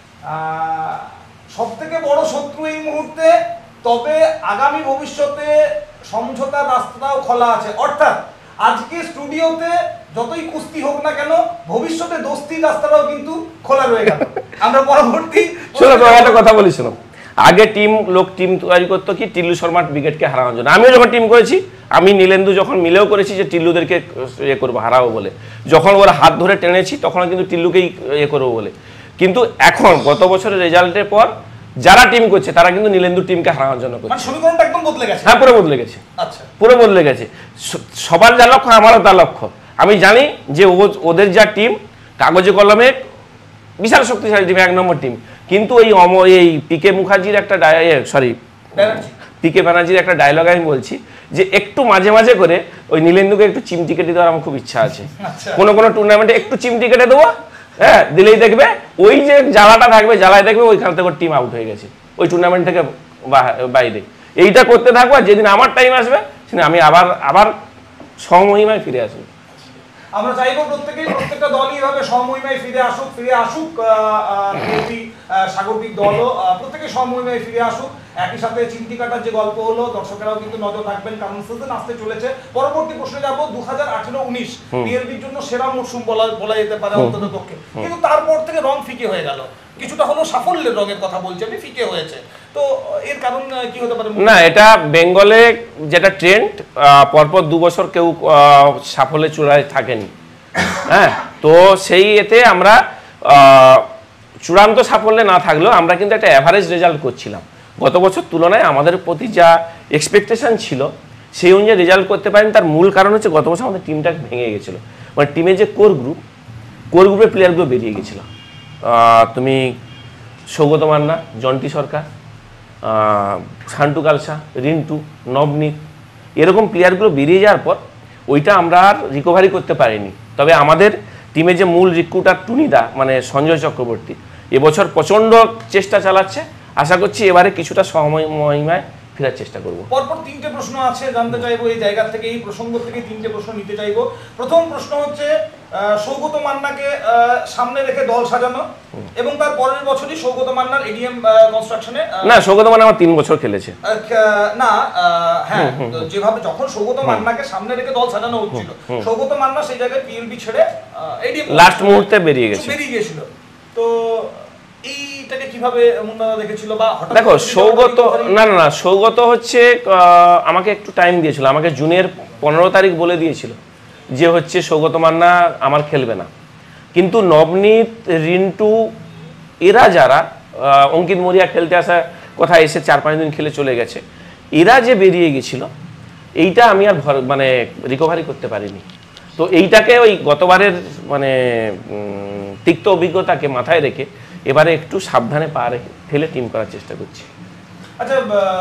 সব থেকে বড় শত্রু এই মুহূর্তে, তবে আগামী ভবিষ্যতে সমঝোতার রাস্তাটাও খোলা আছে। অর্থাৎ আজকে স্টুডিওতে যতই কুস্তি হোক না কেন, ভবিষ্যতে দোস্তির রাস্তাটাও কিন্তু খোলা রয়ে গেল। আমরা পরবর্তী শোনো তো একটা কথা বলি, শোনো, আগে টিম লোক টিম তৈরি করতো কি টিল্লু শর্মার উইকেটকে হারানোর জন্য। আমিও যখন টিম করেছি, আমি নীলেন্দু যখন মিলেও করেছি যে টিল্লুদেরকে ইয়ে করবো, হারাবো বলে, যখন ওরা হাত ধরে টেনেছি তখন কিন্তু টিল্লুকেই ইয়ে করবো বলে। কিন্তু এখন গত বছরের রেজাল্টের পর যারা টিম করছে তারা কিন্তু নীলেন্দু টিমকে হারানোর জন্য করছে। সমীকরণটা একদম বদলে গেছে। হ্যাঁ, পুরো বদলে গেছে। আচ্ছা, পুরো বদলে গেছে। সবার যা লক্ষ্য আমারও তার লক্ষ্য। আমি জানি যে ওদের যা টিম কাগজে কলমে বিশাল শক্তিশালী টিম, এক নম্বর টিম, কিন্তু এই অম এই পিকে মুখার্জির একটা সরি পিকে ব্যানার্জির একটা ডায়লগ আমি বলছি যে একটু মাঝে মাঝে করে ওই নীলেন্দুকে একটু চিমটি কেটে দেওয়ার আমার খুব ইচ্ছা আছে। কোনো কোনো টুর্নামেন্টে একটু চিমটি কেটে দেবো, হ্যাঁ, দিলেই দেখবে ওই যে জ্বালাটা থাকবে, জ্বালায় দেখবে ওইখান থেকে টিম আউট হয়ে গেছে ওই টুর্নামেন্ট থেকে বাইরে। এইটা করতে থাকবো, আর যেদিন আমার টাইম আসবে সেদিন আমি আবার আবার সমহিমায় ফিরে আসবো। আমরা চাইবো প্রত্যেকেই প্রত্যেকটা দলই ভাবে সমহিমায় ফিরে আসুক, ফিরে আসুক সাগরদ্বীপ দলও প্রত্যেকে সমহিমায় ফিরে আসুক। একই সাথে চিমটি কাটার যে গল্প হলো, দর্শকেরাও কিন্তু নজর রাখবেন, কারণ সিজন আসতে চলেছে। পরবর্তী প্রশ্নে যাবো, দু হাজার আঠেরো উনিশ পিএলবির জন্য সেরা মরশুম বলা বলা যেতে পারে অন্তত পক্ষে, কিন্তু তারপর থেকে রং ফিকে হয়ে গেল, কিছুটা হলো সাফল্যের রঙের কথা বলছি আমি, ফিকে হয়েছে। তো এর কারণ কি হতে পারে? না, এটা বেঙ্গলে যেটা ট্রেন্ড, পরপর দু বছর কেউ সাফল্যের চূড়ায় থাকেনি, হ্যাঁ, তো সেই এতে আমরা চূড়ান্ত সাফল্যে না থাকলেও আমরা কিন্তু একটা অ্যাভারেজ রেজাল্ট করছিলাম। গত বছর তুলনায় আমাদের প্রতি যা এক্সপেকটেশন ছিল সেই অনুযায়ী রেজাল্ট করতে পারিনি। তার মূল কারণ হচ্ছে গত বছর আমাদের টিমটা ভেঙে গেছিলো, মানে টিমের যে কোর গ্রুপ, কোর গ্রুপের প্লেয়ারগুলো বেরিয়ে গেছিলো। তুমি সৌগত মান্না, জন্টি সরকার, শান্টু কালসা, রিন্টু, নবনীত, এরকম প্লেয়ারগুলো বেরিয়ে যাওয়ার পর ওইটা আমরা আর রিকভারি করতে পারিনি। তবে আমাদের টিমে যে মূল রিক্রুটার টুনিদা, মানে সঞ্জয় চক্রবর্তী, এবছর প্রচণ্ড চেষ্টা চালাচ্ছে। আশা করছি এবারে কিছুটা সমহিমায় ফেরার চেষ্টা করব। পরপর তিনটে প্রশ্ন আছে, জানতে চাইবো এই জায়গা থেকে, এই প্রসঙ্গ থেকে তিনটে প্রশ্ন নিতে চাইবো। প্রথম প্রশ্ন হচ্ছে সৌগত মান্নাকে সামনে রেখে দল সাজানো এবং তার পরের বছরই সৌগত মান্নার এডিএম কনস্ট্রাকশনে। না, সৌগত মান্না আমার তিন বছর খেলেছে না, হ্যাঁ, যেভাবে যখন সৌগত মান্নাকে সামনে রেখে দল সাজানো হচ্ছিল, সৌগত মান্না সেই জায়গায় পিএলবি ছেড়ে এডিএম লাস্ট মুহূর্তে বেরিয়ে গেছে বেরিয়ে গিয়েছিল। তো এইটাকে কিভাবে মুন্না দেখেছিল বা হঠাৎ? দেখো, সৌগত না না না সৌগত হচ্ছে আমাকে একটু টাইম দিয়েছিল, আমাকে জুনের পনেরো তারিখ বলে দিয়েছিল যে হচ্ছে সৌগত মান্না আমার খেলবে না। কিন্তু নবনীত, রিন্টু, এরা যারা অঙ্কিত মরিয়া খেলতে আসার কথা এসে চার পাঁচ দিন খেলে চলে গেছে, এরা যে বেরিয়ে গেছিল এইটা আমি আর মানে রিকভারি করতে পারিনি। তো এইটাকে ওই গতবারের মানে তিক্ত অভিজ্ঞতাকে মাথায় রেখে এবারে একটু সাবধানে পা রেখে ফেলে টিম করার চেষ্টা করছি। আচ্ছা,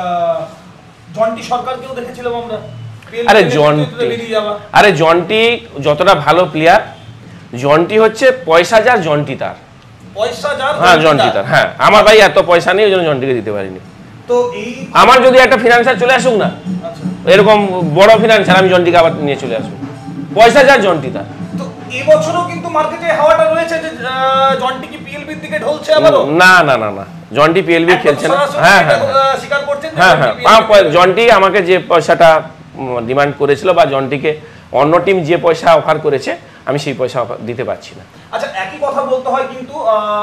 জন্টি সরকারকেও দেখেছিলাম আমরা। আরে জন্টি আরে জন্টি যতটা ভালো প্লেয়ার, জন্টি হচ্ছে পয়সা যার জন্টি তার, পয়সা যার হ্যাঁ জন্টি তার। হ্যাঁ, আমার ভাই এত পয়সা নেই, ওই জন্য জন্টিকে দিতে পারিনি। তো এই আমার যদি একটা ফিনান্সার চলে আসুক না, এরকম বড় ফিনান্সার, আমি জন্টিকে আবার নিয়ে চলে আসবো। পয়সা যার জন্টি তার। তো এবছরও কিন্তু মার্কেটে হাওয়াটা রয়েছে যে জন্টি কি পিএলবির দিকে ঢলছে আবারও? না না না না জন্টি পিএলবি খেলছে না। হ্যাঁ হ্যাঁ স্বীকার করছেন? হ্যাঁ হ্যাঁ জন্টি আমাকে যে পয়সাটা ডিমান্ড করেছিল বা জন্টিকে অন্য টিম যে পয়সা অফার করেছে, আমি সেই পয়সা দিতে পারছি না। আচ্ছা, একই কথা বলতে হয় কিন্তু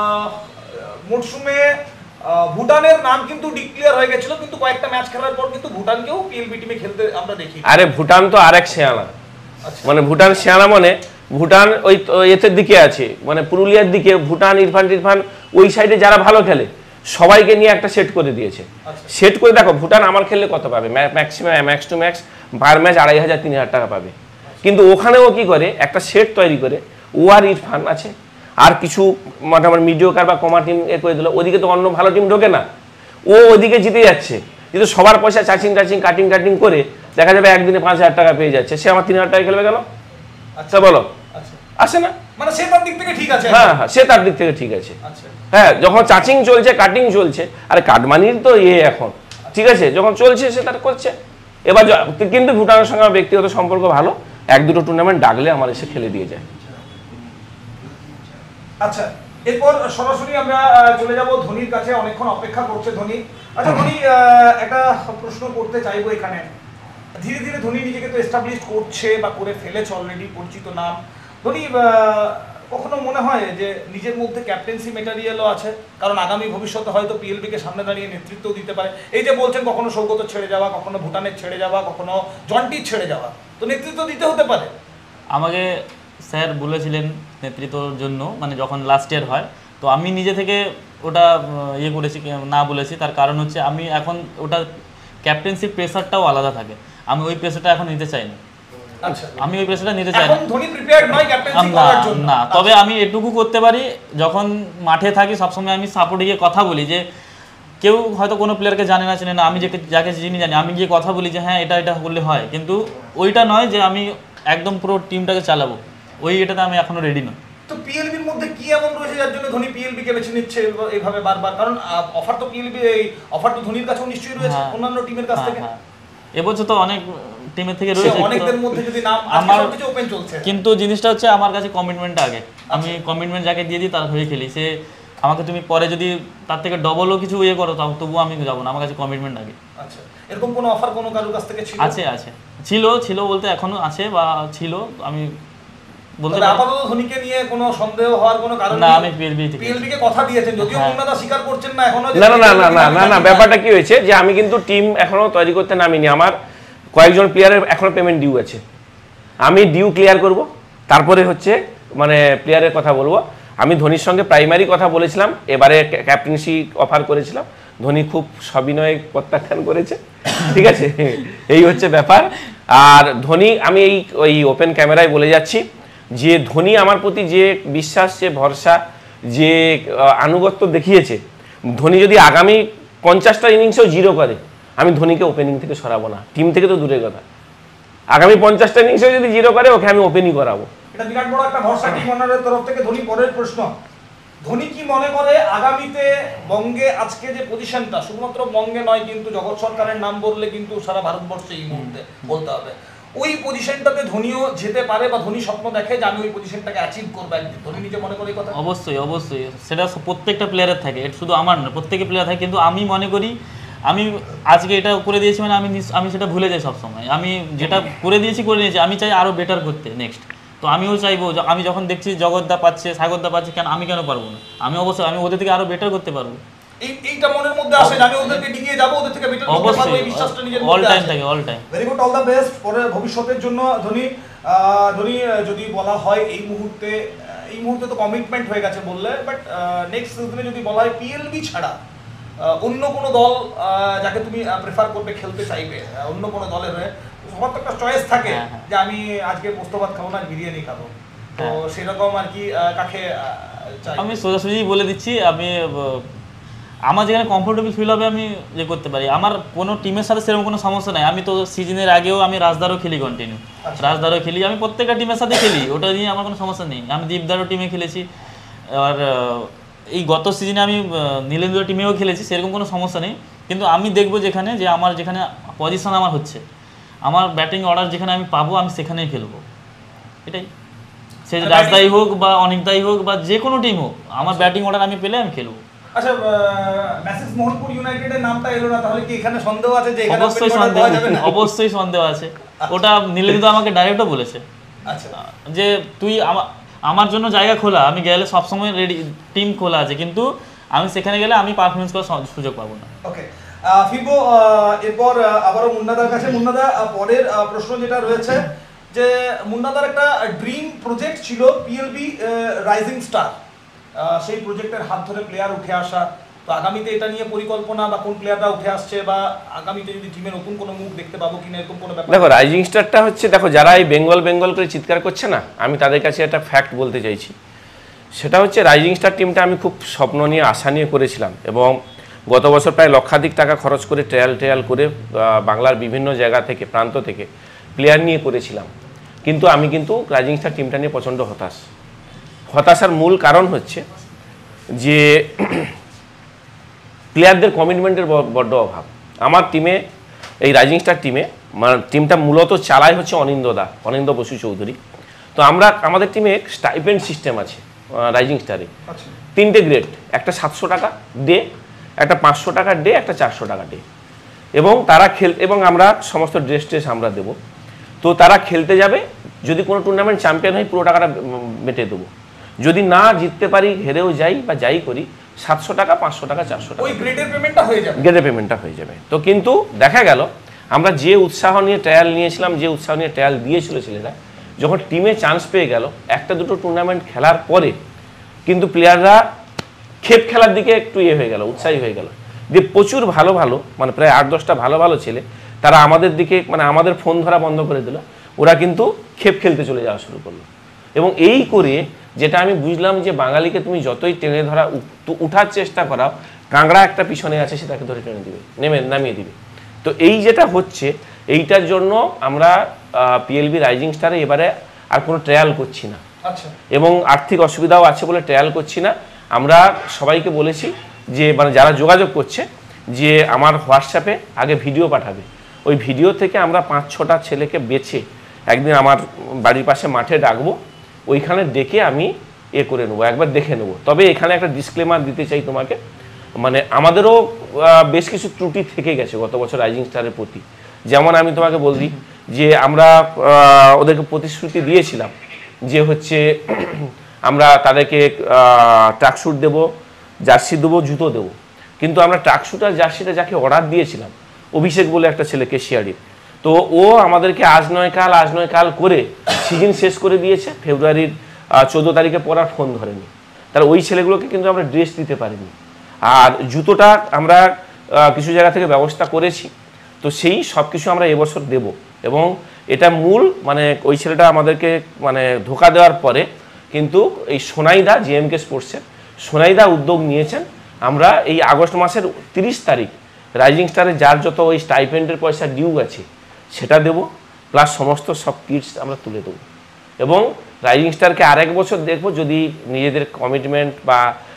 মরশুমে ভুটানের নাম কিন্তু ডিক্লেয়ার হয়ে গেছিল, কিন্তু কয়েকটা ম্যাচ খেলার পর কিন্তু ভুটানকেও পিএলবি টিমে খেলতে আমরা দেখি। আরে ভুটান তো আরেক শেয়ানা, মানে ভুটান শেয়ানা মানে ভুটান ওই এতের দিকে আছে, মানে পুরুলিয়ার দিকে। ভুটান, ইরফান টিরফান ওই সাইডে যারা ভালো খেলে সবাইকে নিয়ে একটা সেট করে দিয়েছে। সেট করে দেখো, ভুটান আমার খেললে কত পাবে? Maximum max to max per match আড়াই হাজার তিন হাজার টাকা পাবে। কিন্তু ওখানেও কি করে একটা সেট তৈরি করে, ও আর ইরফান আছে আর কিছু মোটামুটি মিডিওকার বা কমা টিম এ করে দিল, ওদিকে তো অন্য ভালো টিম ঢোকে না, ও ওদিকে জিতে যাচ্ছে। কিন্তু সবার পয়সা চাচিং টাচিং কাটিং কাটিং করে দেখা যাবে একদিনে পাঁচ হাজার টাকা পেয়ে যাচ্ছে, সে আমার তিন হাজার টাকা খেলবে কেন? আচ্ছা বলো, আসে না? মানে সে তার দিক থেকে ঠিক আছে। হ্যাঁ হ্যাঁ, সে তার দিক থেকে ঠিক আছে। হ্যাঁ, যখন চাচিং চলছে, কাটিং চলছে, আরে কাটমানির তো ইয়ে এখন ঠিক আছে, যখন চলছে সে তার করছে। এবার কিন্তু ভুটানের সঙ্গে আমার ব্যক্তিগত সম্পর্ক ভালো, এক দুটো টুর্নামেন্ট ডাকলে আমার এসে খেলে দিয়ে যায়। আচ্ছা, এরপর সরাসরি আমরা চলে যাব ধোনির কাছে, অনেকক্ষণ অপেক্ষা করছে ধোনি। আচ্ছা ধোনি, একটা প্রশ্ন করতে চাইবো এখানে। ধীরে ধীরে ধোনি নিজেকে তো এস্টাবলিশ করছে বা করে ফেলেছে অলরেডি, পরিচিত নাম। ধোনি কখনো মনে হয় যে নিজের মধ্যে ক্যাপ্টেন্সি ম্যাটেরিয়ালও আছে? কারণ আগামী ভবিষ্যতে হয়তো পিএলবিকে সামনে দাঁড়িয়ে নেতৃত্ব দিতে পারে। এই যে বলছেন কখনো সৌগত ছেড়ে যাওয়া, কখনো ভুটানের ছেড়ে যাওয়া, কখনো জন্টির ছেড়ে যাওয়া, তো নেতৃত্ব দিতে হতে পারে। আমাকে স্যার বলেছিলেন নেতৃত্বর জন্য, মানে যখন লাস্ট ইয়ার হয়, তো আমি নিজে থেকে ওটা ইয়ে করেছি না বলেছি। তার কারণ হচ্ছে আমি এখন ওটা ক্যাপ্টেন্সি প্রেসারটাও আলাদা থাকে, আমি ওই প্রেসারটা এখন নিতে চাই না। আমি ওই প্রেসারটা নিতে চাই না। তবে আমি এটুকু করতে পারি, যখন মাঠে থাকি সবসময় আমি সাপোর্টে গিয়ে কথা বলি যে কেউ হয়তো কোনো প্লেয়ারকে জানে না চেনে না, আমি যে যাকে যিনি জানি আমি গিয়ে কথা বলি যে হ্যাঁ এটা এটা করলে হয়, কিন্তু ওইটা নয় যে আমি একদম পুরো টিমটাকে চালাবো, ওই এটাতে আমি এখনো রেডি নই। তো পিএলবির মধ্যে কি এমন রয়েছে যার জন্য ধোনি পিএলবি কে বেছে নিচ্ছে এইভাবে বারবার? কারণ অফার তো পিএলবি, এই অফার তো ধোনির কাছেও নিশ্চয়ই রয়েছে অন্যান্য টিমের কাছ থেকে। এবছর তো অনেক টিমের থেকে রয়েছে, অনেকদের মধ্যে যদি নাম আমার কিছু ওপেন চলছে, কিন্তু জিনিসটা হচ্ছে আমার কাছে কমিটমেন্টটা আগে। আমি কমিটমেন্ট যাকে দিয়ে দিই তার হয়ে খেলি। সে আমাকে তুমি পরে যদি তার থেকে ডবলও কিছু ইয়ে করো তাও তবুও আমি যাবো না, আমার কাছে কমিটমেন্ট আগে। আচ্ছা, এরকম কোনো অফার কোনো কারোর কাছ থেকে ছিল? আছে আছে ছিল ছিল বলতে এখনো আছে বা ছিল, আমি বলতে পারি। আপাতত ধোনিকে নিয়ে কোনো সন্দেহ হওয়ার কোনো কারণ না। আমি পিএলবি থেকে পিএলবি কে কথা দিয়েছেন, যদিও মুন্নাদা স্বীকার করছেন না এখনো। না না না না না না ব্যাপারটা কি হয়েছে যে আমি কিন্তু টিম এখনো তৈরি করতে নামিনি। আমার কয়েকজন প্লেয়ারের এখনো পেমেন্ট ডিউ আছে, আমি ডিউ ক্লিয়ার করব, তারপরে হচ্ছে মানে প্লেয়ারের কথা বলবো। আমি ধোনির সঙ্গে প্রাইমারি কথা বলেছিলাম, এবারে ক্যাপ্টেন্সি অফার করেছিলাম, ধোনি খুব সবিনয়ে প্রত্যাখ্যান করেছে, ঠিক আছে, এই হচ্ছে ব্যাপার। আর ধোনি, আমি এই ওই ওপেন ক্যামেরায় বলে যাচ্ছি যে ধোনি আমার প্রতি যে বিশ্বাস, যে ভরসা, যে আনুগত্য দেখিয়েছে, ধোনি যদি আগামী পঞ্চাশটা ইনিংসেও জিরো করে আমি ধোনিকে ওপেনিং থেকে সরাবো না, টিম থেকে তো দূরের কথা। আগামী পঞ্চাশটা ইনিংসেও যদি জিরো করে ওকে আমি ওপেনই করাবো। এটা বিরাট বড় একটা ভরসা টিম ওনারের তরফ থেকে। ধোনি, পরের প্রশ্ন, ধোনি কি মনে করে আগামীতে বঙ্গে আজকে যে পজিশনটা, শুধুমাত্র বঙ্গে নয় কিন্তু জগৎ সরকারের নাম বললে কিন্তু সারা ভারতবর্ষে এই মুহূর্তে বলতে হবে, ওই পজিশনটাতে ধোনিও যেতে পারে বা ধোনি স্বপ্ন দেখে যে আমি ওই পজিশনটাকে অ্যাচিভ করবো একদিন, ধোনি নিজে মনে করে এই কথা? অবশ্যই অবশ্যই, সেটা প্রত্যেকটা প্লেয়ারের থাকে, এটা শুধু আমার না, প্রত্যেকের প্লেয়ার থাকে। কিন্তু আমি মনে করি আমি আজকে এটা করে দিয়েছি মানে আমি আমি সেটা ভুলে যাই সবসময়। আমি যেটা করে দিয়েছি করে নিয়েছি, আমি চাই আরও বেটার করতে নেক্সট। তো আমিও চাইবো, আমি যখন দেখছি জগৎদা পাচ্ছে, সাগরদা পাচ্ছে, কেন আমি কেন পারবো না? আমি অবশ্যই আমি ওদের থেকে আরও বেটার করতে পারবো। এই এইটা মনের মধ্যে আসে যে আমি ওদেরকে ডিগিয়ে যাব, ওদের থেকে বেটার করতে পারবো, এই বিশ্বাসটা নিজের মধ্যে অল টাইম আসে। থাকে, all time. Very good, all the best পরে ভবিষ্যতের জন্য ধোনি। ধোনি যদি বলা হয় এই মুহূর্তে, এই মুহূর্তে তো কমিটমেন্ট হয়ে গেছে বললে, বাট নেক্সট সিজনে যদি বলা হয় পিএলবি ছাড়া অন্য কোনো দল যাকে তুমি প্রেফার করবে, খেলতে চাইবে অন্য কোনো দলের হয়ে, সবার তো একটা চয়েস থাকে যে আমি আজকে পোস্ত ভাত খাবো না, বিরিয়ানি খাবো, তো সেরকম আর কি কাকে চাই? আমি সোজাসুজি বলে দিচ্ছি, আমি আমার যেখানে কমফোর্টেবল ফিল হবে আমি যে করতে পারি। আমার কোনো টিমের সাথে সেরকম কোনো সমস্যা নাই। আমি তো সিজনের আগেও আমি রাজদারও খেলি, কন্টিনিউ রাজদারও খেলি, আমি প্রত্যেকটা টিমের সাথে খেলি, ওটা নিয়ে আমার কোনো সমস্যা নেই। আমি দীপদারও টিমে খেলেছি, আর এই গত সিজনে আমি নীলেন্দ্র টিমেও খেলেছি, সেরকম কোনো সমস্যা নেই। কিন্তু আমি দেখবো যেখানে যে আমার যেখানে পজিশন আমার হচ্ছে, আমার ব্যাটিং অর্ডার যেখানে আমি পাবো আমি সেখানেই খেলবো, এটাই। সে রাজদাই হোক বা অনিকদাই হোক বা যে কোনো টিম হোক, আমার ব্যাটিং অর্ডার আমি পেলে আমি খেলবো। আচ্ছা, মেসেজ মোহনপুর ইউনাইটেডের নামটা এলো না, তাহলে কি এখানে সন্দেহ আছে যে এখানে অবশ্যই সন্দেহ, অবশ্যই সন্দেহ আছে। ওটা নীলেন্দ্র আমাকে ডাইরেক্টও বলেছে, আচ্ছা, যে তুই আমার জন্য জায়গা খোলা, আমি গেলে সবসময় রেডি, টিম খোলা আছে, কিন্তু আমি সেখানে গেলে আমি পারফরমেন্স করার সুযোগ পাবো না। ওকে, ফিরবো এরপর আবারও মুন্নাদার কাছে। মুন্নাদা, পরের প্রশ্ন যেটা রয়েছে যে মুন্নাদার একটা ড্রিম প্রজেক্ট ছিল পিএলবি রাইজিং স্টার, সেই প্রজেক্টের হাত ধরে প্লেয়ার উঠে আসা, তো আগামীতে এটা নিয়ে পরিকল্পনা বা কোন প্লেয়াররা উঠে আসছে বা আগামীতে যদি টিমে নতুন কোনো মুখ দেখতে পাবো কিনা, এরকম কোনো ব্যাপার? দেখো, রাইজিং স্টারটা হচ্ছে, দেখো যারা এই বেঙ্গল বেঙ্গল করে চিৎকার করছে না, আমি তাদের কাছে একটা ফ্যাক্ট বলতে চাইছি। সেটা হচ্ছে রাইজিং স্টার টিমটা আমি খুব স্বপ্ন নিয়ে আশা নিয়ে করেছিলাম, এবং গত বছর প্রায় লক্ষাধিক টাকা খরচ করে ট্রায়াল ট্রায়াল করে বাংলার বিভিন্ন জায়গা থেকে, প্রান্ত থেকে প্লেয়ার নিয়ে করেছিলাম। কিন্তু আমি কিন্তু রাইজিং স্টার টিমটা নিয়ে প্রচণ্ড হতাশ। হতাশার মূল কারণ হচ্ছে যে প্লেয়ারদের কমিটমেন্টের বড্ড অভাব। আমার টিমে, এই রাইজিং স্টার টিমে, মানে টিমটা মূলত চালায় হচ্ছে অনিন্দ দা, অনিন্দ বসু চৌধুরী। তো আমরা, আমাদের টিমে স্টাইপেন্ড সিস্টেম আছে রাইজিং স্টারে, তিনটে গ্রেড, একটা সাতশো টাকা ডে, একটা পাঁচশো টাকা ডে, একটা চারশো টাকা ডে, এবং তারা খেল, এবং আমরা সমস্ত ড্রেস ট্রেস আমরা দেবো। তো তারা খেলতে যাবে, যদি কোনো টুর্নামেন্ট চ্যাম্পিয়ন হয় পুরো টাকাটা মেটে দেবো, যদি না জিততে পারি, হেরেও যাই বা যাই করি, সাতশো টাকা, পাঁচশো টাকা, চারশো টাকা ওই গ্রেডের পেমেন্টটা হয়ে যাবে, গ্রেডের পেমেন্টটা হয়ে যাবে। তো কিন্তু দেখা গেল আমরা যে উৎসাহ নিয়ে ট্রায়াল নিয়েছিলাম, যে উৎসাহ নিয়ে ট্রায়াল দিয়েছিল ছেলেরা, যখন টিমে চান্স পেয়ে গেল, একটা দুটো টুর্নামেন্ট খেলার পরে কিন্তু প্লেয়াররা খেপ খেলার দিকে একটু ইয়ে হয়ে গেল, উৎসাহী হয়ে গেল, যে প্রচুর ভালো ভালো, মানে প্রায় আট দশটা ভালো ভালো ছেলে তারা আমাদের দিকে, মানে আমাদের ফোন ধরা বন্ধ করে দিল, ওরা কিন্তু খেপ খেলতে চলে যাওয়া শুরু করলো। এবং এই করে যেটা আমি বুঝলাম যে বাঙালিকে তুমি যতই টেনে ধরা উঠার চেষ্টা করাও, কাঁকড়া একটা পিছনে আছে, সেটাকে ধরে টেনে দিবে, নেমে নামিয়ে দিবে। তো এই যেটা হচ্ছে, এইটার জন্য আমরা পিএলবি রাইজিং স্টারে এবারে আর কোনো ট্রায়াল করছি না, এবং আর্থিক অসুবিধাও আছে বলে ট্রায়াল করছি না। আমরা সবাইকে বলেছি যে, মানে যারা যোগাযোগ করছে, যে আমার হোয়াটসঅ্যাপে আগে ভিডিও পাঠাবে, ওই ভিডিও থেকে আমরা পাঁচ ছটা ছেলেকে বেছে একদিন আমার বাড়ির পাশে মাঠে ডাকবো, ওইখানে ডেকে আমি এ করে নেবো, একবার দেখে নেবো। তবে এখানে একটা ডিসক্লেমার দিতে চাই তোমাকে, মানে আমাদেরও বেশ কিছু ত্রুটি থেকে গেছে গত বছর রাইজিং স্টারের প্রতি। যেমন আমি তোমাকে বলছি যে আমরা ওদেরকে প্রতিশ্রুতি দিয়েছিলাম যে হচ্ছে আমরা তাদেরকে ট্র্যাকস্যুট দেবো, জার্সি দেবো, জুতো দেবো, কিন্তু আমরা ট্র্যাকস্যুট আর জার্সিটা যাকে অর্ডার দিয়েছিলাম, অভিষেক বলে একটা ছেলে কেশিয়াড়ির, তো ও আমাদেরকে আজ নয় কাল আজ নয় কাল করে সিজন শেষ করে দিয়েছে, ফেব্রুয়ারির চোদ্দো তারিখে পড়ার ফোন ধরেনি। তাহলে ওই ছেলেগুলোকে কিন্তু আমরা ড্রেস দিতে পারিনি। আর জুতোটা আমরা কিছু জায়গা থেকে ব্যবস্থা করেছি, তো সেই সব কিছু আমরা এবছর দেব। এবং এটা মূল, মানে ওই ছেলেটা আমাদেরকে মানে ধোকা দেওয়ার পরে কিন্তু এই সোনাইদা, জিএমকে স্পোর্টসের সোনাইদা উদ্যোগ নিয়েছেন। আমরা এই আগস্ট মাসের তিরিশ তারিখ রাইজিং স্টারে যার যত ওই স্টাইপেন্ডের পয়সা ডিউ আছে সেটা দেব, প্লাস সমস্ত সব কিটস আমরা তুলে দেবো। এবং রাইজিং স্টারকে আরেক বছর দেখবো, যদি নিজেদের কমিটমেন্ট বা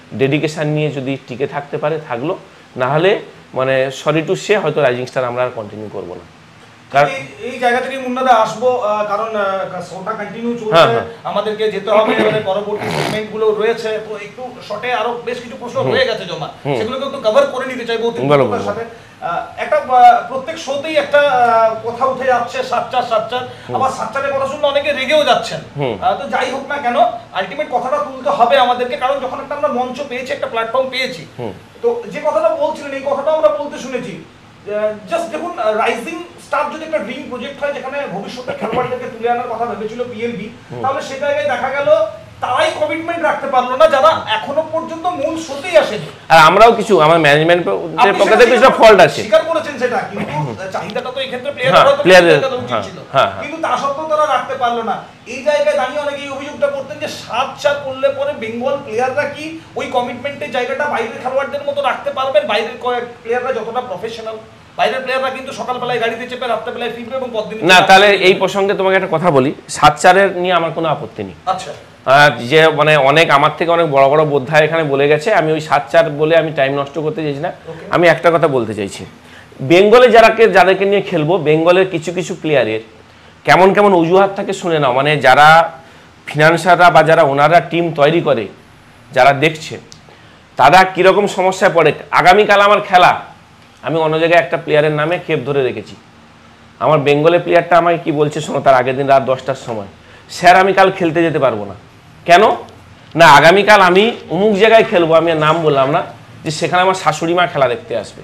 ডেডিকেশান নিয়ে যদি টিকে থাকতে পারে থাকলো, না হলে মানে সরি টু সে হয়তো রাইজিং স্টার আমরা আর কন্টিনিউ করবো না। কারণ এই জায়গা থেকে মুন্নাদা আসবো, কারণ শোটা কন্টিনিউ চলছে, আমাদেরকে যেতে হবে, মানে পরবর্তী সেগমেন্ট গুলো রয়েছে, তো একটু শর্টে আরো বেশ কিছু প্রশ্ন রয়ে গেছে জমা, সেগুলোকে একটু কভার করে নিতে চাইবো অতিথিদের সাথে। একটা প্রত্যেক শোতেই একটা কথা উঠে যাচ্ছে সাতচার সাতচার, আবার সাতচারের কথা শুনলে অনেকে রেগেও যাচ্ছেন। তো যাই হোক না কেন, আলটিমেট কথাটা তুলতে হবে আমাদেরকে, কারণ যখন একটা আমরা মঞ্চ পেয়েছি, একটা প্ল্যাটফর্ম পেয়েছি, তো যে কথাটা বলছিলেন এই কথাটা আমরা বলতে শুনেছি। জাস্ট দেখুন, রাইজিং স্টার যদি একটা ড্রিম প্রজেক্ট হয় যেখানে ভবিষ্যতে খেলোয়াড়দেরকে তুলে আনার কথা ভেবেছিল পিএলবি, তাহলে সে জায়গায় দেখা গেল তারাই কমিটমেন্ট রাখতে পারলো না যারা এখনো পর্যন্ত মূল শোতেই আসেনি। আর আমরাও কিছু আমার ম্যানেজমেন্টের পক্ষ থেকে কিছু ফল্ট আছে, স্বীকার করেছেন সেটা, কিন্তু চাহিদাটা তো এই ক্ষেত্রে প্লেয়ারের উচিত ছিল, কিন্তু তা সত্ত্বেও তারা রাখতে পারলো না। এই জায়গায় দাঁড়িয়ে অনেকে এই অভিযোগটা করতেন যে সাত চার করলে পরে বেঙ্গল প্লেয়াররা কি ওই কমিটমেন্টের জায়গাটা বাইরের খেলোয়াড়দের মতো রাখতে পারবেন? বাইরের প্লেয়াররা যতটা প্রফেশনাল, বাইরের প্লেয়াররা কিন্তু সকালবেলায় গাড়িতে চেপে রাত্রেবেলায় ফিরবে এবং পরদিন না। তাহলে এই প্রসঙ্গে তোমাকে একটা কথা বলি, সাত চারের নিয়ে আমার কোনো আপত্তি নেই। আচ্ছা, যে মানে অনেক আমার থেকে অনেক বড় বড় বোদ্ধা এখানে বলে গেছে, আমি ওই সাত চার বলে আমি টাইম নষ্ট করতে চাইছি না। আমি একটা কথা বলতে চাইছি, বেঙ্গলে যারাকে যাদেরকে নিয়ে খেলবো, বেঙ্গলের কিছু কিছু প্লেয়ারের কেমন কেমন অজুহাত থাকে শুনে নাও। মানে যারা ফিনান্সাররা বা যারা ওনারা টিম তৈরি করে, যারা দেখছে, তারা কীরকম সমস্যায় পড়ে। আগামীকাল আমার খেলা, আমি অন্য জায়গায় একটা প্লেয়ারের নামে খেপ ধরে রেখেছি। আমার বেঙ্গলের প্লেয়ারটা আমাকে কি বলছে শোনো, তার আগের দিন রাত দশটার সময়, স্যার আমি কাল খেলতে যেতে পারবো না। কেন না, আগামীকাল আমি অমুক জায়গায় খেলবো, আমি আর নাম বললাম না, যে সেখানে আমার শাশুড়ি মা খেলা দেখতে আসবে,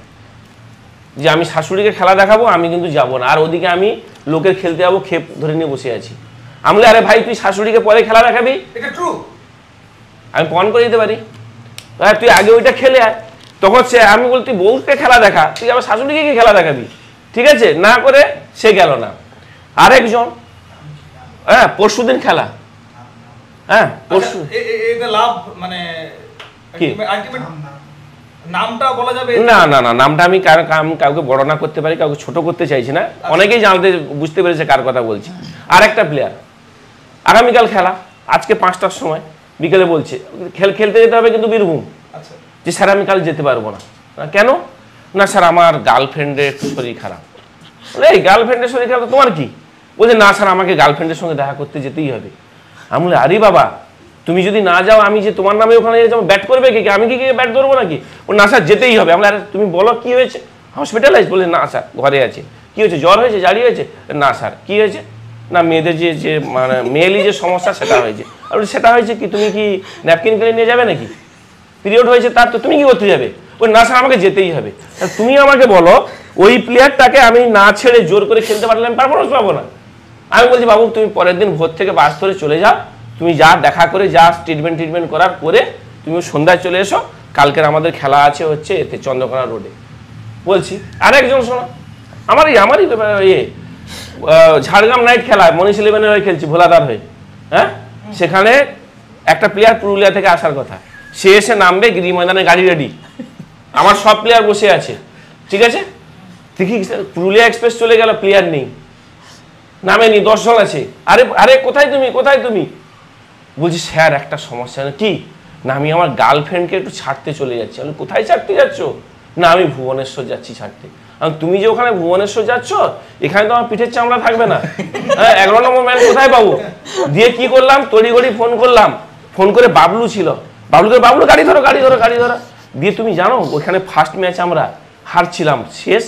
যে আমি শাশুড়িকে খেলা দেখাবো, আমি কিন্তু যাবো না। আর ওদিকে আমি লোকের খেলতে যাবো, খেপ ধরে নিয়ে বসে আছি। আমি বলি আরে ভাই তুই শাশুড়িকে পরে খেলা দেখাবি, এটা ট্রু, আমি প্রমাণ করে দিতে পারি, হ্যাঁ তুই আগে ওইটা খেলে আয়। তখন সে আমি বলি তুই বউকে খেলা দেখা, তুই আবার শাশুড়িকে কি খেলা দেখাবি? ঠিক আছে, না করে সে গেল না। আরেকজন হ্যাঁ পরশু দিন খেলা, হ্যাঁ পরশু এটা লাভ মানে কি আলটিমেট নামটা বলা যাবে না না না নামটা আমি কাউকে বর্ণনা করতে পারি, কাউকে ছোট করতে চাইছি না, অনেকেই জানতে বুঝতে পেরেছে কার কথা বলছি। আর একটা প্লেয়ার আগামীকাল খেলা, আজকে পাঁচটার সময় বিকেলে বলছে খেল খেলতে যেতে হবে কিন্তু বীরভূম, যে স্যার আমি কাল যেতে পারবো না। কেন না স্যার আমার গার্লফ্রেন্ডের একটু শরীর খারাপ। এই গার্লফ্রেন্ডের শরীর খারাপ তোমার কি? বলছে না স্যার আমাকে গার্লফ্রেন্ডের সঙ্গে দেখা করতে যেতেই হবে। আমি বলি আরে বাবা তুমি যদি না যাও আমি যে তোমার নামে ওখানে যাবো, ব্যাট করবে কি, আমি কি ব্যাট ধরবো নাকি? ও না স্যার যেতেই হবে। আমরা তুমি বলো কি হয়েছে, হসপিটালাইজ? বলে না স্যার ঘরে আছে। কি হয়েছে, জ্বর হয়েছে, জারি হয়েছে? না স্যার কি হয়েছে? না মেয়েদের যে যে মানে মেয়েলি যে সমস্যা সেটা হয়েছে। আর সেটা হয়েছে কি, তুমি কি ন্যাপকিন কিনে নিয়ে যাবে নাকি? পিরিয়ড হয়েছে তার, তো তুমি কি করতে যাবে? ওই না স্যার আমাকে যেতেই হবে। তুমি আমাকে বলো ওই প্লেয়ারটাকে আমি না ছেড়ে জোর করে খেলতে পারলে আমি পারফরমেন্স পাবো না। আমি বলছি বাবু তুমি পরের দিন ভোর থেকে বাস ধরে চলে যাও, তুমি যা দেখা করে যা ট্রিটমেন্ট ট্রিটমেন্ট করার করে তুমি সন্ধ্যায় চলে এসো, কালকের আমাদের খেলা আছে হচ্ছে এতে চন্দ্রকোনা রোডে। বলছি আরেকজন শোনো, আমারই আমারই ইয়ে ঝাড়গ্রাম নাইট খেলা মনীষ ইলেভেনের হয়ে খেলছি ভোলাদার হয়ে, হ্যাঁ সেখানে একটা প্লেয়ার পুরুলিয়া থেকে আসার কথা, সে এসে নামবে গিরি ময়দানে গাড়ি রেডি, আমার সব প্লেয়ার বসে আছে, ঠিক আছে দেখি পুরুলিয়া এক্সপ্রেস চলে গেল, প্লেয়ার নেই, নামেনি, দশজন আছে। আরে আরে কোথায় তুমি কোথায় তুমি? বলছি স্যার একটা সমস্যা না। কি না আমি আমার গার্লফ্রেন্ডকে একটু ছাড়তে চলে যাচ্ছি। আমি কোথায় ছাড়তে যাচ্ছ? না আমি ভুবনেশ্বর যাচ্ছি ছাড়তে। তুমি যে ওখানে ভুবনেশ্বর যাচ্ছ এখানে তো আমার পিঠের চামড়া থাকবে না, হ্যাঁ এগারো নম্বর ম্যান কোথায় পাবো? দিয়ে কি করলাম, তড়িঘড়ি ফোন করলাম, ফোন করে বাবলু ছিল, বাবলুকে বাবলু গাড়ি ধরো গাড়ি ধরো গাড়ি ধরো। দিয়ে তুমি জানো ওইখানে ফার্স্ট ম্যাচ আমরা হারছিলাম, শেষ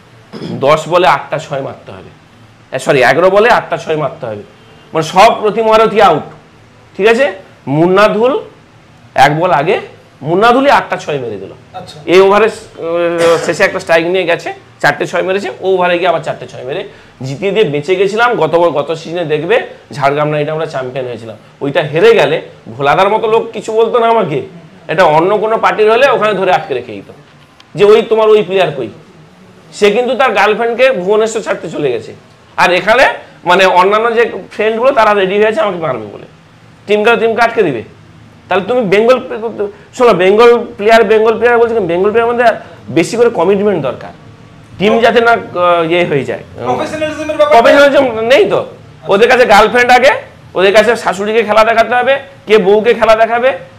দশ বলে আটটা ছয় মারতে হবে, সরি এগারো বলে আটটা ছয় মারতে হবে, মানে সব প্রতিমহারথী আউট, ঠিক আছে। মুন্নাধুল এক বল আগে মুন্নাধুলি আটটা ছয় মেরে দিল। এই ওভারে শেষে একটা স্ট্রাইক নিয়ে গেছে, চারটে ছয় মেরেছে, ও ওভারে গিয়ে আবার চারটে ছয় মেরে জিতিয়ে দিয়ে বেঁচে গেছিলাম। গত গত সিজনে দেখবে ঝাড়গ্রাম নাইটে আমরা চ্যাম্পিয়ন হয়েছিলাম। ওইটা হেরে গেলে ভোলাদার মতো লোক কিছু বলতো না আমাকে, এটা অন্য কোনো পার্টির হলে ওখানে ধরে আটকে রেখে দিত, যে ওই তোমার ওই প্লেয়ার কই, সে কিন্তু তার গার্লফ্রেন্ডকে ভুবনেশ্বর ছাড়তে চলে গেছে। আর এখানে মানে অন্যান্য যে ফ্রেন্ডগুলো তারা রেডি হয়েছে আমাকে মারবে বলে, টিমকে টিমকে আটকে দিবে। তাহলে তুমি বেঙ্গল শোনো, বেঙ্গল প্লেয়ার বেঙ্গল প্লেয়ার বলছে, বেঙ্গল প্লেয়ার মধ্যে বেশি করে কমিটমেন্ট দরকার, টিম যাতে না ইয়ে হয়ে যায়, প্রফেশনালিজম নেই তো। ওদের কাছে গার্লফ্রেন্ড আগে, ওদের কাছে শাশুড়িকে খেলা দেখাতে হবে, কে বউকে খেলা দেখাবে,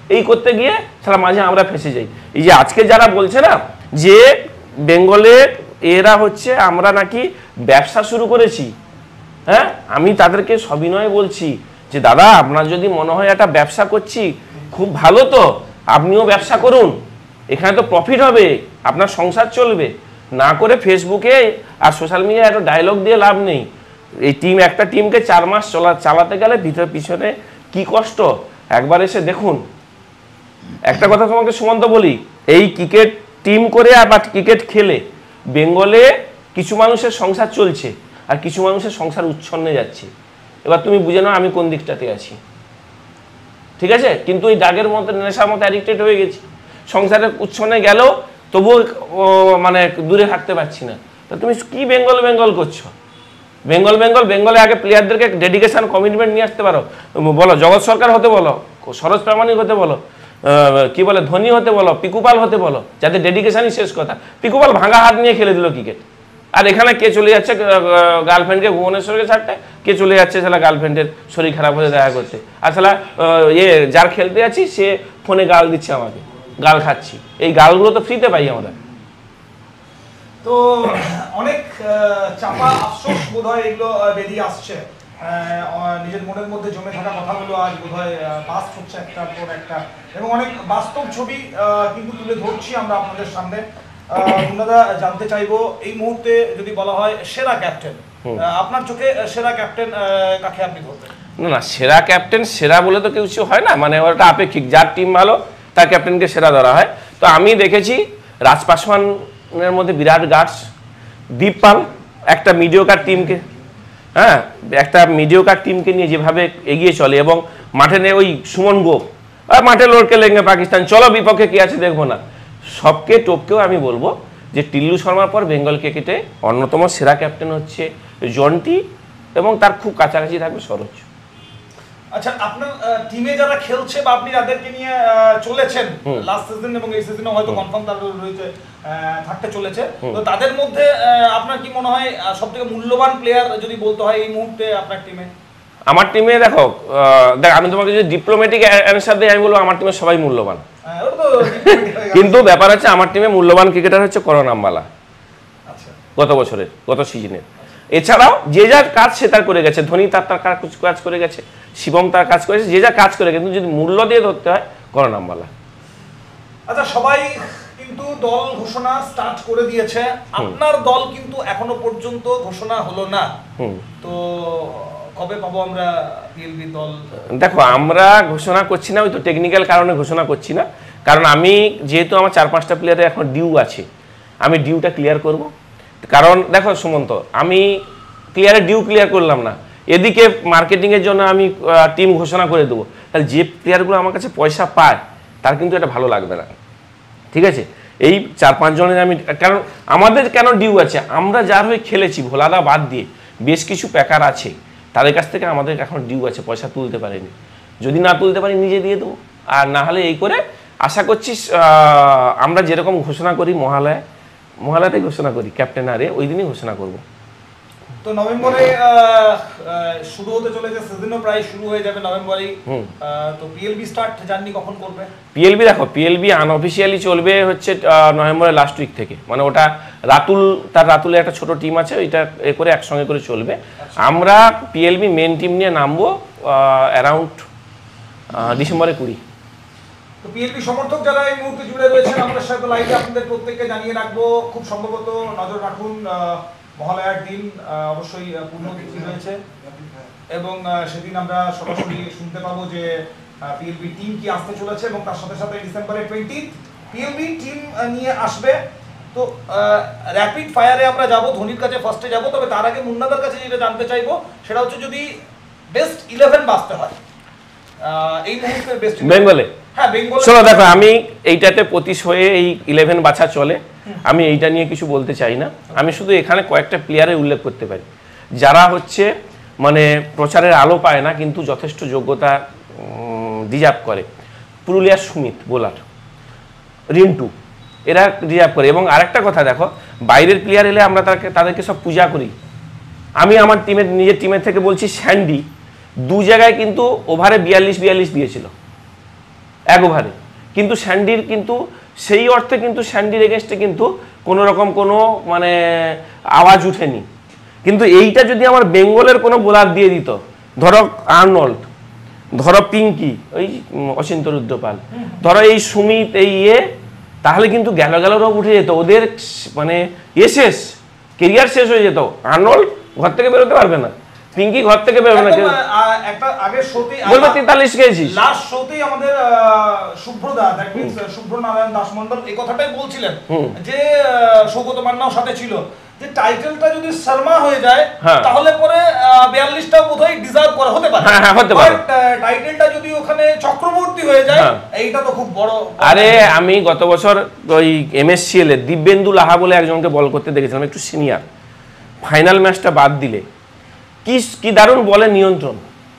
এই করতে গিয়ে সারা মাঝে আমরা ফেসে যাই। এই যে আজকে যারা বলছে না যে বেঙ্গলের এরা হচ্ছে আমরা নাকি ব্যবসা শুরু করেছি, হ্যাঁ, আমি তাদেরকে সবিনয়ে বলছি যে দাদা আপনার যদি মনে হয় একটা ব্যবসা করছি খুব ভালো, তো আপনিও ব্যবসা করুন, এখানে তো প্রফিট হবে, আপনার সংসার চলবে। না করে ফেসবুকে আর সোশ্যাল মিডিয়ায় একটা ডায়লগ দিয়ে লাভ নেই। এই টিম একটা টিমকে চার মাস চলা চালাতে গেলে ভিতর পিছনে কি কষ্ট একবার এসে দেখুন। একটা কথা তোমাকে সুমন্ত বলি, এই ক্রিকেট টিম করে আবার ক্রিকেট খেলে বেঙ্গলে কিছু মানুষের সংসার চলছে আর কিছু মানুষের সংসার উচ্ছন্নে যাচ্ছে। এবার তুমি বুঝে নাও আমি কোন দিকটাতে আছি, ঠিক আছে? কিন্তু এই দাগের মতো নেশার মতো অ্যাডিক্টেড হয়ে গেছি, সংসারের উচ্ছন্নে গেলেও তবুও মানে দূরে থাকতে পারছি না। তা তুমি কি বেঙ্গল বেঙ্গল করছো? বেঙ্গল বেঙ্গল বেঙ্গলে আগে প্লেয়ারদেরকে ডেডিকেশন কমিটমেন্ট নিয়ে আসতে পারো, বলো জগৎ সরকার হতে বলো, সরোজ প্রামাণিক হতে বলো, কি বলে ধোনি হতে বলো, পিকুপাল হতে বলো, যাদের ডেডিকেশনই শেষ কথা। পিকুপাল ভাঙা হাত নিয়ে খেলে দিল ক্রিকেট, আর এখানে কে চলে যাচ্ছে গার্লফ্রেন্ডকে ভুবনেশ্বরকে ছাড়তে, কে চলে যাচ্ছে সেটা গার্লফ্রেন্ডের শরীর খারাপ হয়ে দেখা করতে, আর সেটা ইয়ে যার খেলতে যাচ্ছি সে ফোনে গাল দিচ্ছে আমাকে, গাল খাচ্ছি। এই গালগুলো তো ফ্রিতে পাই আমরা। তো অনেক চাপা আফসোস বোধহয় এগুলো বেরিয়ে আসছে, নিজের মনের মধ্যে জমে থাকা কথাগুলো আজ বোধহয় বাস্ট হচ্ছে একটার পর একটা, এবং অনেক বাস্তব ছবি কিন্তু তুলে ধরছি আমরা আপনাদের সামনে। মুন্নাদা, জানতে চাইবো এই মুহূর্তে যদি বলা হয় সেরা ক্যাপ্টেন, আপনার চোখে সেরা ক্যাপ্টেন কাকে আপনি ধরবেন? না না, সেরা ক্যাপ্টেন সেরা বলে তো কিছু হয় না, মানে ওটা আপেক্ষিক, যার টিম ভালো তার ক্যাপ্টেনকে সেরা ধরা হয়। তো আমি দেখেছি রাজ পাসওয়ানের মধ্যে বিরাট গার্ডস, দীপ পাল একটা মিডিওকার টিমকে, হ্যাঁ একটা মিডিওকার টিমকে নিয়ে যেভাবে এগিয়ে চলে, এবং মাঠে নেই ওই সুমন গোপ, মাঠে লড়কে লেগে পাকিস্তান, চলো বিপক্ষে কি আছে দেখবো না, সবকে টপকেও আমি বলবো যে টিল্লু শর্মার পর বেঙ্গল ক্রিকেটে অন্যতম সেরা ক্যাপ্টেন হচ্ছে জন্টি, এবং তার খুব কাছাকাছি থাকবে সরোজ। আচ্ছা, আপনার টিমে যারা খেলছে বা আপনি যাদেরকে নিয়ে চলেছেন লাস্ট সিজন এবং এই সিজনে হয়তো কনফার্ম তাদের রয়েছে থাকতে চলেছে, তো তাদের মধ্যে আপনার কি মনে হয় সবথেকে মূল্যবান প্লেয়ার যদি বলতে হয় এই মুহূর্তে আপনার টিমে? আমার টিমে দেখো, দেখ আমি তোমাকে যদি ডিপ্লোম্যাটিক অ্যান্সার দিই আমি বলবো আমার টিমে সবাই মূল্যবান, কিন্তু ব্যাপার হচ্ছে আমার টিমে মূল্যবান ক্রিকেটার হচ্ছে করণ আম্বালা গত বছরের, গত সিজনের। এছাড়াও যে যার কাজ সে তার করে গেছে, ধোনি তার তার কাজ করে গেছে, শিবম তার কাজ করেছে, যে যা কাজ করে, কিন্তু যদি মূল্য দিয়ে ধরতে হয় করণ আম্বালা। আচ্ছা, সবাই কিন্তু দল ঘোষণা স্টার্ট করে দিয়েছে, আপনার দল কিন্তু এখনো পর্যন্ত ঘোষণা হলো না, তো কবে পাবো আমরা পিএলবি দল? দেখো আমরা ঘোষণা করছি না, ওই তো টেকনিক্যাল কারণে ঘোষণা করছি না, কারণ আমি যেহেতু আমার চার পাঁচটা প্লেয়ারের এখন ডিউ আছে, আমি ডিউটা ক্লিয়ার করব। কারণ দেখো সুমন্ত, আমি প্লেয়ারের ডিউ ক্লিয়ার করলাম না, এদিকে মার্কেটিংয়ের জন্য আমি টিম ঘোষণা করে দেবো, তাহলে যে প্লেয়ারগুলো আমার কাছে পয়সা পায় তার কিন্তু এটা ভালো লাগবে না, ঠিক আছে? এই চার পাঁচ জনের আমি, কারণ আমাদের কেন ডিউ আছে, আমরা যার হয়ে খেলেছি ভোলাদা বাদ দিয়ে বেশ কিছু প্যাকার আছে, তাদের কাছ থেকে আমাদের এখন ডিউ আছে, পয়সা তুলতে পারিনি, যদি না তুলতে পারি নিজে দিয়ে দেবো। আর না হলে এই করে আশা করছি আমরা যেরকম ঘোষণা করি মহালয়া, মহালয়াতে ঘোষণা করি ক্যাপ্টেন আরে, ওই দিনই ঘোষণা করব। তো নভেম্বরে শুরু হতে চলেছে, সিজনও প্রায় শুরু হয়ে যাবে নভেম্বরেই, তো পিএলবি স্টার্ট জার্নি কখন করবে? পিএলবি দেখো, পিএলবি আনঅফিসিয়ালি চলবে হচ্ছে নভেম্বরের লাস্ট উইক থেকে, মানে ওটা রাতুল, তার রাতুলে একটা ছোট টিম আছে, ওইটা এ করে একসঙ্গে করে চলবে। আমরা পিএলবি মেন টিম নিয়ে নামবো অ্যারাউন্ড ডিসেম্বরে কুড়ি। তো পিএলবি সমর্থক যারা এই মুহূর্তে জুড়ে রয়েছেন আমাদের সাথে লাইভে, আপনাদের প্রত্যেককে জানিয়ে রাখবো, খুব সম্ভবত নজর রাখুন, মহালয়ার দিন অবশ্যই পূর্ণতিথি রয়েছে, এবং সেদিন আমরা সরাসরি শুনতে পাবো যে পিএলবি টিম কি আসতে চলেছে, এবং তার সাথে সাথে ডিসেম্বরের টোয়েন্টিথ পিএলবি টিম নিয়ে আসবে। তো র্যাপিড ফায়ারে আমরা যাব, ধোনির কাছে ফার্স্টে যাব, তবে তার আগে মুন্নাদার কাছে যেটা জানতে চাইবো সেটা হচ্ছে যদি বেস্ট ইলেভেন বাঁচতে হয় এই মুহূর্তে বেস্ট বেঙ্গলে, হ্যাঁ বেঙ্গল, শোনো দেখো আমি এইটাতে পঁচিশ হয়ে এই ইলেভেন বাছা চলে, আমি এইটা নিয়ে কিছু বলতে চাই না, আমি শুধু এখানে কয়েকটা প্লেয়ারের উল্লেখ করতে পারি যারা হচ্ছে মানে প্রচারের আলো পায় না কিন্তু যথেষ্ট যোগ্যতা ডিজার্ভ করে। পুরুলিয়ার সুমিত বোলার, রিন্টু, এরা ডিজার্ভ করে। এবং আরেকটা কথা দেখো, বাইরের প্লেয়ার এলে আমরা তাকে তাদেরকে সব পূজা করি, আমি আমার টিমের নিজের টিমের থেকে বলছি স্যান্ডি দু জায়গায় কিন্তু ওভারে বিয়াল্লিশ বিয়াল্লিশ দিয়েছিল, এক ওভারে। কিন্তু স্যান্ডির কিন্তু সেই অর্থে কিন্তু স্যান্ডির এগেনস্টে কিন্তু কোনো রকম কোনো মানে আওয়াজ উঠেনি। কিন্তু এইটা যদি আমার বেঙ্গলের কোনো বোলার দিয়ে দিত, ধরো আর্নল্ড, ধরো পিঙ্কি, ওই অচিন্ত রুদ্রপাল, ধরো এই সুমিত, এই ইয়ে, তাহলে কিন্তু গেল গেল রব উঠে যেত, ওদের মানে এ শেষ, কেরিয়ার শেষ হয়ে যেত। আর্নল্ড ঘর থেকে বেরোতে পারবে না, পিঙ্কি ঘর থেকে বেরোবে না, একটা আগের শোতেই বলবে তেতাল্লিশ খেয়েছিস। লাস্ট শোতেই আমাদের শুভ্রদা, দ্যাট মিন্স শুভ্র নারায়ণ দাস মন্ডল এই কথাটাই বলছিলেন যে সৌগত মান্নাও সাথে ছিল, যে টাইটেলটা যদি শর্মা হয়ে যায় তাহলে পরে বিয়াল্লিশটা বোধহয় ডিজার্ভ করা হতে পারে। হ্যাঁ হ্যাঁ হতে পারে। টাইটেলটা যদি ওখানে চক্রবর্তী হয়ে যায় এইটা তো খুব বড়। আরে আমি গত বছর ওই এমএসসিএল এ দিব্যেন্দু লাহা বলে একজনকে বল করতে দেখেছিলাম, একটু সিনিয়র, ফাইনাল ম্যাচটা বাদ দিলে কি কি দারুণ বলে নিয়ন্ত্রণ।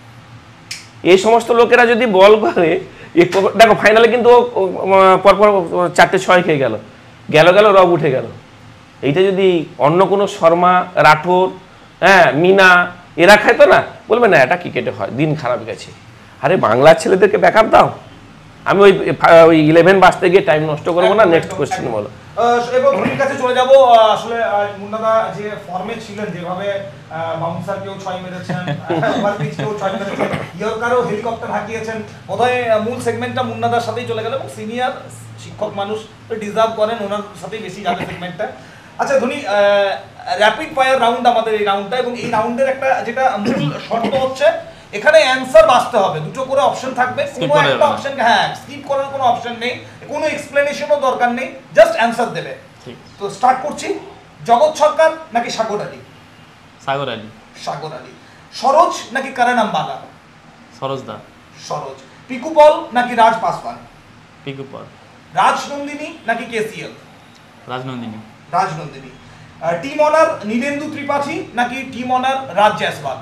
এই সমস্ত লোকেরা যদি বল করে, দেখো ফাইনালে কিন্তু পরপর চারটে ছয় খেয়ে গেল, গেল গেল রব উঠে গেল। এইটা যদি অন্য কোনো শর্মা, রাঠোর, হ্যাঁ মিনা এরা খাইতো না, বলবে না এটা ক্রিকেটে হয়, দিন খারাপ গেছে। আরে বাংলার ছেলেদেরকে ব্যাকআপ দাও। আমি ওই ওই ইলেভেন বাজতে গিয়ে টাইম নষ্ট করবো না। নেক্সট কোয়েশ্চেন বলো। এবার ধোনির কাছে চলে যাব। আসলে মুন্নাদা যে ফর্মে ছিলেন, যেভাবে বাউন্সার কেউ ছয় মেরেছেন, ওভার পিচ কেউ ছয় মেরেছেন, ইয়র্কারও হেলিকপ্টার হাঁকিয়েছেন, বোধহয় মূল সেগমেন্টটা মুন্নাদার সাথেই চলে গেল এবং সিনিয়র শিক্ষক মানুষ ডিজার্ভ করেন, ওনার সাথেই বেশি যাবে সেগমেন্টটা। আচ্ছা ধোনি, র্যাপিড ফায়ার রাউন্ড আমাদের এই রাউন্ডটা, এবং এই রাউন্ডের একটা যেটা মূল শর্ত হচ্ছে এখানে অ্যানসার বাঁচতে হবে, দুটো করে অপশন থাকবে, কোনো একটা অপশন হ্যাঁ স্কিপ করার কোনো অপশন নেই, কোনো এক্সপ্লেনেশনও দরকার নেই, জাস্ট অ্যানসার দেবে। তো স্টার্ট করছি। জগৎ সরকার নাকি সাগর আলী? সাগর আলী। সাগর আলী। সরোজ নাকি করণ আম্বালা? সরোজ দা। সরোজ। পিকু পল নাকি রাজ পাসওয়ান? পিকু পল। রাজনন্দিনী নাকি KCL? Rajnandini. Rajnandini. Team owner Nilendu Tripathi নাকি team owner Raj Jaiswal?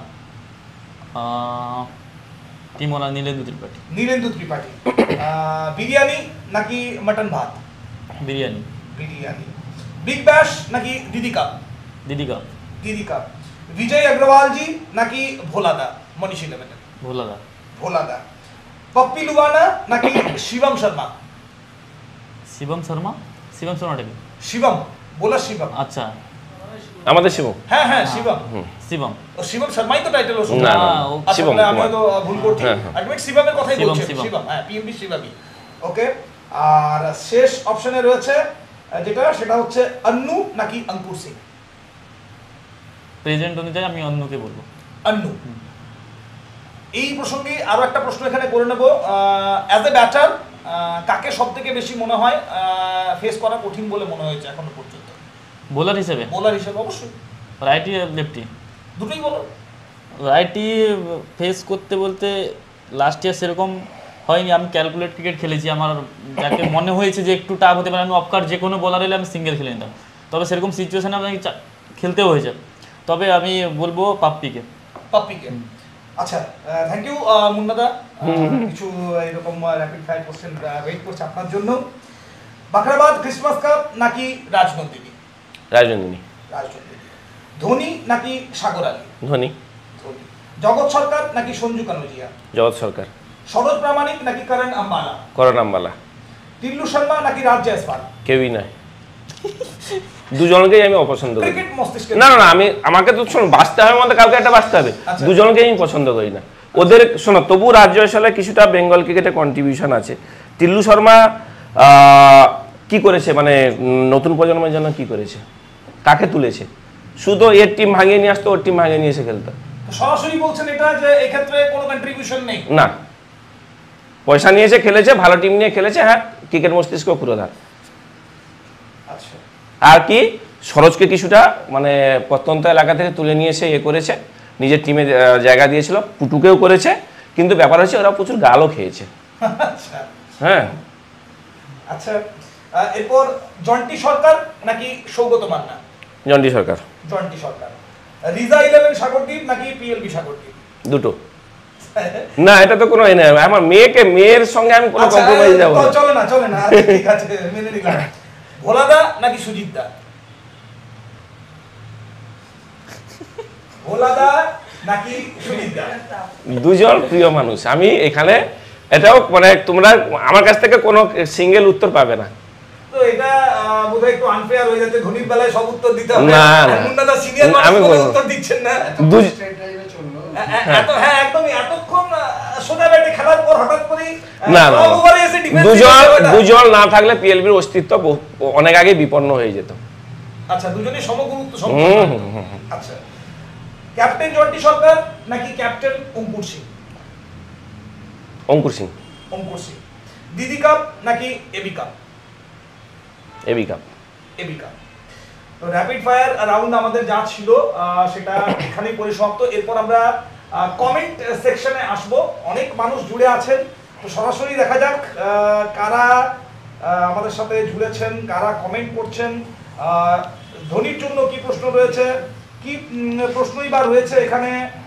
Team owner Nilendu Tripathi. Nilendu Tripathi. Biryani নাকি মটন ভাত? বিরিয়ানি। বিরিয়ানি। বিগ ব্যাশ নাকি দিদি কাপ? দিদি কাপ। দিদি কাপ। বিজয় अग्रवाल जी নাকি ভোলাদা মনীষ ইলেভেন? ভোলাদা। ভোলাদা। পপ্পি লুবানা নাকি শিবম শর্মা? শিবম শর্মা। শিবম শর্মাটা কি? শিবম, বলা শিবম। আচ্ছা, আমাদের শিবম। হ্যাঁ হ্যাঁ শিবম। শিবম। ও শিবম শর্মাই তো টাইটেল ও না না শিবম, আমি তো ভুল করছি। আলটিমেট শিবমের কথাই বলছি। শিবম, হ্যাঁ পিএমবি শিবমই। ওকে, আর শেষ অপশনে রয়েছে যেটা, সেটা হচ্ছে अन्नू নাকি अंकुर सिंह? প্রেজেন্ট অনুযায়ী আমি অন্যকে বলবো। अन्नू। এই প্রসঙ্গে আরো একটা প্রশ্ন এখানে করে নেব। অ্যাজ এ ব্যাটার কাকে সবথেকে বেশি মনে হয় ফেস করা কঠিন বলে মনে হয়েছে এখনো পর্যন্ত? বোলার হিসেবে? বোলার হিসেবে অবশ্যই। রাইটি আর লেফটি? দুটোই বলো। রাইটি ফেস করতে বলতে লাস্ট ইয়ার সেরকম হয়নি। আমি ক্যালকুলেট ক্রিকেট খেলেছি, আমার যাকে মনে হয়েছে যে একটু টাফ হতে পারে, আমি অফকার যে কোনো বোলার এলে আমি সিঙ্গেল খেলে নিতাম, তবে সেরকম সিচুয়েশনে আমি খেলতেও হয়েছে। তবে আমি বলবো পাপ্পিকে। পাপ্পিকে। আচ্ছা, থ্যাংক ইউ মুন্নাদা। কিছু এরকম র্যাপিড ফায়ার কোশ্চেন ওয়েট করছে আপনার জন্য। বাখরাবাদ ক্রিসমাস কাপ নাকি রাজনন্দিনী? রাজনন্দিনী। রাজনন্দিনী। ধোনি নাকি সাগর আলী? ধোনি। ধোনি। জগৎ সরকার নাকি সঞ্জু কানোজিয়া? জগৎ সরকার। সরোজ প্রামাণিক নাকি করণ আম্বালা? করণ আম্বালা। টিল্লু শর্মা নাকি রাজ জয়সওয়াল? কেউই নয়, দুজনকেই আমি অপছন্দ করি। ক্রিকেট মস্তিষ্কে না না আমি আমাকে তো শোনো বাঁচতে হবে, মধ্যে কাউকে একটা বাঁচতে হবে, দুজনকেই আমি পছন্দ করি না। ওদের শোনো তবু রাজ্য সালে কিছুটা বেঙ্গল ক্রিকেটে কন্ট্রিবিউশন আছে। টিল্লু শর্মা কি করেছে, মানে নতুন প্রজন্মের জন্য কি করেছে, কাকে তুলেছে? শুধু এর টিম ভাঙিয়ে নিয়ে আসতো, ওর টিম ভাঙিয়ে নিয়ে এসে খেলতো। সরাসরি বলছেন এটা যে এই ক্ষেত্রে কোনো কন্ট্রিবিউশন নেই? না, পয়সা নিয়েছে, খেলেছে, ভালো টিম নিয়ে খেলেছে, হ্যাঁ ক্রিকেট মস্তিষ্ক পুরোধার। আচ্ছা, আর কি সরোজকে কিছুটা মানে প্রত্যন্ত এলাকা থেকে তুলে নিয়ে এসে এ করেছে, নিজের টিমে জায়গা দিয়েছিল, পুটুকেও করেছে, কিন্তু ব্যাপার হচ্ছে ওরা প্রচুর গালও খেয়েছে। আচ্ছা হ্যাঁ। আচ্ছা, এরপর জন্টি সরকার নাকি সৌগত মান্না? জন্টি সরকার। জন্টি সরকার। রিজা ইলেভেন সাগরদ্বীপ নাকি পিএলবি সাগরদ্বীপ? দুটো। না এটা তো কোনো এনে আমার মেয়েকে মেয়ের সঙ্গে আমি কোনো কম্প্রোমাইজ যাব না। চলে না চলে না, ঠিক আছে মেনে নিলাম। ভোলাদা নাকি সুজিত দা? ভোলাদা নাকি সুজিত দা? দুজন প্রিয় মানুষ। আমি এখানে এটাও মানে তোমরা আমার কাছ থেকে কোনো সিঙ্গেল উত্তর পাবে না। তো এটা বোধহয় একটু আনফেয়ার হয়ে যাচ্ছে, ধোনির বেলায় সব উত্তর দিতে হবে। না, না। মুন্নাদা সিনিয়র মানুষ আমি বলে বলবো। উত্তর দিচ্ছেন না। দুই এ- এ- এত হ্যাঁ একদমই এতক্ষণ আহ, সোজা ব্যাটে খেলার পর হঠাৎ করে না না ওভারে এসে ডিফেন্স দুজন দুজন না থাকলে পিএলবির অস্তিত্ব বহু- অনেক আগে বিপন্ন হয়ে যেত। আচ্ছা, দুজনেই সমগুরুত্ব হুম, সম্পন্ন। হুম, হুম, হুম। আচ্ছা, ক্যাপ্টেন জন্টি সরকার নাকি ক্যাপ্টেন অঙ্কুর সিং? অঙ্কুর সিং। অঙ্কুর সিং। দিদি কাপ নাকি AB Cup? AB Cup. AB Cup. তো র্যাপিড ফায়ার রাউন্ড আমাদের যা ছিল আহ, সেটা এখানেই পরিসমাপ্ত। এরপর আমরা কমেন্ট সেকশনে আসব। অনেক মানুষ জুড়ে আছেন, তো সরাসরি দেখা যাক আহ, কারা আহ, আমাদের সাথে জুড়েছেন, কারা কমেন্ট করছেন। আহ, ধোনির জন্য কি প্রশ্ন রয়েছে, কি উম, প্রশ্নই বা রয়েছে এখানে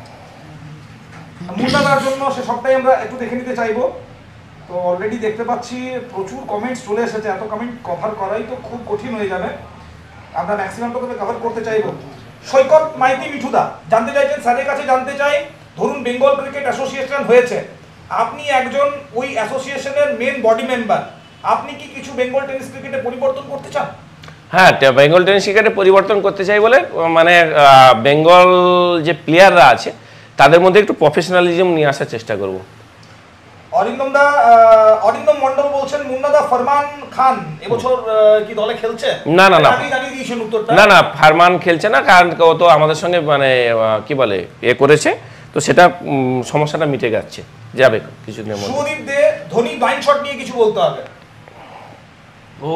মুন্নাদার জন্য, সে সবটাই আমরা একটু দেখে নিতে চাইবো। তো অলরেডি দেখতে পাচ্ছি প্রচুর কমেন্টস চলে এসেছে, এত কমেন্ট কভার করাই তো খুব কঠিন হয়ে যাবে। আমরা ম্যাক্সিমামটা তবে কভার করতে চাইবো। সৈকত মাইতি মিঠুদা জানতে চাইছেন, স্যারের কাছে জানতে চাই, ধরুন বেঙ্গল ক্রিকেট অ্যাসোসিয়েশন হয়েছে, আপনি একজন ওই অ্যাসোসিয়েশনের মেন বডি মেম্বার, আপনি কি কিছু বেঙ্গল টেনিস ক্রিকেটে পরিবর্তন করতে চান? হ্যাঁ, তে- বেঙ্গল টেনিস ক্রিকেটে পরিবর্তন করতে চাই বলে মানে আহ, বেঙ্গল যে প্লেয়াররা আছে তাদের মধ্যে একটু প্রফেশনালিজম নিয়ে আসার চেষ্টা করব। অরিন্দম দা আহ, অরিন্দম মন্ডল বলছেন মুন্নাদা ফরমান খান এবছর আহ, কি দলে খেলছে? না, না, না। আমি জানিয়ে দিয়েছেন উত্তরটা। না না, ফারমান খেলছে না, কারণ ও তো আমাদের সঙ্গে মানে আহ, কি বলে এ করেছে, তো সেটা উম, সমস্যাটা মিটে যাচ্ছে, যাবে কিছুদিনের মধ্যে। শুভদীপ দে ধোনি ব্লাইন্ড শট নিয়ে কিছু বলতে হবে। ও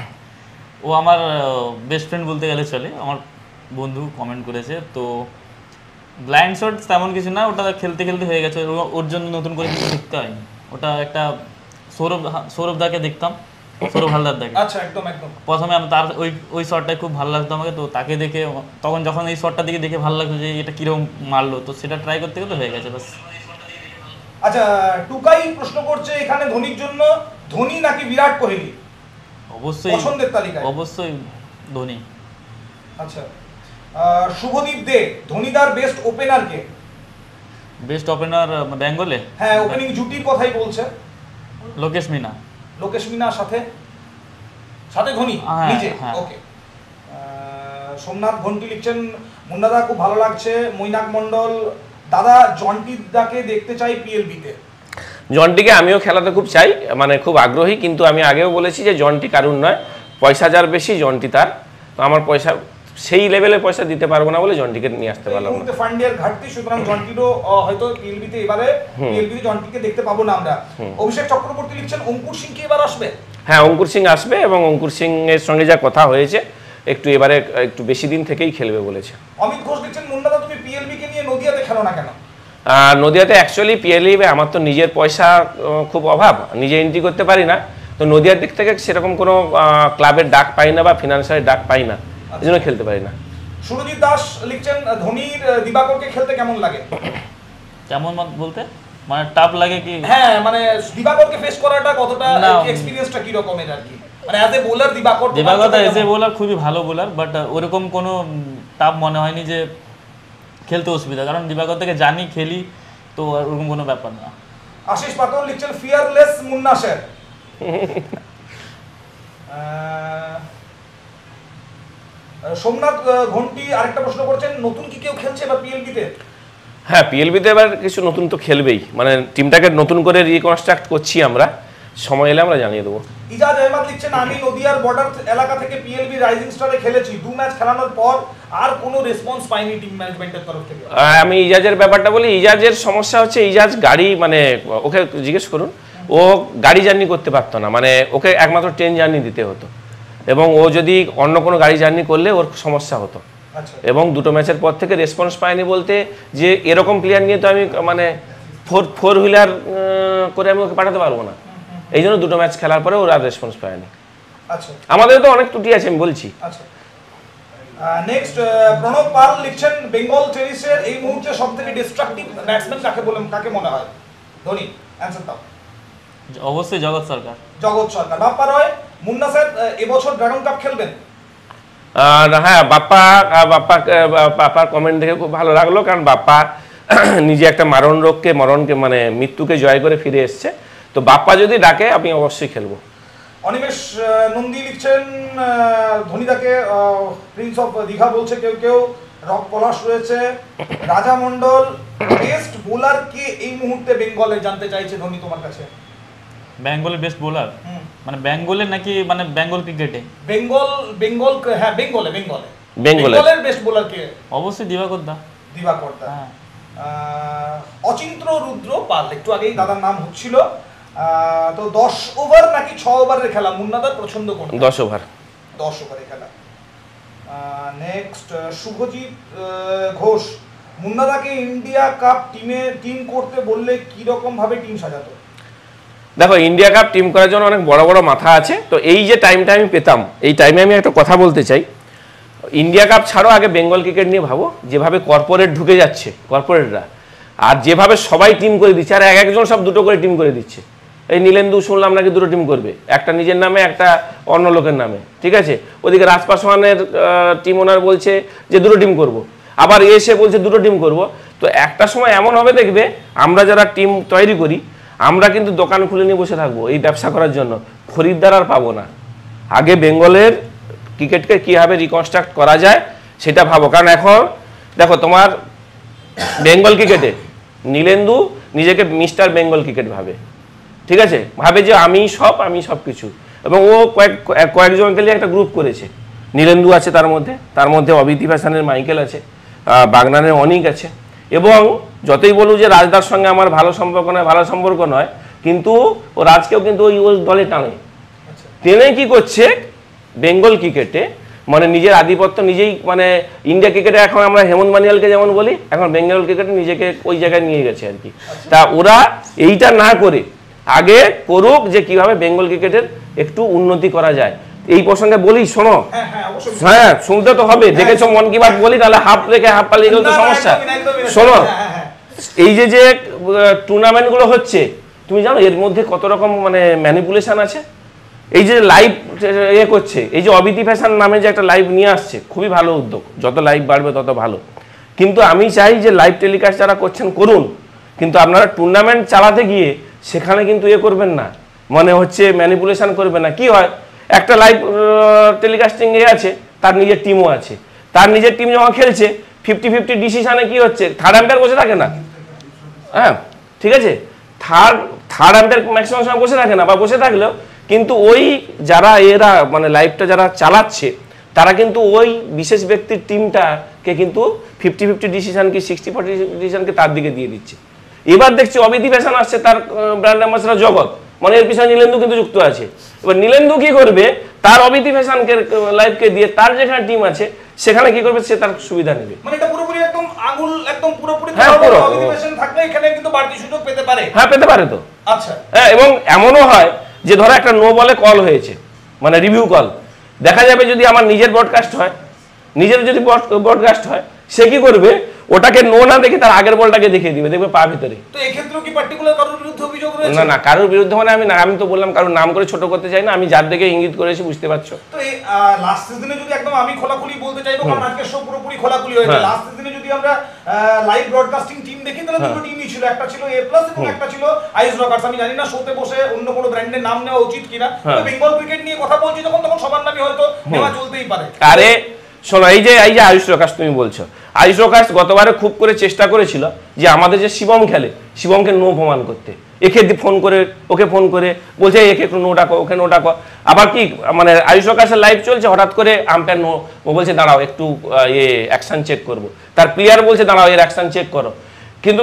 ও আমার বেস্ট ফ্রেন্ড বলতে গেলে চলে, আমার বন্ধু কমেন্ট করেছে। তো ব্লাইন্ড শট তেমন কিছু না, ওটা খেলতে খেলতে হয়ে গেছে, ও- ওর জন্য নতুন করে কিছু শিখতে হয়নি। ওটা একটা সৌরভ সৌরভ দাকে দেখতাম, সৌরভ হালদার দাকে আচ্ছা, একদম একদম। প্রথমে আমি তার ওই ওই শটটাই খুব ভালো লাগতো আমাকে, তো তাকে দেখে তখন যখন এই শটটা দিকে দেখে ভালো লাগতো যে এটা কীরকম মারলো, তো সেটা ট্রাই করতে গেলে হয়ে গেছে বাস। আচ্ছা, টুকাই প্রশ্ন করছে এখানে ধোনির জন্য, ধোনি নাকি বিরাট কোহলি অবশ্যই পছন্দের তালিকায়? অবশ্যই ধোনি। আচ্ছা, আহ, শুভদীপ দে ধোনিদার বেস্ট ওপেনার কে? বেস্ট ওপেনার বেঙ্গলে হ্যাঁ, ওপেনিং জুটির কথাই বলছে। লোকেশ মিনা। লোকেশ মিনার সাথে সাথে ধোনি হ্যাঁ, নিজে। হ্যাঁ। ওকে। সোমনাথ ঘন্টি লিখছেন মুন্নাদা খুব ভালো লাগছে। মৈনাক মন্ডল দাদা জন্টি দাকে দেখতে চাই পিএলবি তে। জন্টিকে আমিও খেলাতে খুব চাই, মানে খুব আগ্রহী, কিন্তু আমি আগেও বলেছি যে জন্টি কারুর নয়, পয়সা যার বেশি জন্টি তার। তো আমার পয়সা সেই লেভেলে পয়সা দিতে পারবো না বলে জন্টিকে নিয়ে আসতে এই পারলাম না। মুহূর্তে ফান্ডের ঘাটতি, সুতরাং জন্টিরও আহ, হয়তো পিএলবি তে এবারে পিএলবি তে জন্টিকে দেখতে পাবো না আমরা। অভিষেক চক্রবর্তী লিখছেন অঙ্কুর সিং কি এবার আসবে? হ্যাঁ, অঙ্কুর সিং আসবে, এবং অঙ্কুর সিং এর সঙ্গে যা কথা হয়েছে একটু এবারে একটু বেশি দিন থেকেই খেলবে বলেছে। অমিত ঘোষ লিখছেন মুন্নাদা তুমি পিএলবি কে নিয়ে নদিয়াতে খেলো না কেন? আর নদিয়াতে অ্যাকচুয়ালি পিএলই আমার তো নিজের পয়সা আহ, খুব অভাব, নিজে এন্ট্রি করতে পারি না, তো নদিয়ার দিক থেকে সেরকম কোনো আহ, ক্লাবের ডাক পাই না বা ফিনান্সিয়াল ডাক পাই না, এই জন্য খেলতে পারি না। সুরজিৎ দাস লিখছেন ধোনির আহ, দিবাকরকে খেলতে কেমন লাগে? কেমন মত বলতে মানে টাফ লাগে কি? হ্যাঁ, মানে দিবাকরকে ফেস করাটা কতটা, না। এক্সপেরিয়েন্সটা কি রকমের আর কি, মানে অ্যাজ এ বোলার দিবাকর দিবাগত এজ এ বোলার খুবই ভালো বোলার, বাট ওরকম কোনো টাফ মনে হয়নি যে খেলতে অসুবিধা, কারণ দিবাগত থেকে জানি খেলি, তো আর ওরকম কোনো ব্যাপার না। আশিস পাতর লিখছেন ফিয়ারলেস মুন্না স্যার। সোমনাথ আহ, ঘন্টি আরেকটা প্রশ্ন করছেন, নতুন কি কেউ খেলছে এবার পিএলবি তে? হ্যাঁ, পিএলবিতে এবার কিছু নতুন তো খেলবেই, মানে টিমটাকে নতুন করে রিকনস্ট্রাক্ট করছি আমরা, সময় এলে আমরা জানিয়ে দেবো। ইজাজ আহমদ লিখছেন আমি নদিয়ার বর্ডার এলাকা থেকে পিএলবি রাইজিং স্টারে খেলেছি, দু ম্যাচ খেলানোর পর আর কোনো রেসপন্স পাইনি টিম ম্যানেজমেন্টের তরফ থেকে। আহ, আমি ইজাজের ব্যাপারটা বলি, ইজাজের সমস্যা হচ্ছে ইজাজ গাড়ি মানে ওকে জিজ্ঞেস করুন, ও গাড়ি জার্নি করতে পারতো না, মানে ওকে একমাত্র ট্রেন জার্নি দিতে হতো, এবং ও যদি অন্য কোনো গাড়ি জার্নি করলে ওর সমস্যা হতো। আচ্ছা, এবং দুটো ম্যাচের পর থেকে রেসপন্স পায়নি বলতে যে এরকম প্লেয়ার নিয়ে তো আমি মানে ফোর ফোর হুইলার করে আমি ওকে পাঠাতে পারবো না, এই জন্য দুটো ম্যাচ খেলার পরে ওরা রেসপন্স পায়নি। আচ্ছা, আমাদের তো অনেক ত্রুটি আছে আমি বলছি। আচ্ছা। নেক্সট প্রণব পাল লিখছেন বেঙ্গল টেনিসের এই মুহূর্তে সবথেকে ডিস্ট্রাকটিভ ব্যাটসম্যান কাকে বলেন, কাকে মনে হয়? ধোনি, অ্যানসার দাও। অবশ্যই জগৎ সরকার। জগৎ সরকার। বাপ্পা রয়, মুন্না স্যার এবছর ড্রাগন কাপ খেলবেন? আর হ্যাঁ, বাপ্পা বাপ্পা বাপ্পার কমেন্ট দেখে খুব ভালো লাগলো, কারণ বাপ্পা নিজে একটা মারণ রোগকে মরণকে মানে মৃত্যুকে জয় করে ফিরে এসছে, তো বাপ্পা যদি ডাকে আমি অবশ্যই খেলবো। অনিমেষ নন্দী লিখছেন ধোনিদাকে প্রিন্স অফ দীঘা বলছে কেউ কেউ, রক পলাশ রয়েছে, রাজা মন্ডল। বেস্ট বোলার কে এই মুহূর্তে বেঙ্গলে জানতে চাইছে ধোনি তোমার কাছে? বেঙ্গলের বেস্ট বোলার মানে বেঙ্গলের নাকি মানে বেঙ্গল ক্রিকেটে? বেঙ্গল বেঙ্গল হ্যাঁ বেঙ্গলে বেঙ্গলে বেঙ্গলে বেঙ্গলের বেস্ট বোলার কে? অবশ্যই দিবাকর দা। দিবাকর দা। হ্যাঁ। অচিন্ত্র রুদ্র পাল একটু আগেই দাদার নাম হচ্ছিল। তো দশ ওভার নাকি ছ ওভারের খেলা মুন্নাদার পছন্দ কোনটা? দশ ওভার। দশ ওভারের খেলা। নেক্সট শুভজিৎ ঘোষ, মুন্নাদাকে ইন্ডিয়া কাপ টিমে টিম করতে বললে কি রকম ভাবে টিম সাজাতো? দেখো ইন্ডিয়া কাপ টিম করার জন্য অনেক বড় বড় মাথা আছে, তো এই যে টাইমটা আমি পেতাম এই টাইমে আমি একটা কথা বলতে চাই, ইন্ডিয়া কাপ ছাড়ো আগে বেঙ্গল ক্রিকেট নিয়ে ভাবো। যেভাবে কর্পোরেট ঢুকে যাচ্ছে কর্পোরেটরা, আর যেভাবে সবাই টিম করে দিচ্ছে, আর এক একজন সব দুটো করে টিম করে দিচ্ছে। এই নীলেন্দু শুনলাম নাকি দুটো টিম করবে, একটা নিজের নামে একটা অন্য লোকের নামে, ঠিক আছে। ওদিকে রাজপাসওয়ানের টিম ওনার বলছে যে দুটো টিম করব, আবার এসে বলছে দুটো টিম করব। তো একটা সময় এমন হবে দেখবে আমরা যারা টিম তৈরি করি আমরা কিন্তু দোকান খুলে নিয়ে বসে থাকবো এই ব্যবসা করার জন্য, খরিদ্দার আর পাবো না। আগে বেঙ্গলের ক্রিকেটকে কীভাবে রিকনস্ট্রাক্ট করা যায় সেটা ভাবো। কারণ এখন দেখো তোমার বেঙ্গল ক্রিকেটে নীলেন্দু নিজেকে মিস্টার বেঙ্গল ক্রিকেট ভাবে, ঠিক আছে, ভাবে যে আমি সব আমি সব কিছু। এবং ও কয়েক কয়েকজনকে নিয়ে একটা গ্রুপ করেছে, নীলেন্দু আছে তার মধ্যে, তার মধ্যে অবিতি ফ্যাশনের মাইকেল আছে, বাগনানের অনিক আছে। এবং যতই বলুন যে রাজদার সঙ্গে আমার ভালো সম্পর্ক নয় ভালো সম্পর্ক নয়, কিন্তু ও রাজকেও কিন্তু ওই ওই দলে টানে। টেনে কি করছে বেঙ্গল ক্রিকেটে, মানে নিজের আধিপত্য নিজেই, মানে ইন্ডিয়া ক্রিকেটে এখন আমরা হেমন্ত মানিয়ালকে যেমন বলি, এখন বেঙ্গল ক্রিকেটে নিজেকে ওই জায়গায় নিয়ে গেছে আর কি। তা ওরা এইটা না করে আগে করুক যে কিভাবে বেঙ্গল ক্রিকেটের একটু উন্নতি করা যায়। এই প্রসঙ্গে বলি শোনো, হ্যাঁ শুনতে তো হবে, দেখেছো মন কি বাত বলি, তাহলে হাফ রেখে হাফ পালিয়ে গেলে তো সমস্যা। শোনো, এই যে যে টুর্নামেন্টগুলো হচ্ছে তুমি জানো এর মধ্যে কত রকম মানে ম্যানিপুলেশন আছে। এই যে লাইভ ইয়ে করছে, এই যে অবিতি ফ্যাশন নামে যে একটা লাইভ নিয়ে আসছে, খুবই ভালো উদ্যোগ, যত লাইভ বাড়বে তত ভালো। কিন্তু আমি চাই যে লাইভ টেলিকাস্ট যারা করছেন করুন, কিন্তু আপনারা টুর্নামেন্ট চালাতে গিয়ে সেখানে কিন্তু ইয়ে করবেন না, মানে হচ্ছে ম্যানিপুলেশন করবেন না। কি হয়, একটা লাইভ টেলিকাস্টিং এ আছে, তার নিজের টিমও আছে, তার নিজের টিম যখন খেলছে ফিফটি ফিফটি ডিসিশনে কি হচ্ছে, থার্ড আম্পায়ার বসে থাকে না, হ্যাঁ ঠিক আছে, থার্ড থার্ড আম্পায়ার ম্যাক্সিমাম সময় বসে থাকে না, বা বসে থাকলেও কিন্তু ওই যারা এরা মানে লাইভটা যারা চালাচ্ছে তারা কিন্তু ওই বিশেষ ব্যক্তির টিমটাকে কিন্তু ফিফটি ফিফটি ডিসিশন কি সিক্সটি ফোর্টি ডিসিশনকে তার দিকে দিয়ে দিচ্ছে। এবার দেখছি অবিতি ফ্যাশন আসছে, তার ব্র্যান্ড অ্যাম্বাসেডর জগৎ, মানে এর পিছনে নীলেন্দু কিন্তু যুক্ত আছে। এবার নীলেন্দু কি করবে, তার অবিতি ফ্যাশনকে লাইভকে দিয়ে তার যেখানে টিম আছে সেখানে কি করবে, সে তার সুবিধা নেবে। মানে এটা পুরোপুরি একদম আঙুল একদম পুরোপুরি হ্যাঁ পুরো অবিতি ফ্যাশন থাকলে এখানে কিন্তু বাড়তি সুযোগ পেতে পারে। হ্যাঁ পেতে পারে তো। আচ্ছা হ্যাঁ, এবং এমনও হয় যে ধরো একটা নো বলে কল হয়েছে, মানে রিভিউ কল, দেখা যাবে যদি আমার নিজের ব্রডকাস্ট হয়, নিজের যদি ব্রডকাস্ট হয়, সে কি করবে, ওটাকে নো না দেখে তার আগের বলটাকে দেখিয়ে দিবে, দেখবে পা ভিতরে। তো এই ক্ষেত্রে কি পার্টিকুলার কারোর বিরুদ্ধে অভিযোগ রয়েছে? না না, কারোর বিরুদ্ধে মানে আমি না, আমি তো বললাম কারোর নাম করে ছোট করতে চাই না, আমি যার দিকে ইঙ্গিত করেছি বুঝতে পারছো। তো এই লাস্ট সিজনে যদি একদম আমি খোলাখুলি বলতে চাইবো, কারণ আজকে শো পুরোপুরি খোলাখুলি হয়েছে, লাস্ট সিজনে যদি আমরা লাইভ ব্রডকাস্টিং টিম দেখি তাহলে দুটো টিমই ছিল, একটা ছিল এ প্লাস এবং একটা ছিল আইস রকার্স। আমি জানি না শোতে বসে অন্য কোনো ব্র্যান্ডের নাম নেওয়া উচিত কিনা, তবে বেঙ্গল ক্রিকেট নিয়ে কথা বলছি যখন, তখন সবার নামই হয়তো নেওয়া চলতেই পারে। আরে শোনো, এই যে এই যে আয়ুষ প্রকাশ তুমি বলছো, আয়ুষ প্রকাশ গতবারে খুব করে চেষ্টা করেছিল যে আমাদের যে শিবম খেলে, শিবমকে নো প্রমাণ করতে, একে ফোন করে ওকে ফোন করে বলছে একে একটু নো ডাকো, ওকে নো ডাকো। আবার কি মানে আয়ুষ প্রকাশের লাইভ চলছে, হঠাৎ করে আম্পায়ার নো, ও বলছে দাঁড়াও একটু ইয়ে অ্যাকশন চেক করব, তার প্লেয়ার বলছে দাঁড়াও এর অ্যাকশন চেক করো। কিন্তু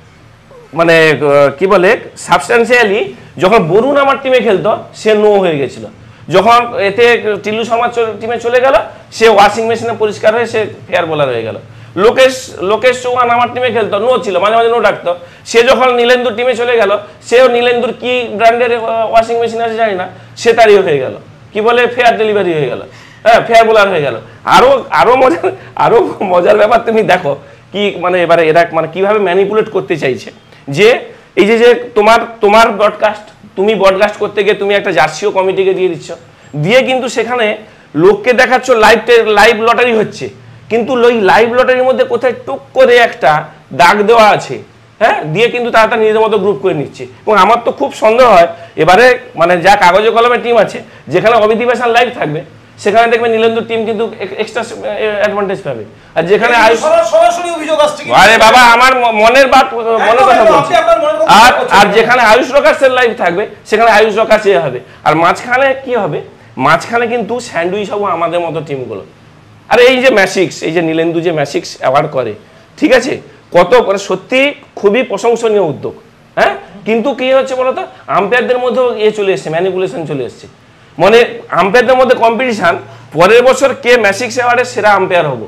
মানে কি বলে সাবস্ট্যান্সিয়ালি যখন বরুণ আমার টিমে খেলতো সে নো হয়ে গেছিল, যখন এতে টিল্লু শর্মার টিমে চলে গেল সে ওয়াশিং মেশিনে পরিষ্কার হয়ে সে ফেয়ার বোলার হয়ে গেল। লোকেশ লোকেশ চৌহান আমার টিমে খেলতো, নো ছিল, মাঝে মাঝে নো ডাকতো, সে যখন নীলেন্দুর টিমে চলে গেল, সেও নীলেন্দুর কি ব্র্যান্ডের ওয়াশিং মেশিন আছে জানি না, সে তারই হয়ে গেল, কি বলে ফেয়ার ডেলিভারি হয়ে গেল, হ্যাঁ ফেয়ার বোলার হয়ে গেল। আরো আরো মজার আরো মজার ব্যাপার তুমি দেখো কি মানে এবারে এরা মানে কিভাবে ম্যানিপুলেট করতে চাইছে, যে এই যে যে তোমার তোমার ব্রডকাস্ট, তুমি ব্রডকাস্ট করতে গিয়ে তুমি একটা জার্সিও কমিটিকে দিয়ে দিচ্ছ, দিয়ে কিন্তু সেখানে লোককে দেখাচ্ছ লাইভ লাইভ লটারি হচ্ছে, কিন্তু ওই লাইভ লটারির মধ্যে কোথায় টুক করে একটা দাগ দেওয়া আছে, হ্যাঁ দিয়ে কিন্তু তারা তার নিজেদের মতো গ্রুপ করে নিচ্ছে। এবং আমার তো খুব সন্দেহ হয় এবারে মানে যা কাগজে কলমে টিম আছে, যেখানে অবিধিবেশন লাইভ থাকবে সেখানে দেখবেন নীলেন্দুর টিম কিন্তু এক্সট্রা অ্যাডভান্টেজ পাবে। আর যেখানে আয়ুষ সরাসরি অভিযোগ আসছে, আরে বাবা আমার মনের বাত মনের কথা বলছি। আর আর যেখানে আয়ুষ রকার্সের লাইভ থাকবে সেখানে আয়ুষ রকার্স এ হবে। আর মাঝখানে কি হবে, মাঝখানে কিন্তু স্যান্ডউইচ হবো আমাদের মতো টিমগুলো। আর এই যে ম্যাসিক্স, এই যে নীলেন্দু যে ম্যাসিক্স অ্যাওয়ার্ড করে, ঠিক আছে, কত করে সত্যি খুবই প্রশংসনীয় উদ্যোগ। হ্যাঁ কিন্তু কি হচ্ছে বলতো, আম্পায়ারদের মধ্যেও ইয়ে চলে এসছে, ম্যানিপুলেশন চলে এসছে। মানে আম্পায়ারদের মধ্যে কম্পিটিশন, পরের বছর কে ম্যাসিক্স অ্যাওয়ার্ডের সেরা আম্পায়ার হবো,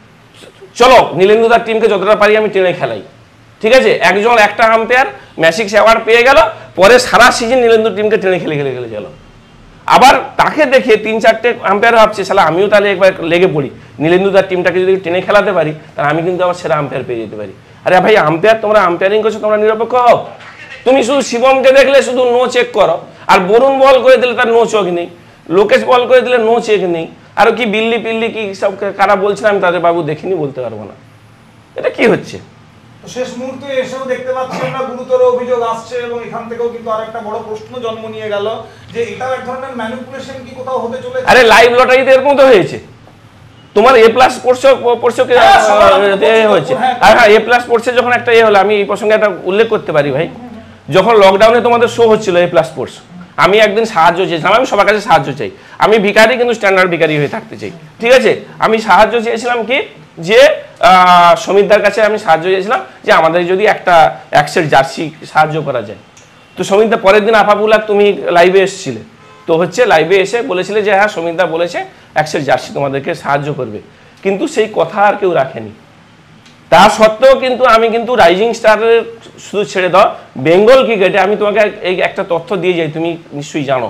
চলো নীলেন্দু তার টিমকে যতটা পারি আমি টেনে খেলাই, ঠিক আছে। একজন একটা আম্পায়ার ম্যাসিক্স অ্যাওয়ার্ড পেয়ে গেল, পরে সারা সিজন নীলেন্দু টিমকে টেনে খেলে খেলে খেলে গেল। আবার তাকে দেখে তিন চারটে আম্পায়ার ভাবছে শালা আমিও তাহলে একবার লেগে পড়ি, নীলেন্দু তার টিমটাকে যদি টেনে খেলাতে পারি তাহলে আমি কিন্তু আবার সেরা আম্পায়ার পেয়ে যেতে পারি। আরে ভাই আম্পায়ার, তোমরা আম্পায়ারিং করছো, তোমরা নিরপেক্ষ হও। তুমি শুধু শিবমকে দেখলে শুধু নো চেক করো, আর বরুণ বল করে দিলে তার নো চোখ নেই, লোকেশ বল করে দিলে নো চেক নেই, আর কি বিল্লি পিল্লি কি সব কারা বলছিলাম আমি তাদের বাবু দেখিনি বলতে পারবো না। এটা কি হচ্ছে? শেষ মুহূর্তে এসেও দেখতে পাচ্ছি আমরা গুরুতর অভিযোগ আসছে, এবং এখান থেকেও কিন্তু আরেকটা বড় প্রশ্ন জন্ম নিয়ে গেল যে এটাও এক ধরনের ম্যানিপুলেশন কি কোথাও হতে চলেছে। আরে লাইভ লটারিতে এরকম তো হয়েছে, তোমার এ প্লাস পড়ছো পড়ছো হয়েছে। আর হ্যাঁ এ প্লাস পড়ছে যখন একটা এ হলো, আমি এই প্রসঙ্গে একটা উল্লেখ করতে পারি ভাই, যখন লকডাউনে তোমাদের শো হচ্ছিল এ প্লাস স্পোর্টস, আমি একদিন সাহায্য চেয়েছিলাম, আমি সবার কাছে সাহায্য চাই, আমি ভিখারি কিন্তু স্ট্যান্ডার্ড ভিখারি হয়ে থাকতে চাই, ঠিক আছে। আমি সাহায্য চেয়েছিলাম কি যে সমিতদার কাছে আমি সাহায্য চেয়েছিলাম যে আমাদের যদি একটা এক সেট জার্সি সাহায্য করা যায়। তো সমিতদা পরের দিন আফাবুল্লাহ তুমি লাইভে এসেছিলে, তো হচ্ছে লাইভে এসে বলেছিলে যে হ্যাঁ সমিতদা বলেছে এক সেট জার্সি তোমাদেরকে সাহায্য করবে, কিন্তু সেই কথা আর কেউ রাখেনি। তা সত্ত্বেও কিন্তু আমি কিন্তু রাইজিং স্টারের শুধু ছেড়ে দাও, বেঙ্গল ক্রিকেটে আমি তোমাকে এই একটা তথ্য দিয়ে যাই, তুমি নিশ্চয়ই জানো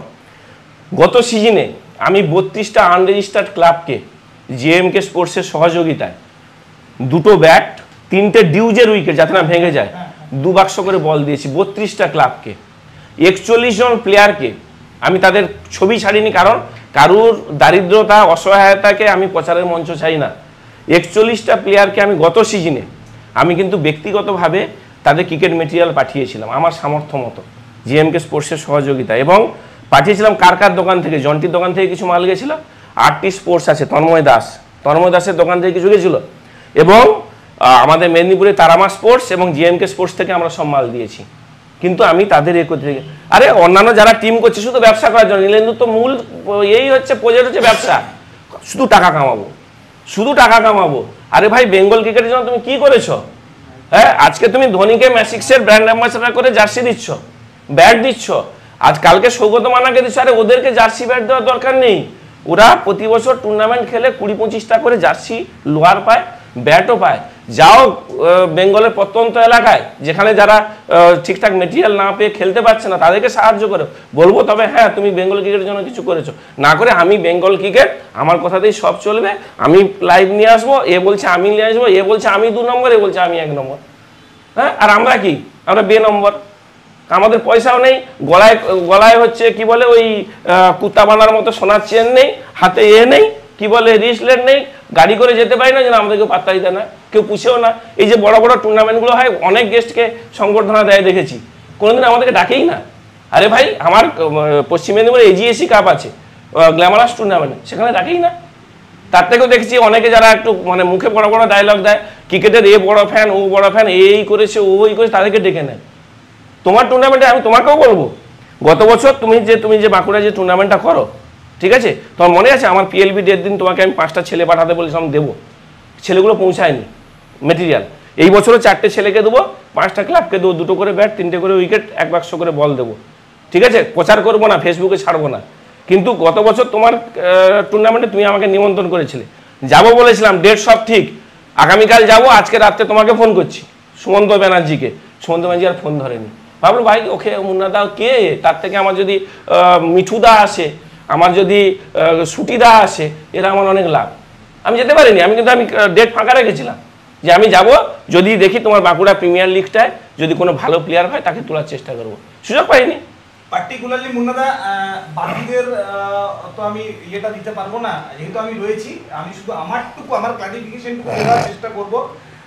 গত সিজনে আমি বত্রিশটা আনরেজিস্টার্ড ক্লাবকে জিএমকে স্পোর্টসের সহযোগিতায় দুটো ব্যাট, তিনটে ডিউজের উইকেট যাতে না ভেঙে যায়, দু বাক্স করে বল দিয়েছি বত্রিশটা ক্লাবকে। একচল্লিশ জন প্লেয়ারকে আমি তাদের ছবি ছাড়িনি, কারণ কারুর দারিদ্রতা অসহায়তাকে আমি প্রচারের মঞ্চ চাই না। একচল্লিশটা প্লেয়ারকে আমি গত সিজনে আমি কিন্তু ব্যক্তিগতভাবে তাদের ক্রিকেট মেটেরিয়াল পাঠিয়েছিলাম আমার সামর্থ্য মতো জিএমকে স্পোর্টসের সহযোগিতা, এবং পাঠিয়েছিলাম কার কার দোকান থেকে, জন্টির দোকান থেকে কিছু মাল গেছিল, আরটি স্পোর্টস আছে তন্ময় দাস, তন্ময় দাসের দোকান থেকে কিছু গেছিলো, এবং আমাদের মেদিনীপুরে তারামা স্পোর্টস এবং জিএমকে স্পোর্টস থেকে আমরা সব মাল দিয়েছি। কিন্তু আমি তাদের এ করতে থেকে আরে অন্যান্য যারা টিম করছে শুধু ব্যবসা করার জন্য, নীলেন্দু তো মূল এই হচ্ছে প্রজেক্ট হচ্ছে ব্যবসা, শুধু টাকা কামাবো, শুধু টাকা কামাবো। আরে ভাই বেঙ্গল ক্রিকেটের জন্য তুমি কি করেছো? হ্যাঁ আজকে তুমি ধোনিকে ম্যাসিক্সের ব্র্যান্ড অ্যাম্বাসেডর করে জার্সি দিচ্ছ, ব্যাট দিচ্ছ, আজ কালকে সৌগত মান্নাকে দিচ্ছ। আরে ওদেরকে জার্সি ব্যাট দেওয়ার দরকার নেই, ওরা প্রতি বছর টুর্নামেন্ট খেলে কুড়ি পঁচিশটা করে জার্সি লোয়ার পায়, ব্যাটও পায়। যাও বেঙ্গলের প্রত্যন্ত এলাকায় যেখানে যারা ঠিকঠাক মেটেরিয়াল না পেয়ে খেলতে পারছে না তাদেরকে সাহায্য করো, বলবো তবে হ্যাঁ তুমি বেঙ্গল ক্রিকেটের জন্য কিছু করেছো। না করে আমি বেঙ্গল ক্রিকেট আমার কথাতেই সব চলবে, আমি লাইভ নিয়ে আসবো, এ বলছে আমি নিয়ে আসবো, এ বলছে আমি দু নম্বর, এ বলছে আমি এক নম্বর। হ্যাঁ আর আমরা কি, আমরা বে নম্বর, আমাদের পয়সাও নেই, গলায় গলায় হচ্ছে কি বলে ওই কুত্তা বানার মতো সোনার চেন নেই, হাতে এ নেই কি বলে রিসলেট নেই, গাড়ি করে যেতে পারি না, যেন আমাদেরকে পাত্তা দিতে না, কেউ পুষেও না। এই যে বড় বড় টুর্নামেন্টগুলো হয় অনেক গেস্টকে সংবর্ধনা দেয় দেখেছি, কোনোদিন আমাদেরকে ডাকেই না। আরে ভাই আমার পশ্চিম মেদিনীপুরে এজিএসি কাপ আছে গ্ল্যামারাস টুর্নামেন্ট, সেখানে ডাকেই না। তার থেকেও দেখেছি অনেকে যারা একটু মানে মুখে বড় বড় ডায়লগ দেয়, ক্রিকেটের এ বড় ফ্যান ও বড় ফ্যান, এই করেছে ওই করেছে, তাদেরকে ডেকে নেয়। তোমার টুর্নামেন্টে আমি তোমাকেও বলবো, গত বছর তুমি যে তুমি যে বাঁকুড়া যে টুর্নামেন্টটা করো, ঠিক আছে, তোমার মনে আছে আমার পিএলবি ডের দিন তোমাকে আমি পাঁচটা ছেলে পাঠাতে বলেছিলাম দেবো, ছেলেগুলো পৌঁছায়নি মেটেরিয়াল। এই বছরও চারটে ছেলেকে দেবো, পাঁচটা ক্লাবকে দেবো, দুটো করে ব্যাট, তিনটে করে উইকেট, এক বাক্স করে বল দেবো, ঠিক আছে। প্রচার করবো না, ফেসবুকে ছাড়বো না। কিন্তু গত বছর তোমার টুর্নামেন্টে তুমি আমাকে নিমন্ত্রণ করেছিলে, যাবো বলেছিলাম, ডেট সব ঠিক, আগামীকাল যাবো, আজকে রাত্রে তোমাকে ফোন করছি, সুমন্ত ব্যানার্জিকে, সুমন্ত ব্যানার্জি আর ফোন ধরেনি। ভাবলো ভাই ওকে মুন্নাদা কে, তার থেকে আমার যদি মিঠুদা আসে, আমার যদি সুটিদা আসে, এরা আমার অনেক লাভ। আমি যেতে পারিনি, আমি কিন্তু আমি ডেট ফাঁকা রেখেছিলাম যে আমি যাব, যদি দেখি তোমার বাঁকুড়া প্রিমিয়ার লিগটায় যদি কোনো ভালো প্লেয়ার হয় তাকে তোলার চেষ্টা করবো, সুযোগ পাইনি। পার্টিকুলারলি মুন্নাদা বাকিদের তো আমি ইয়েটা দিতে পারবো না, যেহেতু আমি রয়েছি, আমি শুধু আমারটুকু আমার ক্লারিফিকেশন দেওয়ার চেষ্টা করবো।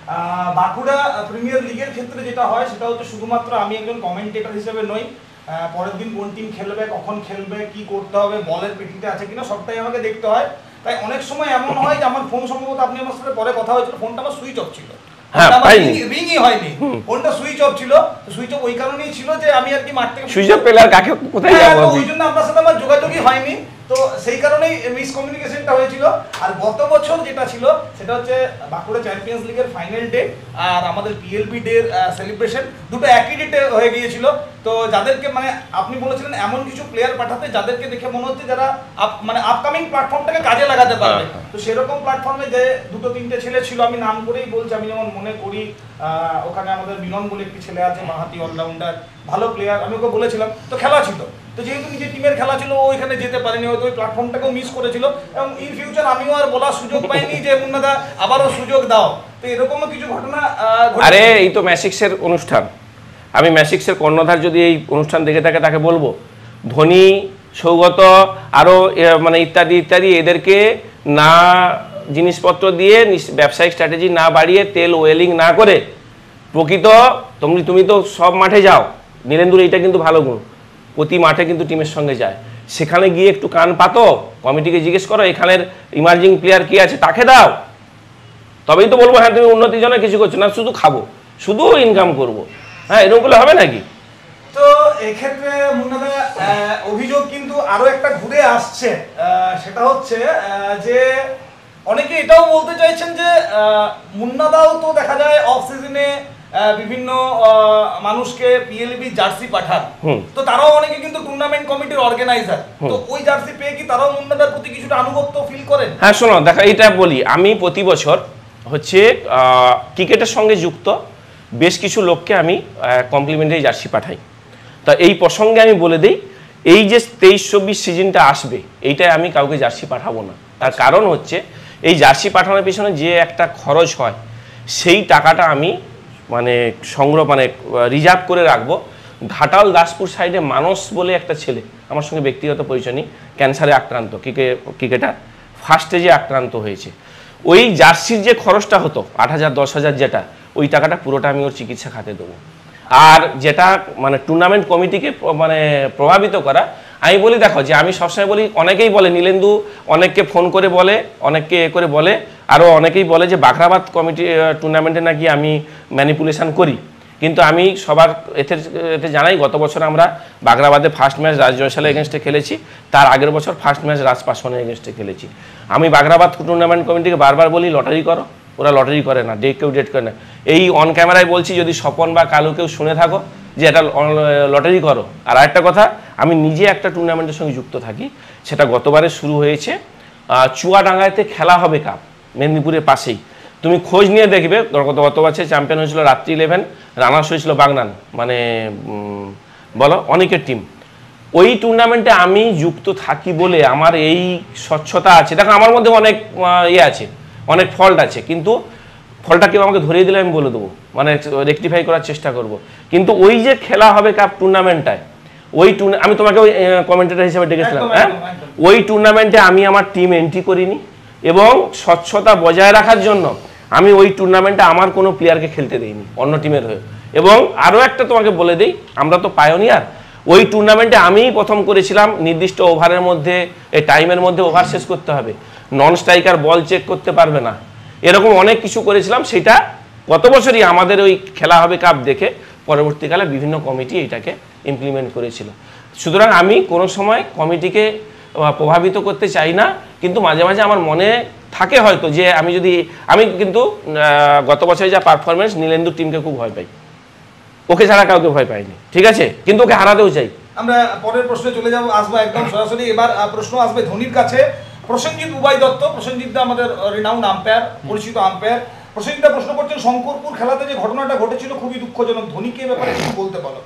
আহ, বাঁকুড়া প্রিমিয়ার লিগের ক্ষেত্রে যেটা হয় সেটা হচ্ছে শুধুমাত্র আমি একজন কমেন্টেটর হিসেবে নই, আহ, পরের দিন কোন টিম খেলবে, কখন খেলবে, কি করতে হবে, বলের পেটিতে আছে কিনা সবটাই আমাকে দেখতে হয়। তাই অনেক সময় এমন হয় যে আমার ফোন সম্ভবত আপনি আমার সাথে পরে কথা হয়েছিল, ফোনটা আমার সুইচ অফ ছিল, হ্যাঁ, পাইনি। রিংই হয়নি, ফোনটা সুইচ অফ ছিল। সুইচ অফ ওই কারণেই ছিল যে আমি আর কি মাঠ থেকে সুইচ অফ পেলে আর কাকে কোথায় হ্যাঁ, যাবো তো আমি? ওই জন্য আপনার সাথে আমার যোগাযোগই হয়নি, তো সেই কারণেই মিসকমিউনিকেশনটা হয়েছিল। আর গত বছর যেটা ছিল সেটা হচ্ছে বাঁকুড়া চ্যাম্পিয়ন্স লিগের ফাইনাল ডে আর আমাদের পিএলবি ডে সেলিব্রেশন দুটো একই ডেটে হয়ে গিয়েছিল। তো যাদেরকে মানে আপনি বলেছিলেন এমন কিছু প্লেয়ার পাঠাতে যাদেরকে দেখে মনে হচ্ছে যারা up- মানে আপকামিং প্ল্যাটফর্মটাকে কাজে লাগাতে পারবে, তো সেরকম প্ল্যাটফর্মে যে দুটো তিনটে ছেলে ছিল, আমি নাম করেই বলছি, আমি যেমন মনে করি আহ, ওখানে আমাদের মিলন বলে একটি ছেলে আছে, বাঁহাতি অলরাউন্ডার, ভালো প্লেয়ার, আমি ওকে বলেছিলাম, তো খেলা ছিল, তো যেহেতু নিজের টিমের খেলা ছিল ও ওইখানে যেতে পারেনি, হয়তো ওই প্ল্যাটফর্মটাকেও মিস করেছিল, এবং ইন ফিউচার আমিও আর বলার সুযোগ পাইনি যে মুন্নাদা আবারও সুযোগ দাও। তো এরকমও কিছু ঘটনা আহ, ঘটেছে। আরে এই তো ম্যাসিক্সের অনুষ্ঠান, আমি ম্যাসিক্সের কর্ণধার যদি এই অনুষ্ঠান দেখে থাকে তাকে বলবো ধোনি, সৌগত, আরও মানে ইত্যাদি ইত্যাদি এদেরকে না জিনিসপত্র দিয়ে নিস- ব্যবসায়িক স্ট্র্যাটেজি না বাড়িয়ে তেল ওয়েলিং না করে প্রকৃত তুমি তুমি তো সব মাঠে যাও, নীলেন্দুর এইটা কিন্তু ভালো গুণ, প্রতি মাঠে কিন্তু টিমের সঙ্গে যায়, সেখানে গিয়ে একটু কান পাতো, কমিটিকে জিজ্ঞেস করো এখানের ইমার্জিং প্লেয়ার কি আছে তাকে দাও, তবেই তো বলবো হ্যাঁ তুমি উন্নতির জন্য কিছু করছো না, শুধু খাবো, শুধু ইনকাম করবো, হ্যাঁ এরকম করলে হবে নাকি? তো এক্ষেত্রে মুন্নাদা আহ, অভিযোগ কিন্তু আরো একটা ঘুরে আসছে, আহ, সেটা হচ্ছে আহ, যে অনেকে এটাও বলতে চাইছেন যে আহ, মুন্নাদাও তো দেখা যায় অফ সিজনে বিভিন্ন আহ, মানুষকে পিএলবি জার্সি পাঠান, হুম। তো তারাও অনেকে কিন্তু টুর্নামেন্ট কমিটির অর্গানাইজার, তো ওই জার্সি পেয়ে কি তারাও মুন্নাদার প্রতি কিছুটা আনুগত্য ফিল করেন? হ্যাঁ শোনো দেখো এইটা বলি, আমি প্রতি বছর হচ্ছে ক্রিকেটের সঙ্গে যুক্ত বেশ কিছু লোককে আমি কমপ্লিমেন্টারি জার্সি পাঠাই। তা এই প্রসঙ্গে আমি বলে দিই, এই যে তেইশ চব্বিশ সিজনটা আসবে এইটাই আমি কাউকে জার্সি পাঠাবো না, তার কারণ হচ্ছে এই জার্সি পাঠানোর পিছনে যে একটা খরচ হয় সেই টাকাটা আমি মানে সংগ্রহ মানে রিজার্ভ করে রাখবো। ঘাটাল দাসপুর সাইডে মানস বলে একটা ছেলে, আমার সঙ্গে ব্যক্তিগত পরিচয় নেই, ক্যান্সারে আক্রান্ত, ক্রিকেট ক্রিকেটার ফার্স্ট স্টেজে আক্রান্ত হয়েছে, ওই জার্সির যে খরচটা হতো আট হাজার দশ হাজার যেটা, ওই টাকাটা পুরোটা আমি ওর চিকিৎসা খাতে দেবো। আর যেটা মানে টুর্নামেন্ট কমিটিকে মানে প্রভাবিত করা, আমি বলি দেখো যে আমি সবসময় বলি, অনেকেই বলে নীলেন্দু অনেককে ফোন করে বলে, অনেককে এ করে বলে, আরও অনেকেই বলে যে বাখরাবাদ কমিটি টুর্নামেন্টে নাকি আমি ম্যানিপুলেশন করি, কিন্তু আমি সবার এতে এতে জানাই গত বছর আমরা বাখরাবাদে ফার্স্ট ম্যাচ রাজ জয়সালের এগেনস্টে খেলেছি, তার আগের বছর ফার্স্ট ম্যাচ রাজ পাসওয়ানের এগেনস্টে খেলেছি। আমি বাখরাবাদ টুর্নামেন্ট কমিটিকে বারবার বলি লটারি করো, ওরা লটারি করে না, ডেট কেউ ডেট করে না। এই অন ক্যামেরায় বলছি, যদি স্বপন বা কালু কেউ শুনে থাকো যে এটা লটারি করো। আর আরেকটা কথা, আমি নিজে একটা টুর্নামেন্টের সঙ্গে যুক্ত থাকি, সেটা গতবারে শুরু হয়েছে চুয়াডাঙ্গাতে খেলা হবে কাপ, মেদিনীপুরের পাশেই, তুমি খোঁজ নিয়ে দেখবে গত গত বছর চ্যাম্পিয়ন হয়েছিল রাত্রি ইলেভেন, রানার্স হয়েছিল বাগনান, মানে বলো অনেকের টিম। ওই টুর্নামেন্টে আমি যুক্ত থাকি বলে আমার এই স্বচ্ছতা আছে। দেখো আমার মধ্যে অনেক ইয়ে আছে, অনেক ফল্ট আছে, কিন্তু ফলটা কেউ আমাকে ধরিয়ে দিলে আমি বলে দেবো, মানে রেকটিফাই করার চেষ্টা করব। কিন্তু ওই যে খেলা হবে কাপ টুর্নামেন্টটায়, ওই টুর্না আমি তোমাকে ওই কমেন্টেটর হিসেবে ডেকেছিলাম, হ্যাঁ ওই টুর্নামেন্টে আমি আমার টিম এন্ট্রি করিনি, এবং স্বচ্ছতা বজায় রাখার জন্য আমি ওই টুর্নামেন্টে আমার কোনো প্লেয়ারকে খেলতে দিইনি অন্য টিমের হয়ে। এবং আরও একটা তোমাকে বলে দিই, আমরা তো পায়োনিয়ার, ওই টুর্নামেন্টে আমিই প্রথম করেছিলাম নির্দিষ্ট ওভারের মধ্যে, এই টাইমের মধ্যে ওভার শেষ করতে হবে, নন স্ট্রাইকার বল চেক করতে পারবে না, এরকম অনেক কিছু করেছিলাম। সেটা গত বছরই আমাদের ওই খেলা হবে কাপ দেখে পরবর্তীকালে বিভিন্ন কমিটি এটাকে ইমপ্লিমেন্ট করেছিল। সুতরাং আমি কোনো সময় কমিটিকে প্রভাবিত করতে চাই না, কিন্তু মাঝে মাঝে আমার মনে থাকে হয়তো যে আমি যদি আমি কিন্তু গত বছরে যা পারফরমেন্স, নীলেন্দুর টিমকে খুব ভয় পাই, ওকে ছাড়া কাউকে ভয় পাইনি, ঠিক আছে, কিন্তু ওকে হারাতেও চাই। আমরা পরের প্রশ্নে চলে যাব, আসবো একদম সরাসরি। এবার প্রশ্ন আসবে ধোনির কাছে। প্রসেনজিৎ উবাই দত্ত, প্রসেনজিৎ দা আমাদের রিনাউন্ড আম্পায়ার, পরিচিত আম্পায়ার। প্রসেনজিৎ দা প্রশ্ন করছেন, শঙ্করপুর খেলাতে যে ঘটনাটা ঘটেছিল খুবই দুঃখজনক, ধোনিকে এ ব্যাপারে কিছু বলতে পারো?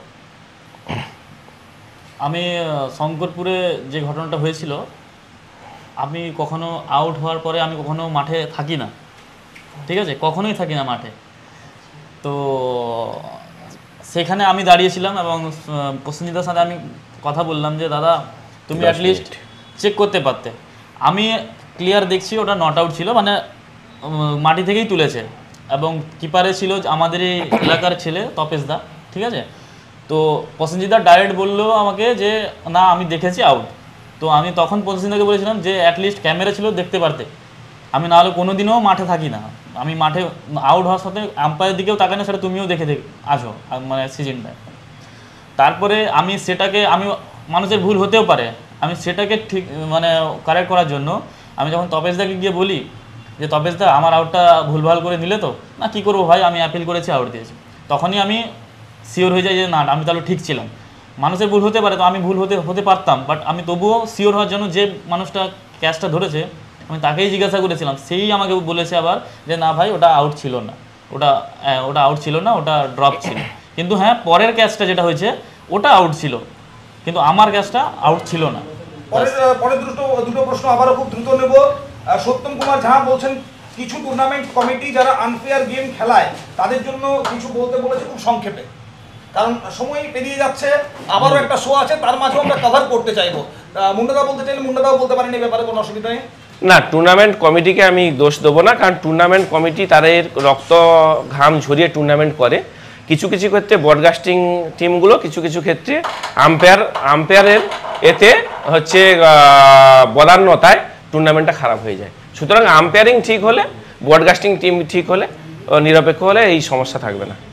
আমি শঙ্করপুরে যে ঘটনাটা হয়েছিল, আমি কখনো আউট হওয়ার পরে আমি কখনো মাঠে থাকি না, ঠিক আছে, কখনোই থাকি না মাঠে। তো সেখানে আমি দাঁড়িয়েছিলাম এবং প্রসেনজিতের সাথে আমি কথা বললাম যে দাদা তুমি অ্যাটলিস্ট চেক করতে পারতে। আমি ক্লিয়ার দেখছি ওটা নট আউট ছিল, মানে মাটি থেকেই তুলেছে, এবং কিপারে ছিল আমাদের এই এলাকার ছেলে তপেশ দা, ঠিক আছে। তো প্রসেনজিৎ দা ডাইরেক্ট বললো আমাকে যে না আমি দেখেছি আউট। তো আমি তখন প্রসেনজিৎ দাকে বলেছিলাম যে অ্যাটলিস্ট ক্যামেরা ছিল দেখতে পারতে, আমি নাহলে কোনো দিনও মাঠে থাকি না, আমি মাঠে আউট হওয়ার সাথে আম্পায়ারের দিকেও তাকাই না, সেটা তুমিও দেখে দেখে আসো মানে সিজনটায়। তারপরে আমি সেটাকে, আমি মানুষের ভুল হতেও পারে, আমি সেটাকে ঠিক মানে কারেক্ট করার জন্য আমি যখন তপেশ দাকে গিয়ে বলি যে তপেশ দা আমার আউটটা ভুলভাল করে নিলে তো, না কী করবো ভাই আমি অ্যাপিল করেছি আউট দিয়েছি, তখনই আমি শিওর হয়ে যাই যে না আমি তাহলে ঠিক ছিলাম। মানুষের ভুল হতে পারে, তো আমি ভুল হতে হতে পারতাম, বাট আমি তবুও শিওর হওয়ার জন্য যে মানুষটা ক্যাচটা ধরেছে আমি তাকেই জিজ্ঞাসা করেছিলাম, সেই আমাকে বলেছে আবার যে না ভাই ওটা আউট ছিল না, ওটা ওটা আউট ছিল না, ওটা ড্রপ ছিল। কিন্তু হ্যাঁ পরের ক্যাচটা যেটা হয়েছে ওটা আউট ছিল, কিন্তু আমার ক্যাচটা আউট ছিল না। পরের পরের দুটো দুটো প্রশ্ন আবারও খুব দ্রুত নেব। সত্যম কুমার ঝা বলছেন কিছু টুর্নামেন্ট কমিটি যারা আনফেয়ার গেম খেলায় তাদের জন্য কিছু বলতে বলেছে খুব সংক্ষেপে, কারণ সময় পেরিয়ে যাচ্ছে, আবারও একটা শো আছে তার মাঝেও আমরা কভার করতে চাইবো। মুন্ডাদা বলতে চাইলে মুন্ডাদাও বলতে পারেন এই ব্যাপারে, কোনো অসুবিধা নেই। না, টুর্নামেন্ট কমিটিকে আমি দোষ দেবো না, কারণ টুর্নামেন্ট কমিটি তাদের রক্ত ঘাম ঝরিয়ে টুর্নামেন্ট করে। কিছু কিছু ক্ষেত্রে ব্রডকাস্টিং টিমগুলো কিছু কিছু ক্ষেত্রে আম্পায়ার আম্পায়ারের এতে হচ্ছে বদান্যতায় টুর্নামেন্টটা খারাপ হয়ে যায়। সুতরাং আম্পায়ারিং ঠিক হলে, ব্রডকাস্টিং টিম ঠিক হলে, নিরপেক্ষ হলে এই সমস্যা থাকবে না।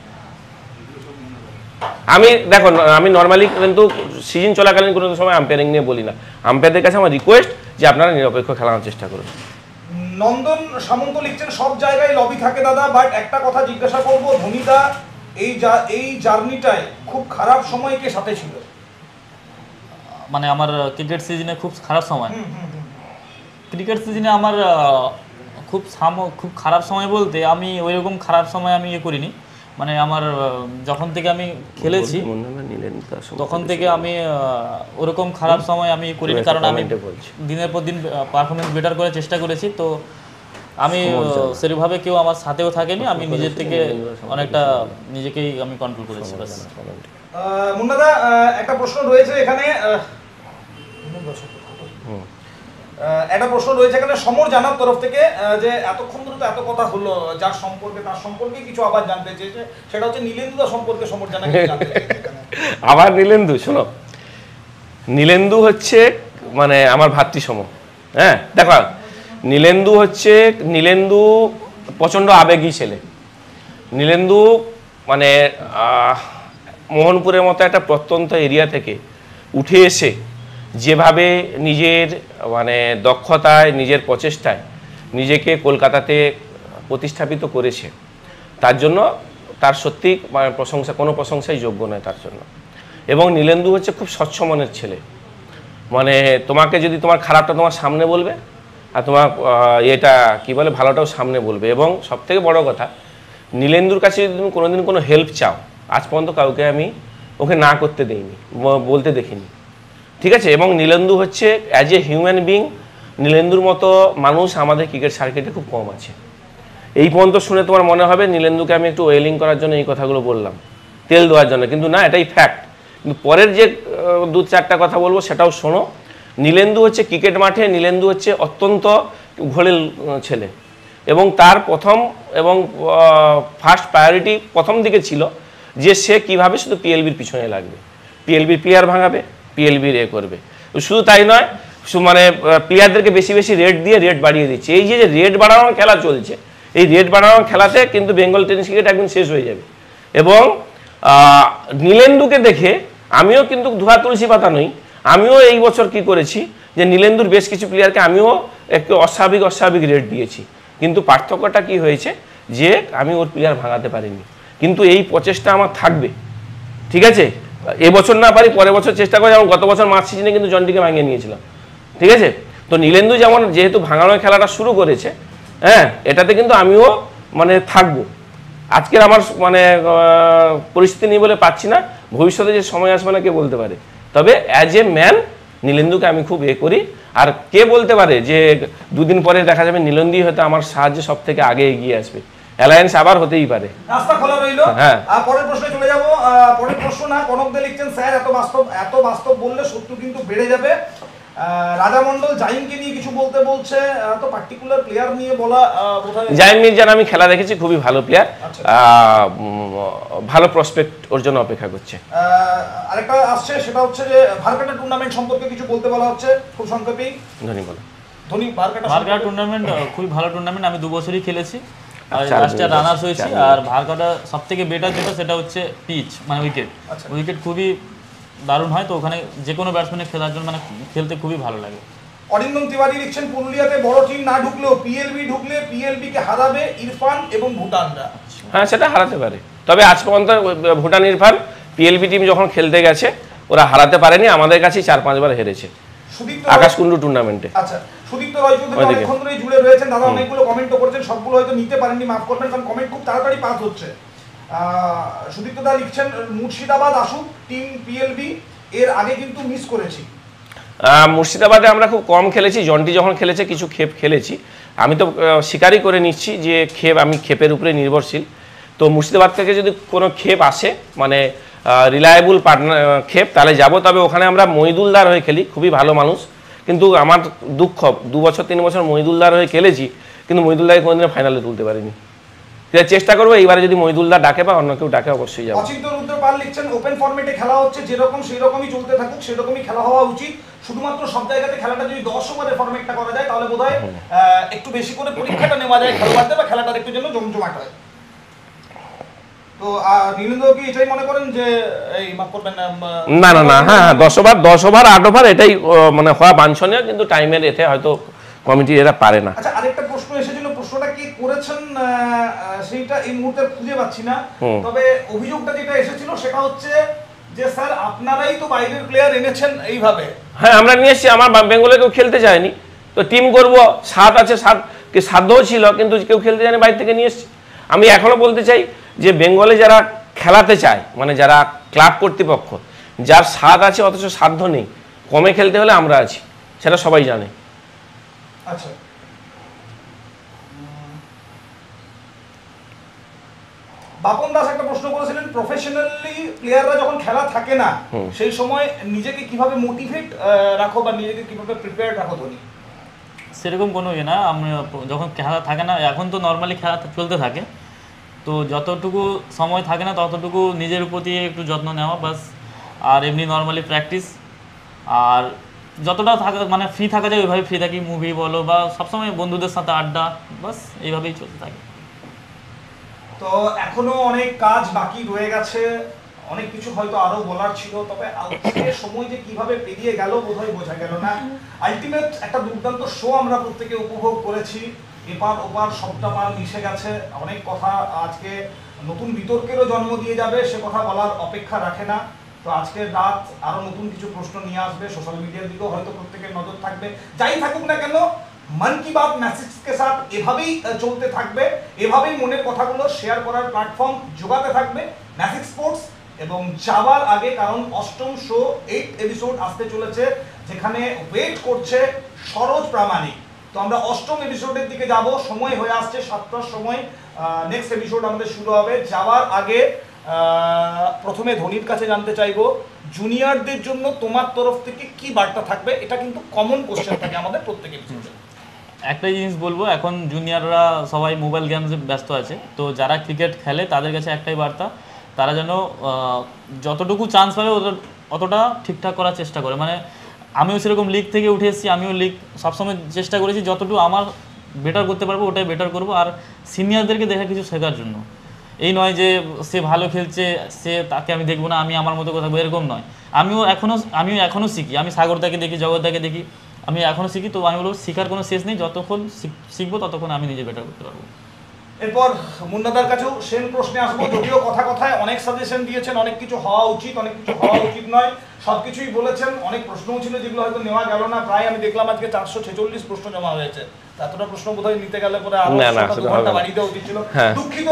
আমি দেখো আমি নর্মালি কিন্তু সিজন চলাকালীন কোনো সময় আম্পায়ারিং নিয়ে বলি না। আম্পায়ারদের কাছে আমার রিকোয়েস্ট যে আপনারা নিরপেক্ষ খেলানোর চেষ্টা করুন। নন্দন সামন্ত লিখছেন সব জায়গায় লবি থাকে দাদা, বাট একটা কথা জিজ্ঞাসা করবো, ধোনিদা এই এই জার্নিটায় খুব খারাপ সময় কে সাথে ছিল? মানে আমার ক্রিকেট সিজনে খুব খারাপ সময়, ক্রিকেট সিজনে আমার খুব খুব খারাপ সময় বলতে আমি ওইরকম খারাপ সময় আমি ইয়ে করিনি, মানে আমার যখন থেকে আমি খেলেছি তখন থেকে আমি ওরকম খারাপ সময় আমি করিনি, কারণ আমি দিনের পর দিন পারফরমেন্স বেটার করার চেষ্টা করেছি। তো আমি সেভাবে কেউ আমার সাথেও থাকেনি, আমি নিজের থেকে অনেকটা নিজেকেই আমি কন্ট্রোল করেছি। মুন্নাদা একটা প্রশ্ন রয়েছে এখানে, একটা প্রশ্ন রয়েছে এখানে সমর জানার তরফ থেকে যে এতক্ষণ ধরে তো এত কথা হলো যার সম্পর্কে, তার সম্পর্কে কিছু আবার জানতে চেয়েছে, সেটা হচ্ছে নীলেন্দুদা সম্পর্কে সমর জানা জানতে চেয়েছে। আবার নীলেন্দু, শোনো নীলেন্দু হচ্ছে মানে আমার ভাতৃসম। হ্যাঁ দেখো নীলেন্দু হচ্ছে নীলেন্দু প্রচণ্ড আবেগী ছেলে। নীলেন্দু মানে মোহনপুরের মতো একটা প্রত্যন্ত এরিয়া থেকে উঠে এসে যেভাবে নিজের মানে দক্ষতায়, নিজের প্রচেষ্টায় নিজেকে কলকাতাতে প্রতিস্থাপিত করেছে, তার জন্য তার সত্যি মানে প্রশংসা, কোনো প্রশংসাই যোগ্য নয় তার জন্য। এবং নীলেন্দু হচ্ছে খুব স্বচ্ছ মনের ছেলে, মানে তোমাকে যদি তোমার খারাপটা তোমার সামনে বলবে আর তোমার এটা কি বলে ভালোটাও সামনে বলবে। এবং সবথেকে বড় কথা, নীলেন্দুর কাছে যদি তুমি কোনোদিন কোনো হেল্প চাও, আজ পর্যন্ত কাউকে আমি ওকে না করতে দেইনি, বলতে দেখিনি, ঠিক আছে। এবং নীলেন্দু হচ্ছে অ্যাজ এ হিউম্যান বিং, নীলেন্দুর মতো মানুষ আমাদের ক্রিকেট সার্কিটে খুব কম আছে। এই পর্যন্ত শুনে তোমার মনে হবে নীলেন্দুকে আমি একটু ওয়েলিং করার জন্য এই কথাগুলো বললাম, তেল দেওয়ার জন্য, কিন্তু না, এটাই ফ্যাক্ট। কিন্তু পরের যে দু চারটা কথা বলবো সেটাও শোনো। নীলেন্দু হচ্ছে ক্রিকেট মাঠে, নীলেন্দু হচ্ছে অত্যন্ত ঘোরেল ছেলে, এবং তার প্রথম এবং ফার্স্ট প্রায়োরিটি প্রথম দিকে ছিল যে সে কীভাবে শুধু পিএলবির পিছনে লাগবে, পিএলবির প্লেয়ার ভাঙাবে, পিএলবির এ করবে। শুধু তাই নয়, মানে প্লেয়ারদেরকে বেশি বেশি রেট দিয়ে রেট বাড়িয়ে দিচ্ছে। এই যে রেট বাড়ানোর খেলা চলছে, এই রেট বাড়ানোর খেলাতে কিন্তু বেঙ্গল টেনিস ক্রিকেট একদিন শেষ হয়ে যাবে। এবং নীলেন্দুকে দেখে আমিও কিন্তু ধোয়া তুলসী পাতা নই, আমিও এই বছর কি করেছি যে নীলেন্দুর বেশ কিছু প্লেয়ারকে আমিও একটু অস্বাভাবিক অস্বাভাবিক রেট দিয়েছি, কিন্তু পার্থক্যটা কি হয়েছে যে আমি ওর প্লেয়ার ভাঙাতে পারিনি। কিন্তু এই প্রচেষ্টা আমার থাকবে, ঠিক আছে। এবছর না পারি পরের বছর চেষ্টা করে, যেমন গত বছর মার্চ সিজনে কিন্তু জন্টিকে ভাঙিয়ে নিয়েছিলাম, ঠিক আছে। তো নীলেন্দু যেমন যেহেতু ভাঙানোর খেলাটা শুরু করেছে, হ্যাঁ, এটাতে কিন্তু আমিও মানে থাকবো। আজকের আমার মানে পরিস্থিতি নেই বলে পাচ্ছি না, ভবিষ্যতে যে সময় আসবে না কে বলতে পারে। তবে অ্যাজ এ ম্যান নীলেন্দুকে আমি খুব এ করি। আর কে বলতে পারে যে দুদিন পরে দেখা যাবে নীলেন্দুই হয়তো আমার সাহায্যে সব থেকে আগে এগিয়ে আসবে, অ্যালায়েন্স আবার হতেই পারে। রাস্তা খোলা রইল। হ্যাঁ, আর পরের প্রশ্নে চলে যাব। পরের প্রশ্ন না, কনক দে লিখছেন স্যার এত বাস্তব এত বাস্তব বললে শত্রু কিন্তু বেড়ে যাবে। রাজা মণ্ডল জাইমকে নিয়ে কিছু বলতে বলছে, আহ, তো পার্টিকুলার প্লেয়ার নিয়ে বলা আহ, বোধহয় জাইম মির্জার আমি খেলা দেখেছি, খুবই ভালো প্লেয়ার, আচ্ছা। ভালো প্রসপেক্ট ওর জন্য অপেক্ষা করছে। আহ, আরেকটা আসছে, সেটা হচ্ছে যে ভারকাটা টুর্নামেন্ট সম্পর্কে কিছু বলতে বলা হচ্ছে, খুব সংক্ষেপেই ধনী বলো। ধোনি ভারকাটা ভারকাটা টুর্নামেন্ট খুবই ভালো টুর্নামেন্ট, আমি দু বছরই খেলেছি আর চার লাস্টে মিনিট, রানার্স হয়েছি। চার মিনিট। আর ভারকাটা সব থেকে বেটার যেটা সেটা হচ্ছে পিচ, মানে উইকেট। আচ্ছা। উইকেট খুবই দারুণ হয়, তো ওখানে যে কোনো ব্যাটসম্যানের খেলার জন্য মানে খেলতে খুবই ভালো লাগে। অরিন্দম তিওয়ারি লিখছেন, পুরুলিয়াতে বড় টিম না ঢুকলেও পিএলবি ঢুকলে পিএলবি কে হারাবে ইরফান এবং ভুটানরা। হ্যাঁ, সেটা হারাতে পারে, তবে আজ পর্যন্ত ভুটান ইরফান পিএলবি টিম যখন খেলতে গেছে ওরা হারাতে পারেনি, আমাদের কাছেই চার পাঁচবার হেরেছে সুদীপ্ত আকাশকুণ্ডু টুর্নামেন্টে। আচ্ছা, সুদীপ্ত রয় চৌধুরী ওইদিকে। অনেকক্ষণ ধরেই জুড়ে রয়েছেন দাদা, অনেকগুলো কমেন্টও করেছেন, সবগুলো হয়তো নিতে পারেননি, মাফ করবেন কারণ কমেন্ট খুব তাড়াতাড়ি পাস হচ্ছে। আহ, সুদীপ্ত দা লিখছেন, মুর্শিদাবাদ আসুক টিম পিএলবি, এর আগে কিন্তু মিস করেছি। আহ, মুর্শিদাবাদে আমরা খুব কম খেলেছি, জন্টি যখন খেলেছে কিছু খেপ খেলেছি, আমি তো আহ, স্বীকারই করে নিচ্ছি যে খেপ, আমি খেপের উপরে নির্ভরশীল। তো মুর্শিদাবাদ থেকে যদি কোনো খেপ আসে, মানে রিলায়েবল পার্টনার খেপ, তাহলে যাব। তবে ওখানে আমরা মহিদুলদার হয়ে খেলি, খুবই ভালো মানুষ, কিন্তু আমার দুঃখ দু বছর তিন বছর মহিদুলদার হয়ে খেলেছি, কিন্তু মহিদুলদারকে কোনোদিনও ফাইনালে তুলতে পারিনি। চেষ্টা করবো এইবারে যদি মহিদুলদার ডাকে বা অন্য কেউ ডাকে অবশ্যই যাবো। অচিন্ত রুদ্র পাল লিখছেন, ওপেন ফরম্যাটে খেলা হচ্ছে, যেরকম সেই রকমই চলতে থাকুক, সেরকমই খেলা হওয়া উচিত। শুধুমাত্র সব জায়গাতে খেলাটা যদি দশ ওভারের ফরম্যাটটা করা যায় তাহলে বোধহয় আহ, একটু বেশি করে পরীক্ষাটা নেওয়া যায় খেলোয়াড়দের, বা খেলাটা একটু যেন জমজমাট হয়। তো নীলেন্দ্র কি এটাই মনে করেন যে এই মাফ করবেন না না না, হ্যাঁ হ্যাঁ, দশ ওভার দশ ওভার আট ওভার এটাই আহ, মানে হওয়া বাঞ্ছনীয়, কিন্তু টাইমের এতে হয়তো কমিটি এরা পারে না। আচ্ছা, আরেকটা প্রশ্ন এসেছিল, প্রশ্নটা কি করেছেন আহ, আহ, সেইটা এই মুহূর্তে খুঁজে পাচ্ছি না, হুম। তবে অভিযোগটা যেটা এসেছিল সেটা হচ্ছে যে স্যার আপনারাই তো বাইরের প্লেয়ার এনেছেন এইভাবে। হ্যাঁ, আমরা নিয়ে এসেছি, আমার বেঙ্গলে কেউ খেলতে চায়নি, তো টিম করব, সাত আছে, সাত কি সাধ্যও ছিল, কিন্তু কেউ খেলতে চায়নি, বাইরে থেকে নিয়ে এসেছি। আমি এখনো বলতে চাই যে বেঙ্গলে যারা খেলাতে চায়, মানে যারা ক্লাব কর্তৃপক্ষ, যার স্বাদ আছে অথচ সাধ্য নেই, কমে খেলতে হলে আমরা আছি, সেটা সবাই জানে। আচ্ছা, বাপন দাস একটা প্রশ্ন করেছিলেন, প্রফেশনালি প্লেয়াররা যখন খেলা থাকে না সেই সময় নিজেকে কিভাবে মোটিভেট রাখো বা নিজেকে কিভাবে প্রিপেয়ার রাখো ধোনি? সেরকম কোনো ইয়ে না, আমরা যখন খেলা থাকে না, এখন তো নর্মালি খেলা চলতে থাকে, তো যতটুকু সময় থাকে না ততটুকু নিজের প্রতি একটু যত্ন নেওয়া বাস। আর এমনি নর্মালি প্র্যাকটিস, আর যতটা থাকা মানে ফ্রি থাকা যায় ওইভাবে ফ্রি থাকি, মুভি বলো বা সবসময় বন্ধুদের সাথে আড্ডা, বাস এইভাবেই চলতে থাকে। তো এখনো অনেক কাজ বাকি রয়ে গেছে, অনেক কিছু হয়তো আরো বলার ছিল, তবে আজকে সময় যে কিভাবে পেরিয়ে গেল বোধহয় বোঝা গেল না। আলটিমেট একটা দুর্দান্ত শো আমরা প্রত্যেকে উপভোগ করেছি, এপার ওপার সবটা পার মিশে গেছে, অনেক কথা আজকে নতুন বিতর্কেরও জন্ম দিয়ে যাবে, সে কথা বলার অপেক্ষা রাখে না। তো আজকের রাত আরো নতুন কিছু প্রশ্ন নিয়ে আসবে, সোশ্যাল মিডিয়ার দিকেও হয়তো প্রত্যেকের নজর থাকবে। যাই থাকুক না কেন, মন কি বাত মেসেজকে সাথ এভাবেই চলতে থাকবে, এভাবেই মনের কথাগুলো শেয়ার করার প্ল্যাটফর্ম যোগাতে থাকবে ম্যাজিক স্পোর্টস। এবং যাওয়ার আগে, কারণ অষ্টম শো এইট এপিসোড আসতে চলেছে, যেখানে ওয়েট করছে সরোজ প্রামাণিক। তো আমরা অষ্টম এপিসোডের দিকে যাব, সময় হয়ে আসছে সাতটার সময় নেক্সট এপিসোড আমাদের শুরু হবে। যাওয়ার আগে প্রথমে ধোনির কাছে জানতে চাইবো, জুনিয়রদের জন্য তোমার তরফ থেকে কি বার্তা থাকবে? এটা কিন্তু কমন কোশ্চেন থাকে আমাদের প্রত্যেক এপিসোডে। একটাই জিনিস বলবো, এখন জুনিয়ররা সবাই মোবাইল গেমসে ব্যস্ত আছে, তো যারা ক্রিকেট খেলে তাদের কাছে একটাই বার্তা, তারা যেন যতটুকু চান্স পাবে অতটা ঠিকঠাক করার চেষ্টা করে। মানে আমিও সেরকম লিগ থেকে উঠে এসেছি, আমিও লিগ সবসময় চেষ্টা করেছি যতটুকু আমার বেটার করতে পারবো ওটাই বেটার করবো, আর সিনিয়রদেরকে দেখা কিছু শেখার জন্য। এই নয় যে সে ভালো খেলছে সে তাকে আমি দেখবো না, আমি আমার মতো কথা বলবো, এরকম নয়। আমিও এখনও আমিও এখনও শিখি, আমি সাগরদাকে দেখি, জগৎদাকে দেখি, আমি এখনও শিখি। তো আমি বলবো শেখার কোনো শেষ নেই, যতক্ষণ শিখবো ততক্ষণ আমি নিজে বেটার করতে পারবো। এরপর মুন্নাদার কাছেও সেম প্রশ্নে আসবো, যদিও কথা কথায় অনেক সাজেশন দিয়েছেন, অনেক কিছু হওয়া উচিত, অনেক কিছু হওয়া উচিত নয়, সবকিছুই বলেছেন। অনেক প্রশ্নও ছিল যেগুলো হয়তো নেওয়া গেল না, প্রায় আমি দেখলাম আজকে চারশো ছেচল্লিশ প্রশ্ন জমা হয়েছে। এতটা প্রশ্ন বোধহয় নিতে গেলে পরে আরো দু ঘন্টা বাড়িয়ে দেওয়া উচিত ছিল। দুঃখিত,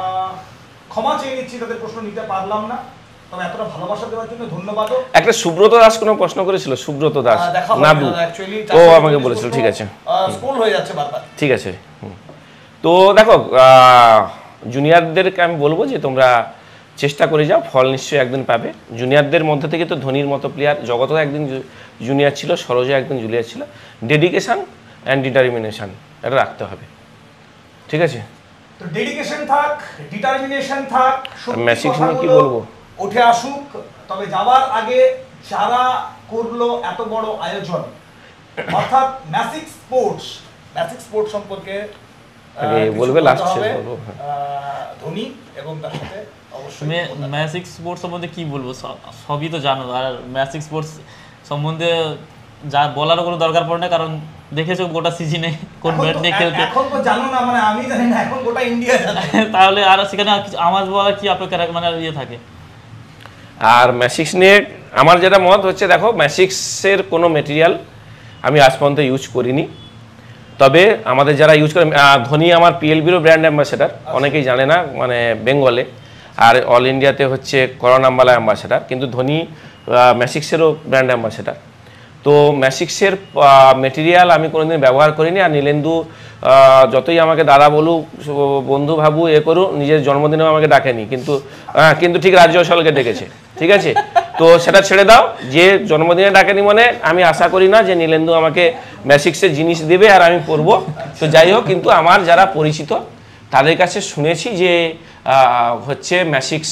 ক্ষমা চেয়ে নিচ্ছি তাদের প্রশ্ন নিতে পারলাম না, তবে এতটা ভালোবাসা দেওয়ার জন্য ধন্যবাদ। একটা সুব্রত দাস কোনো প্রশ্ন করেছিল, সুব্রত দাস নাদু, ও আমাকে বলেছিল, ঠিক আছে, স্কুল হয়ে যাচ্ছে বারবার, ঠিক আছে। তো দেখো, জুনিয়রদেরকে আমি বলবো যে তোমরা চেষ্টা করে যাও, ফল নিশ্চয়ই একদিন পাবে। জুনিয়রদের মধ্যে থেকে তো ধোনির মতো প্লেয়ার, জগতও একদিন জুনিয়র ছিল, সরোজা একদিন জুনিয়র ছিল। ডেডিকেশান অ্যান্ড ডিটারমিনেশান এটা রাখতে হবে, ঠিক আছে? তো ডেডিকেশন থাক, ডিটারমিনেশন থাক, ম্যাসিক্স নিয়ে কি বলবো, উঠে আসুক। তবে যাওয়ার আগে যারা করলো এত বড় আয়োজন, অর্থাৎ ম্যাসিক স্পোর্টস, ম্যাসিক স্পোর্টস সম্পর্কে বলবে লাস্ট শেষ বলবো ধোনি এবং তার সাথে অবশ্যই ম্যাসিক স্পোর্টস সম্বন্ধে কি বলবো, সবই তো জানো। আর ম্যাসিক স্পোর্টস সম্বন্ধে যা বলারও কোনো দরকার পড়ে না, কারণ দেখেছো গোটা সিজনে কোন ব্যাট নিয়ে খেলতে। এখন তো জানো না, মানে আমি জানি না, এখন গোটা ইন্ডিয়া জানে। তাহলে আর সেখানে আমার বলা কি অপেক্ষা মানে ইয়ে থাকে। আর ম্যাসিক্স নিয়ে আমার যেটা মত হচ্ছে, দেখো ম্যাসিক্সের কোনো মেটেরিয়াল আমি আজ পর্যন্ত ইউজ করিনি। তবে আমাদের যারা ইউজ করে, ধোনি আমার পিএলবিরও ব্র্যান্ড অ্যাম্বাসেডার, অনেকেই জানে না মানে বেঙ্গলে, আর অল ইন্ডিয়াতে হচ্ছে করোনা আম্বালা অ্যাম্বাসেডার, কিন্তু ধোনি ম্যাসিক্সেরও ব্র্যান্ড অ্যাম্বাসেডার। তো ম্যাসিক্সের মেটেরিয়াল আমি কোনোদিন ব্যবহার করিনি। আর নীলেন্দু যতই আমাকে দাদা বলুক, বন্ধু ভাবু, এ করুক, নিজের জন্মদিনেও আমাকে ডাকেনি, কিন্তু কিন্তু ঠিক রাজ্য সলকে ডেকেছে, ঠিক আছে? তো সেটা ছেড়ে দাও, যে জন্মদিনে ডাকেনি মানে আমি আশা করি না যে নীলেন্দু আমাকে ম্যাসিক্সের জিনিস দেবে আর আমি পরবো। তো যাই হোক, কিন্তু আমার যারা পরিচিত তাদের কাছে শুনেছি যে হচ্ছে ম্যাসিক্স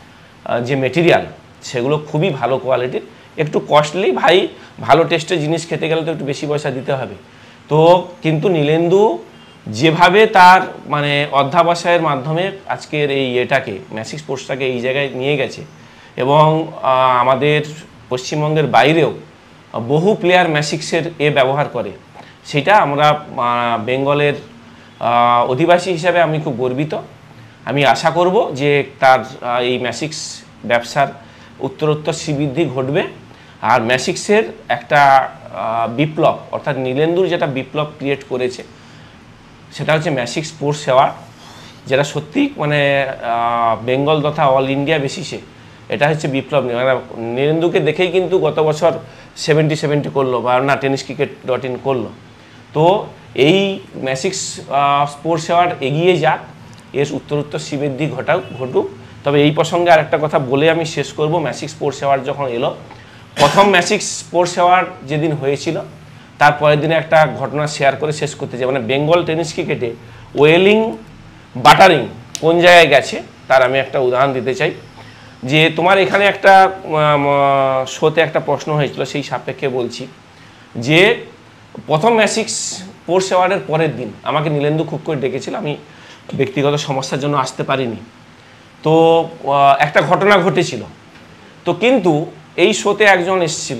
যে মেটেরিয়াল সেগুলো খুবই ভালো কোয়ালিটির, একটু কস্টলি ভাই, ভালো টেস্টের জিনিস খেতে গেলে তো একটু বেশি পয়সা দিতে হবে। তো কিন্তু নীলেন্দু যেভাবে তার মানে অধ্যাবসায়ের মাধ্যমে আজকের এই এটাকে ম্যাসিক স্পোর্টসটাকে এই জায়গায় নিয়ে গেছে, এবং আমাদের পশ্চিমবঙ্গের বাইরেও বহু প্লেয়ার ম্যাসিক্সের এ ব্যবহার করে, সেটা আমরা বেঙ্গলের অধিবাসী হিসাবে আমি খুব গর্বিত। আমি আশা করব যে তার এই ম্যাসিক্স ব্যবসার উত্তরোত্তর শ্রীবৃদ্ধি ঘটবে। আর ম্যাসিক্সের একটা বিপ্লব, অর্থাৎ নীলেন্দুর যেটা বিপ্লব ক্রিয়েট করেছে সেটা হচ্ছে ম্যাসিক্স স্পোর্টস সেবা, যেটা সত্যি মানে বেঙ্গল তথা অল ইন্ডিয়া বেসিসে এটা হচ্ছে বিপ্লব। মানে নীলেন্দুকে দেখেই কিন্তু গত বছর সেভেন্টি সেভেন্টি করলো, বা না টেনিস ক্রিকেট ডট ইন করলো। তো এই ম্যাসিক্স স্পোর্টস সেবার এগিয়ে যাক, এর উত্তরোত্তর শ্রীবৃদ্ধি ঘটাক ঘটুক। তবে এই প্রসঙ্গে আর একটা কথা বলে আমি শেষ করব। ম্যাসিক্স স্পোর্টস সেবার যখন এলো, প্রথম ম্যাসিক্স স্পোর্টস সেবার যেদিন হয়েছিল তার পরের দিনে একটা ঘটনা শেয়ার করে শেষ করতে চাই। মানে বেঙ্গল টেনিস ক্রিকেটে ওয়েলিং বাটারিং কোন জায়গায় গেছে তার আমি একটা উদাহরণ দিতে চাই। যে তোমার এখানে একটা শোতে একটা প্রশ্ন হয়েছিল, সেই সাপেক্ষে বলছি যে প্রথম ম্যাসিক্স স্পোর্টস অ্যাওয়ার্ডের পরের দিন আমাকে নীলেন্দু খুব করে ডেকেছিল, আমি ব্যক্তিগত সমস্যার জন্য আসতে পারিনি। তো একটা ঘটনা ঘটেছিল, তো কিন্তু এই শোতে একজন এসেছিল,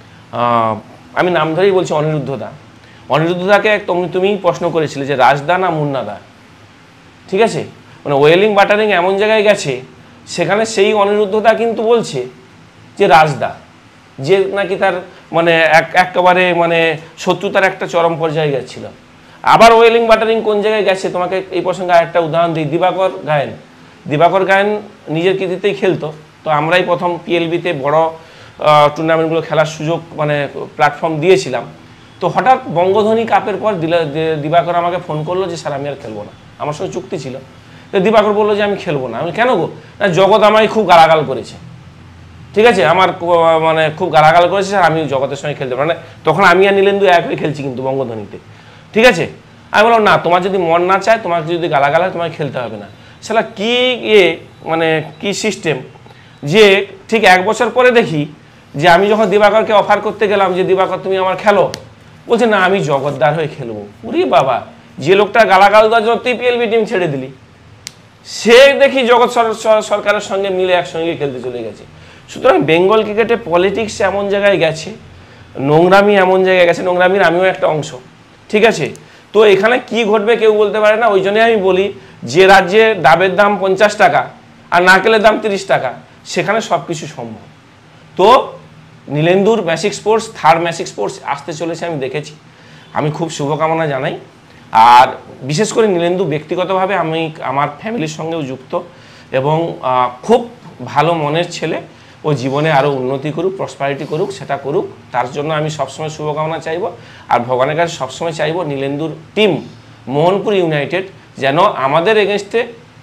আমি নাম ধরেই বলছি, অনিরুদ্ধদা। অনিরুদ্ধদাকে তুমি তুমি প্রশ্ন করেছিলে যে রাজদা না মুন্নাদা, ঠিক আছে? মানে ওয়েলিং বাটারিং এমন জায়গায় গেছে, সেখানে সেই অনিরুদ্ধদা কিন্তু বলছে যে রাজদা, যে নাকি তার মানে এক একেবারে মানে শত্রুতার একটা চরম পর্যায়ে গেছিল। আবার ওয়েলিং বাটারিং কোন জায়গায় গেছে, তোমাকে এই প্রসঙ্গে আরেকটা উদাহরণ দিই। দিবাকর গায়েন, দিবাকর গায়েন নিজের কৃতিত্বেই খেলতো। তো আমরাই প্রথম পিএলবিতে বড় টুর্নামেন্টগুলো খেলার সুযোগ মানে প্ল্যাটফর্ম দিয়েছিলাম। তো হঠাৎ বঙ্গধনী কাপের পর দিবাকর আমাকে ফোন করলো যে স্যার আমি আর খেলবো না, আমার সঙ্গে চুক্তি ছিল। তো দিবাকর বললো যে আমি খেলবো না। আমি কেন গো? না, জগৎ আমায় খুব গালাগাল করেছে, ঠিক আছে, আমার মানে খুব গালাগাল করেছে স্যার, আমি জগতের সঙ্গে খেলতে পারি না। তখন আমি আর নীলেন্দু এক হয়ে খেলছি কিন্তু বঙ্গধনীতে, ঠিক আছে? আমি বললাম না, তোমার যদি মন না চায়, তোমাকে যদি গালাগাল হয়, তোমাকে খেলতে হবে না। সেটা কি ইয়ে মানে কি সিস্টেম যে ঠিক এক বছর পরে দেখি যে আমি যখন দিবাকরকে অফার করতে গেলাম যে দিবাকর তুমি আমার খেলো, বলছে না আমি জগৎদার হয়ে খেলবো। উরি বাবা, যে লোকটা গালাগাল দেওয়ার জন্য তুই পিএলবি টিম ছেড়ে দিলি, সে দেখি জগৎ সরকারের সঙ্গে মিলে একসঙ্গে খেলতে চলে গেছে। সুতরাং বেঙ্গল ক্রিকেটে পলিটিক্স এমন জায়গায় গেছে, নোংরামি এমন জায়গায় গেছে, নোংরামির আমিও একটা অংশ, ঠিক আছে? তো এখানে কি ঘটবে কেউ বলতে পারে না। ওই জন্যই আমি বলি, যে রাজ্যে ডাবের দাম পঞ্চাশ টাকা আর নারকেলের দাম তিরিশ টাকা, সেখানে সব কিছু সম্ভব। তো নীলেন্দুর ম্যাসিক স্পোর্টস, থার্ড ম্যাসিক স্পোর্টস আসতে চলেছে, আমি দেখেছি, আমি খুব শুভকামনা জানাই। আর বিশেষ করে নীলেন্দু ব্যক্তিগতভাবে আমি আমার ফ্যামিলির সঙ্গেও যুক্ত, এবং খুব ভালো মনের ছেলে। ও জীবনে আরও উন্নতি করুক, প্রসপারিটি করুক, সেটা করুক, তার জন্য আমি সবসময় শুভকামনা চাইব। আর ভগবানের কাছে সবসময় চাইব নীলেন্দুর টিম মোহনপুর ইউনাইটেড যেন আমাদের এগেনস্টে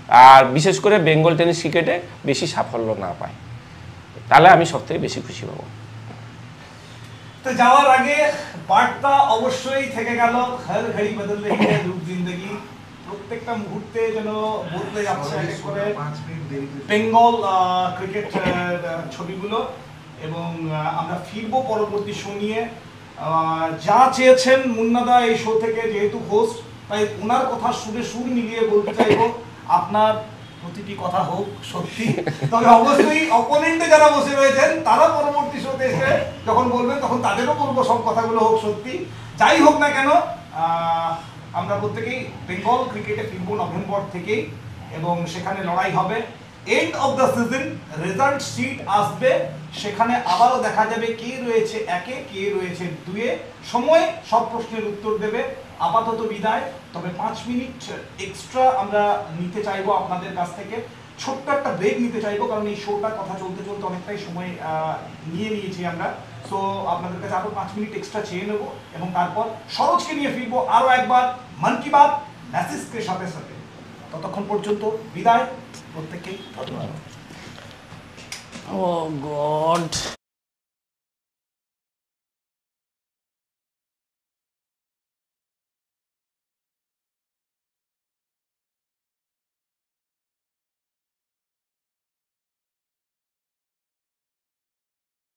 আর বিশেষ করে বেঙ্গল টেনিস ক্রিকেটে বেশি সাফল্য না পায়, তাহলে আমি সব থেকে বেশি খুশি হব। তো যাওয়ার আগে বার্তা অবশ্যই থেকে গেল, হর ঘড়ি বদল রহি হ্যায় রূপ জিন্দগি, প্রত্যেকটা মুহূর্তে যেন বদলে যাচ্ছে এক এক করে বেঙ্গল ক্রিকেট ছবিগুলো। এবং আমরা ফিরবো পরবর্তী শো নিয়ে। যা চেয়েছেন মুন্নাদা এই শো থেকে, যেহেতু হোস্ট, তাই ওনার কথা সুরে সুর মিলিয়ে বলতে চাইবো আপনার প্রতিটি কথা হোক সত্যি। তবে অবশ্যই অপোনেন্টে যারা বসে রয়েছেন তারা পরবর্তী শোতে এসে যখন বলবেন তখন তাদেরও বলবো সব কথাগুলো হোক সত্যি। যাই হোক না কেন, আমরা প্রত্যেকেই বেঙ্গল ক্রিকেটে ফিরবো নভেম্বর থেকেই, এবং সেখানে লড়াই হবে। End of the season result sheet আসবে, সেখানে আবারও দেখা যাবে কে রয়েছে একে, কে রয়েছে দুয়ে। সময় সব প্রশ্নের উত্তর দেবে। আপাতত বিদায়, তবে পাঁচ মিনিট এক্সট্রা আমরা নিতে চাইবো আপনাদের কাছ থেকে। ছোট্ট একটা ব্রেক নিতে চাইবো, কারণ এই শোটা কথা চলতে চলতে অনেকটাই সময় নিয়ে নিয়েছি আমরা। সো আপনাদের কাছে আরো পাঁচ মিনিট এক্সট্রা চেয়ে নেবো, এবং তারপর সরোজকে নিয়ে ফিরবো আরো একবার মন কি বাত মেসেজকে সাথে সাথে। ততক্ষণ পর্যন্ত বিদায়, প্রত্যেককেই ধন্যবাদ। Oh god.